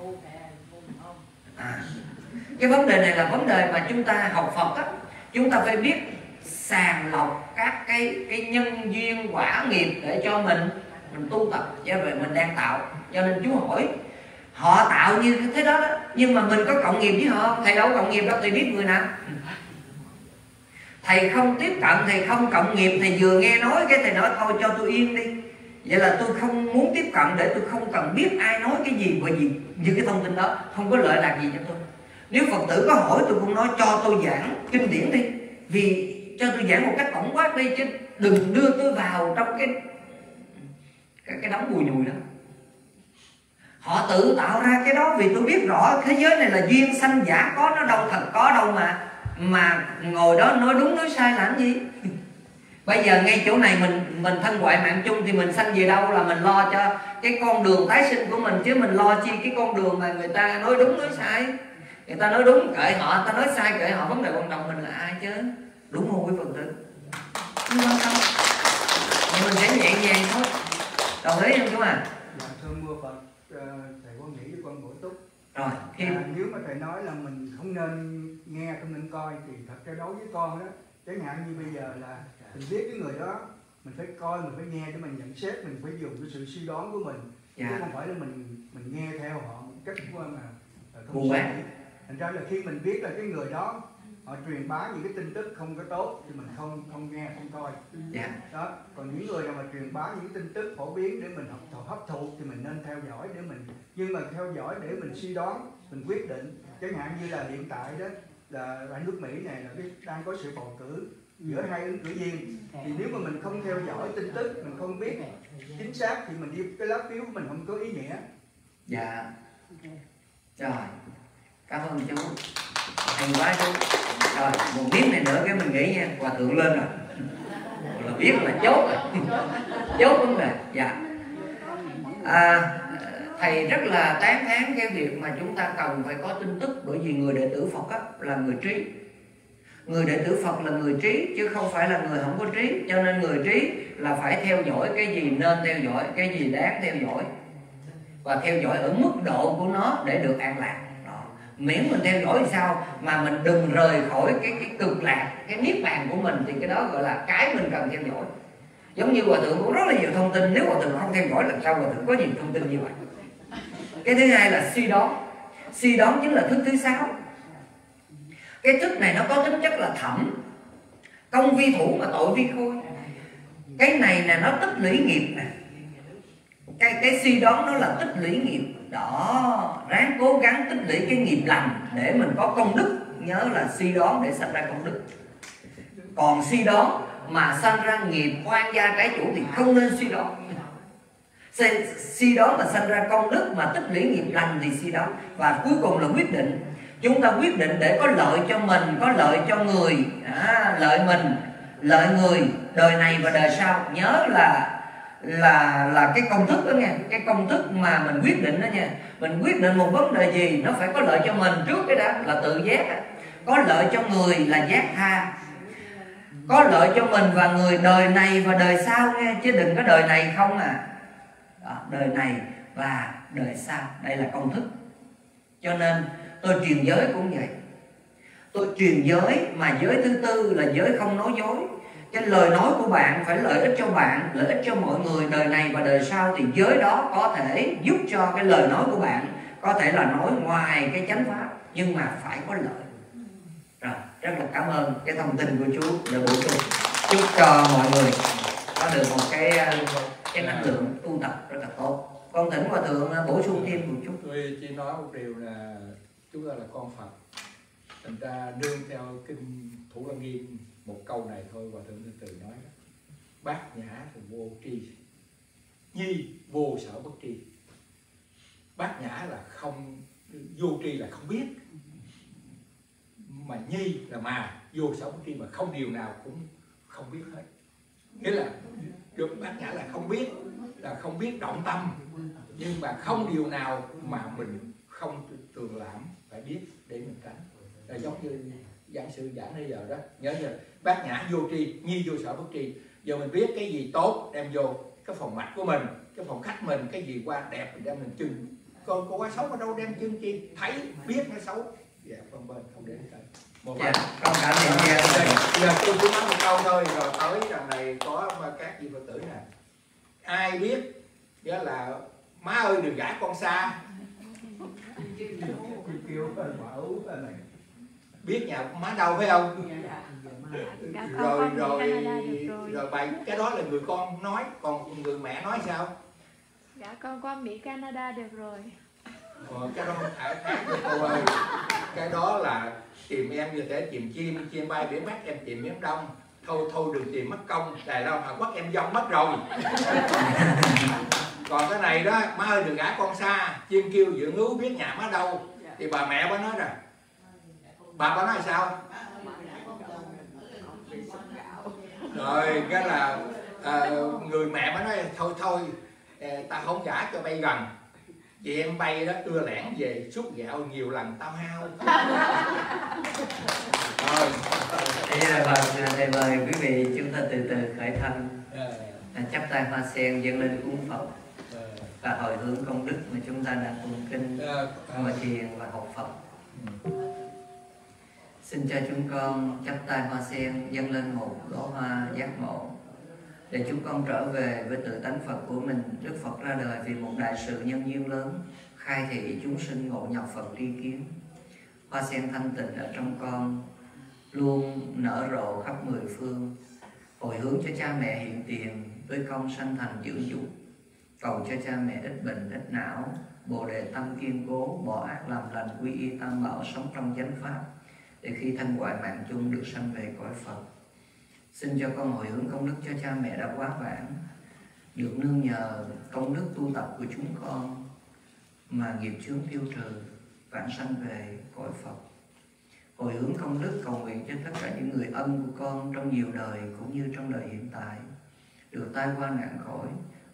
Cái vấn đề này là vấn đề mà chúng ta học Phật á, chúng ta phải biết sàng lọc các cái nhân duyên quả nghiệp để cho mình tu tập. Cho vậy mình đang tạo. Cho nên chú hỏi họ tạo như thế đó, nhưng mà mình có cộng nghiệp với họ không? Thầy đâu có cộng nghiệp đâu, thầy biết người nào. Thầy không tiếp cận, thầy không cộng nghiệp, thầy vừa nghe nói cái thầy nói thôi cho tôi yên đi. Vậy là tôi không muốn tiếp cận để tôi không cần biết ai nói cái gì, bởi vì như cái thông tin đó không có lợi lạc gì cho tôi. Nếu Phật tử có hỏi tôi cũng nói cho tôi giảng kinh điển đi, vì cho tôi giảng một cách tổng quát đi, chứ đừng đưa tôi vào trong cái đống bùi nhùi đó. Họ tự tạo ra cái đó, vì tôi biết rõ thế giới này là duyên sanh giả có, nó đâu thật có đâu mà ngồi đó nói đúng nói sai làm gì. Bây giờ ngay chỗ này mình thân ngoại mạng chung thì mình sanh về đâu là mình lo cho cái con đường tái sinh của mình, chứ mình lo chi cái con đường mà người ta nói đúng nói sai. Người ta nói đúng kệ họ, người ta nói sai kệ họ, vấn đề quan trọng mình là ai chứ. Đúng không quý Phật tử? Không quan tâm. Nhưng mình sẽ nhẹ nhàng thôi. Đồng ý không chú à? Dạ thưa mưa Phật, thầy có nghĩ với con bổ túc. Rồi, nếu mà thầy nói là mình không nên nghe, không nên coi, thì thật ra đối với con đó, chẳng hạn như bây giờ là mình biết cái người đó, mình phải coi, mình phải nghe để mình nhận xét, mình phải dùng cái sự suy đoán của mình, chứ không phải là mình nghe theo họ một cách mà không suy nghĩ. Thành ra là khi mình biết là cái người đó họ truyền bá những cái tin tức không có tốt thì mình không nghe, không coi. Đó. Còn những người nào mà truyền bá những tin tức phổ biến để mình hấp thụ thì mình nên theo dõi để mình, nhưng mà theo dõi để mình suy đoán, mình quyết định. Chẳng hạn như là hiện tại đó là tại nước Mỹ này là đang có sự bầu cử giữa hai ứng cử viên, thì nếu mà mình không theo dõi tin tức, mình không biết chính xác thì mình đi cái lá phiếu của mình không có ý nghĩa. Dạ. Rồi, cảm ơn chú, hay quá chú. Rồi, một miếng này nữa cái mình nghĩ nha, hòa thượng lên rồi, là biết là chốt rồi, chốt vấn đề. Dạ. thầy rất là tán thán cái việc mà chúng ta cần phải có tin tức, bởi vì người đệ tử Phật là người trí. Người đệ tử Phật là người trí chứ không phải là người không có trí. Cho nên người trí là phải theo dõi cái gì nên theo dõi, cái gì đáng theo dõi, và theo dõi ở mức độ của nó để được an lạc. Đó. Miễn mình theo dõi sao mà mình đừng rời khỏi cái cực lạc, cái niết bàn của mình, thì cái đó gọi là cái mình cần theo dõi. Giống như Hòa Thượng cũng rất là nhiều thông tin, nếu Hòa Thượng không theo dõi làm sao Hòa Thượng có nhiều thông tin như vậy. Cái thứ hai là suy đoán. Suy đoán chính là thức thứ 6. Cái thức này nó có tính chất là thẩm, công vi thủ mà tội vi khôi. Cái này là nó tích lũy nghiệp nè. Cái suy đoán nó là tích lũy nghiệp. Đó, ráng cố gắng tích lũy cái nghiệp lành để mình có công đức. Nhớ là suy đoán để sanh ra công đức. Còn suy đoán mà sanh ra nghiệp oan gia trái chủ thì không nên suy đoán. Suy đoán mà sanh ra công đức, mà tích lũy nghiệp lành thì suy đoán. Và cuối cùng là quyết định. Chúng ta quyết định để có lợi cho mình, có lợi cho người, lợi mình, lợi người, đời này và đời sau. Nhớ là cái công thức đó nha, cái công thức mà mình quyết định đó nha. Mình quyết định một vấn đề gì nó phải có lợi cho mình trước cái đó là tự giác. Có lợi cho người là giác tha. Có lợi cho mình và người đời này và đời sau nha, chứ đừng có đời này không à. Đó, đời này và đời sau, đây là công thức. Cho nên tôi truyền giới cũng vậy. Tôi truyền giới mà giới thứ tư là giới không nói dối. Cái lời nói của bạn phải lợi ích cho bạn, lợi ích cho mọi người đời này và đời sau, thì giới đó có thể giúp cho cái lời nói của bạn có thể là nói ngoài cái chánh pháp, nhưng mà phải có lợi. Rồi, rất là cảm ơn cái thông tin của chú để bổ sung. Chúc cho mọi người có được một cái năng lượng tu tập rất là tốt. Con thỉnh Hòa Thượng bổ sung thêm một chút. Tôi chỉ nói một điều là chúng ta là con Phật, thành ra nương theo kinh Thủ Lăng Nghiêm một câu này thôi. Hòa Thượng từ từ nói đó: bát nhã thì vô tri, nhi vô sở bất tri. Bát nhã là không, vô tri là không biết, mà nhi là mà, vô sở bất tri mà không điều nào cũng không biết hết. Nghĩa là được bát nhã là không biết động tâm, nhưng mà không điều nào mà mình không thường làm, phải biết để mình tránh. Là giống như giảng sư giảng bây giờ đó, nhớ giờ bát nhã vô tri, nhi vô sở bất tri. Giờ mình biết cái gì tốt đem vô cái phòng mạch của mình, cái phòng khách mình, cái gì qua đẹp mình đem mình trưng. Còn quá xấu ở đâu đem trưng chi, thấy biết nó xấu, dạ phân bên không để ý. Dạ, con cảm ơn nghe. Giờ tôi chỉ nói một câu thôi, rồi tới đằng này có các vị Phật tử nè. Ai biết đó là má ơi đừng gả con xa. Biết nhà má đâu phải không? Rồi bài cái đó là người con nói, còn người mẹ nói sao? Dạ con qua Mỹ Canada được rồi. Cái đó không phải khác với cô ơi. Cái đó là tìm em như thế, tìm chim bay biển Bắc, em tìm biển Đông. Thôi đừng tìm mất công, Đài Loan Hàn Quốc em dông mất rồi. Còn cái này đó, má ơi đừng gả con xa, chim kêu giữa ngứa biết nhà má đâu. Thì bà mẹ bà nói rồi. Bà nói sao? Rồi cái là người mẹ bà nói thôi ta không gả cho bay gần. Chị em bay đó ưa lẻn về xúc gạo nhiều lần tao hao. Rồi. Thầy mời quý vị chúng ta từ từ khởi thân, chắp tay hoa sen dâng lên cúng Phật và hồi hướng công đức mà chúng ta đã tụng kinh, ngồi thiền và học Phật. Xin cho chúng con chắp tay hoa sen dâng lên một đóa hoa giác ngộ, để chúng con trở về với tự tánh Phật của mình. Đức Phật ra đời vì một đại sự nhân duyên lớn, khai thị chúng sinh ngộ nhập Phật tri kiến. Hoa sen thanh tịnh ở trong con luôn nở rộ khắp mười phương, hồi hướng cho cha mẹ hiện tiền với công sanh thành dưỡng dục, cầu cho cha mẹ ít bệnh ít não, bồ đề tâm kiên cố, bỏ ác làm lành, quy y tam bảo, sống trong chánh pháp, để khi thanh hoại mạng chung được sanh về cõi Phật. Xin cho con hồi hướng công đức cho cha mẹ đã quá vãng, được nương nhờ công đức tu tập của chúng con mà nghiệp chướng tiêu trừ, vãng sanh về cõi Phật. Hồi hướng công đức cầu nguyện cho tất cả những người ân của con trong nhiều đời cũng như trong đời hiện tại, được tai qua nạn khỏi,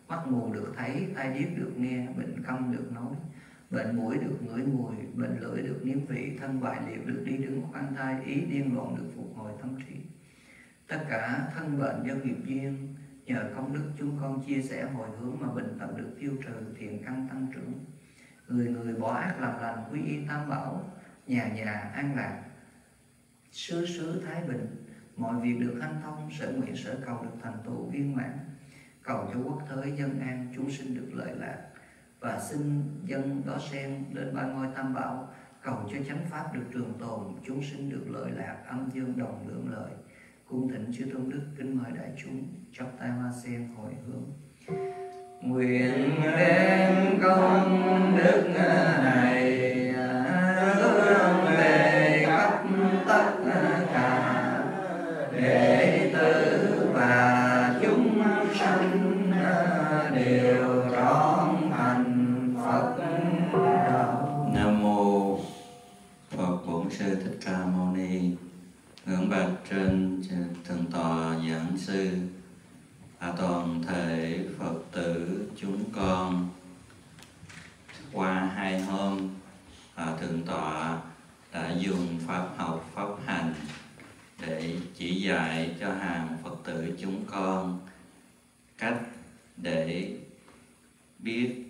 mắt mù được thấy, tai điếc được nghe, bệnh câm được nói, bệnh mũi được ngửi mùi, bệnh lưỡi được nếm vị, thân bại liệt được đi đứng khoan thai, ý điên loạn được phục hồi tâm trí. Tất cả thân bệnh do nghiệp duyên, nhờ công đức chúng con chia sẻ hồi hướng mà bệnh tật được tiêu trừ, thiện căn tăng trưởng. Người người bỏ ác làm lành, quy y tam bảo, nhà nhà an lạc, xứ xứ thái bình, mọi việc được hanh thông, sở nguyện sở cầu được thành tựu viên mãn. Cầu cho quốc thế dân an, chúng sinh được lợi lạc. Và xin dân đó sen lên ba ngôi tam bảo, cầu cho chánh pháp được trường tồn, chúng sinh được lợi lạc, âm dương đồng lưỡng lợi. Cung thỉnh chư tôn đức, kính mời đại chúng chắp tay hoa sen hồi hướng. Nguyện đem công đức này hướng về khắp tất cả đệ tử và chúng sanh đều trọn thành Phật đạo. Nam mô Phật Bổn Sư Thích Ca Mâu Ni. Ngưỡng bạch trên thượng tọa giảng sư và toàn thể Phật tử chúng con, qua 2 hôm thượng tọa đã dùng pháp học pháp hành để chỉ dạy cho hàng Phật tử chúng con cách để biết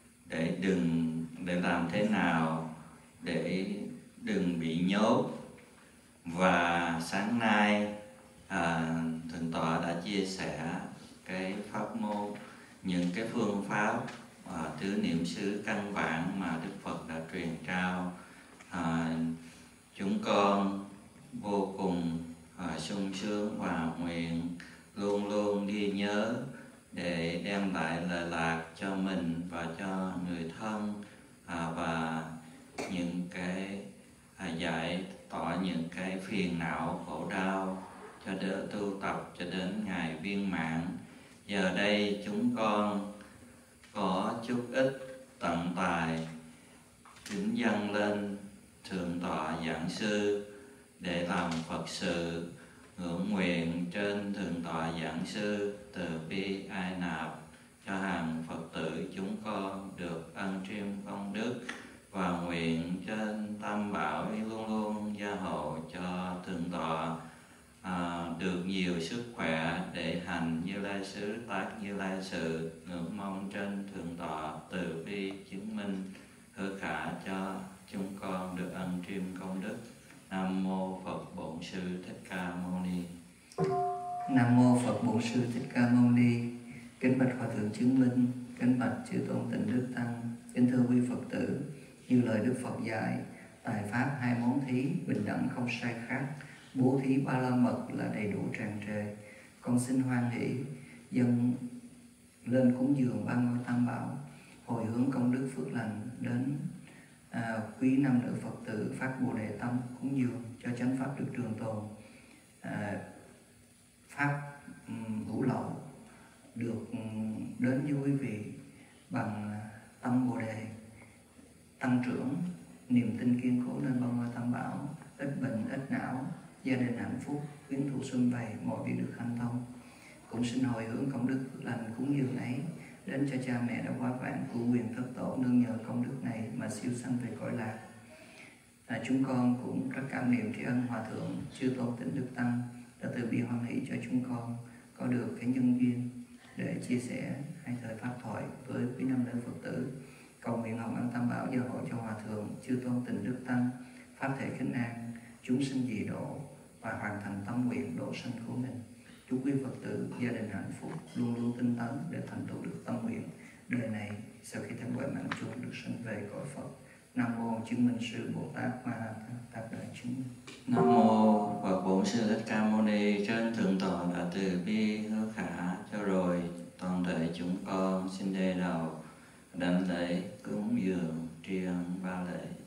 để làm thế nào để đừng bị nhốt. Và sáng nay thượng tọa đã chia sẻ cái pháp môn, những cái phương pháp tứ niệm xứ căn bản mà Đức Phật đã truyền trao. Chúng con vô cùng sung sướng và nguyện luôn luôn ghi nhớ để đem lại lợi lạc cho mình và cho người thân, và những cái giải tỏa những cái phiền não khổ đau cho đỡ tu tập cho đến ngày viên mãn. Giờ đây chúng con có chút ít tận tài kính dâng lên thượng tọa giảng sư để làm Phật sự, ngưỡng nguyện trên thượng tọa giảng sư từ bi ai nạp cho hàng Phật tử chúng con được ân triêm công đức, và nguyện trên tam bảo luôn luôn gia hộ cho thượng tọa được nhiều sức khỏe để hành Như Lai xứ tác Như Lai sự. Ngưỡng mong trên thượng tọa từ bi chứng minh hứa khả cho chúng con được ân triêm công đức. Nam mô Phật Bổn Sư Thích Ca Mâu Ni. Nam mô Phật Bổn Sư Thích Ca Mâu Ni. Kính bạch Hòa thượng chứng minh, kính bạch chư tôn tịnh đức tăng, kính thưa quý Phật tử. Như lời Đức Phật dạy, tài pháp 2 món thí bình đẳng không sai khác, bố thí 3 la mật là đầy đủ tràn trề. Con xin hoan hỷ dâng lên cúng dường 3 ngôi tam bảo, hồi hướng công đức phước lành đến quý nam nữ Phật tử phát Bồ Đề tâm cúng dường cho chánh pháp được trường tồn, pháp hữu lậu được đến với quý vị bằng tâm Bồ Đề, tăng trưởng niềm tin kiên cố nên ba ngôi tam bảo, ít bệnh ít não, gia đình hạnh phúc, quyến thuộc sum vầy, mọi việc được hanh thông. Cũng xin hồi hướng công đức phước lành cúng dường ấy đến cho cha mẹ đã qua vãng của quyền thất tổ, nương nhờ công đức này mà siêu sanh về cõi lạc. Chúng con cũng rất cảm niệm tri ân Hòa thượng chư tôn tịnh đức tăng đã từ bi hoan hỷ cho chúng con có được cái nhân duyên để chia sẻ 2 thời pháp thoại với quý nam nữ Phật tử. Cầu nguyện hồng ân tam bảo gia hộ cho Hòa thượng chư tôn tịnh đức tăng pháp thể khinh an, chúng sinh dị độ và hoàn thành tâm nguyện độ sanh của mình. Chúc quý Phật tử gia đình hạnh phúc, luôn luôn tinh tấn để thành tựu được tâm nguyện đời này sau khi thắng quả mạng chung được sanh về cõi Phật. Nam mô chứng minh sư Bồ Tát Ma Tát Đại Chúng. Nam mô Phật Bổn Sư Thích Ca Mâu Ni. Trên thượng tọa đã từ bi hứa khả cho rồi toàn thể chúng con xin đề đầu đảnh lễ cúng dường tri ân ba lễ.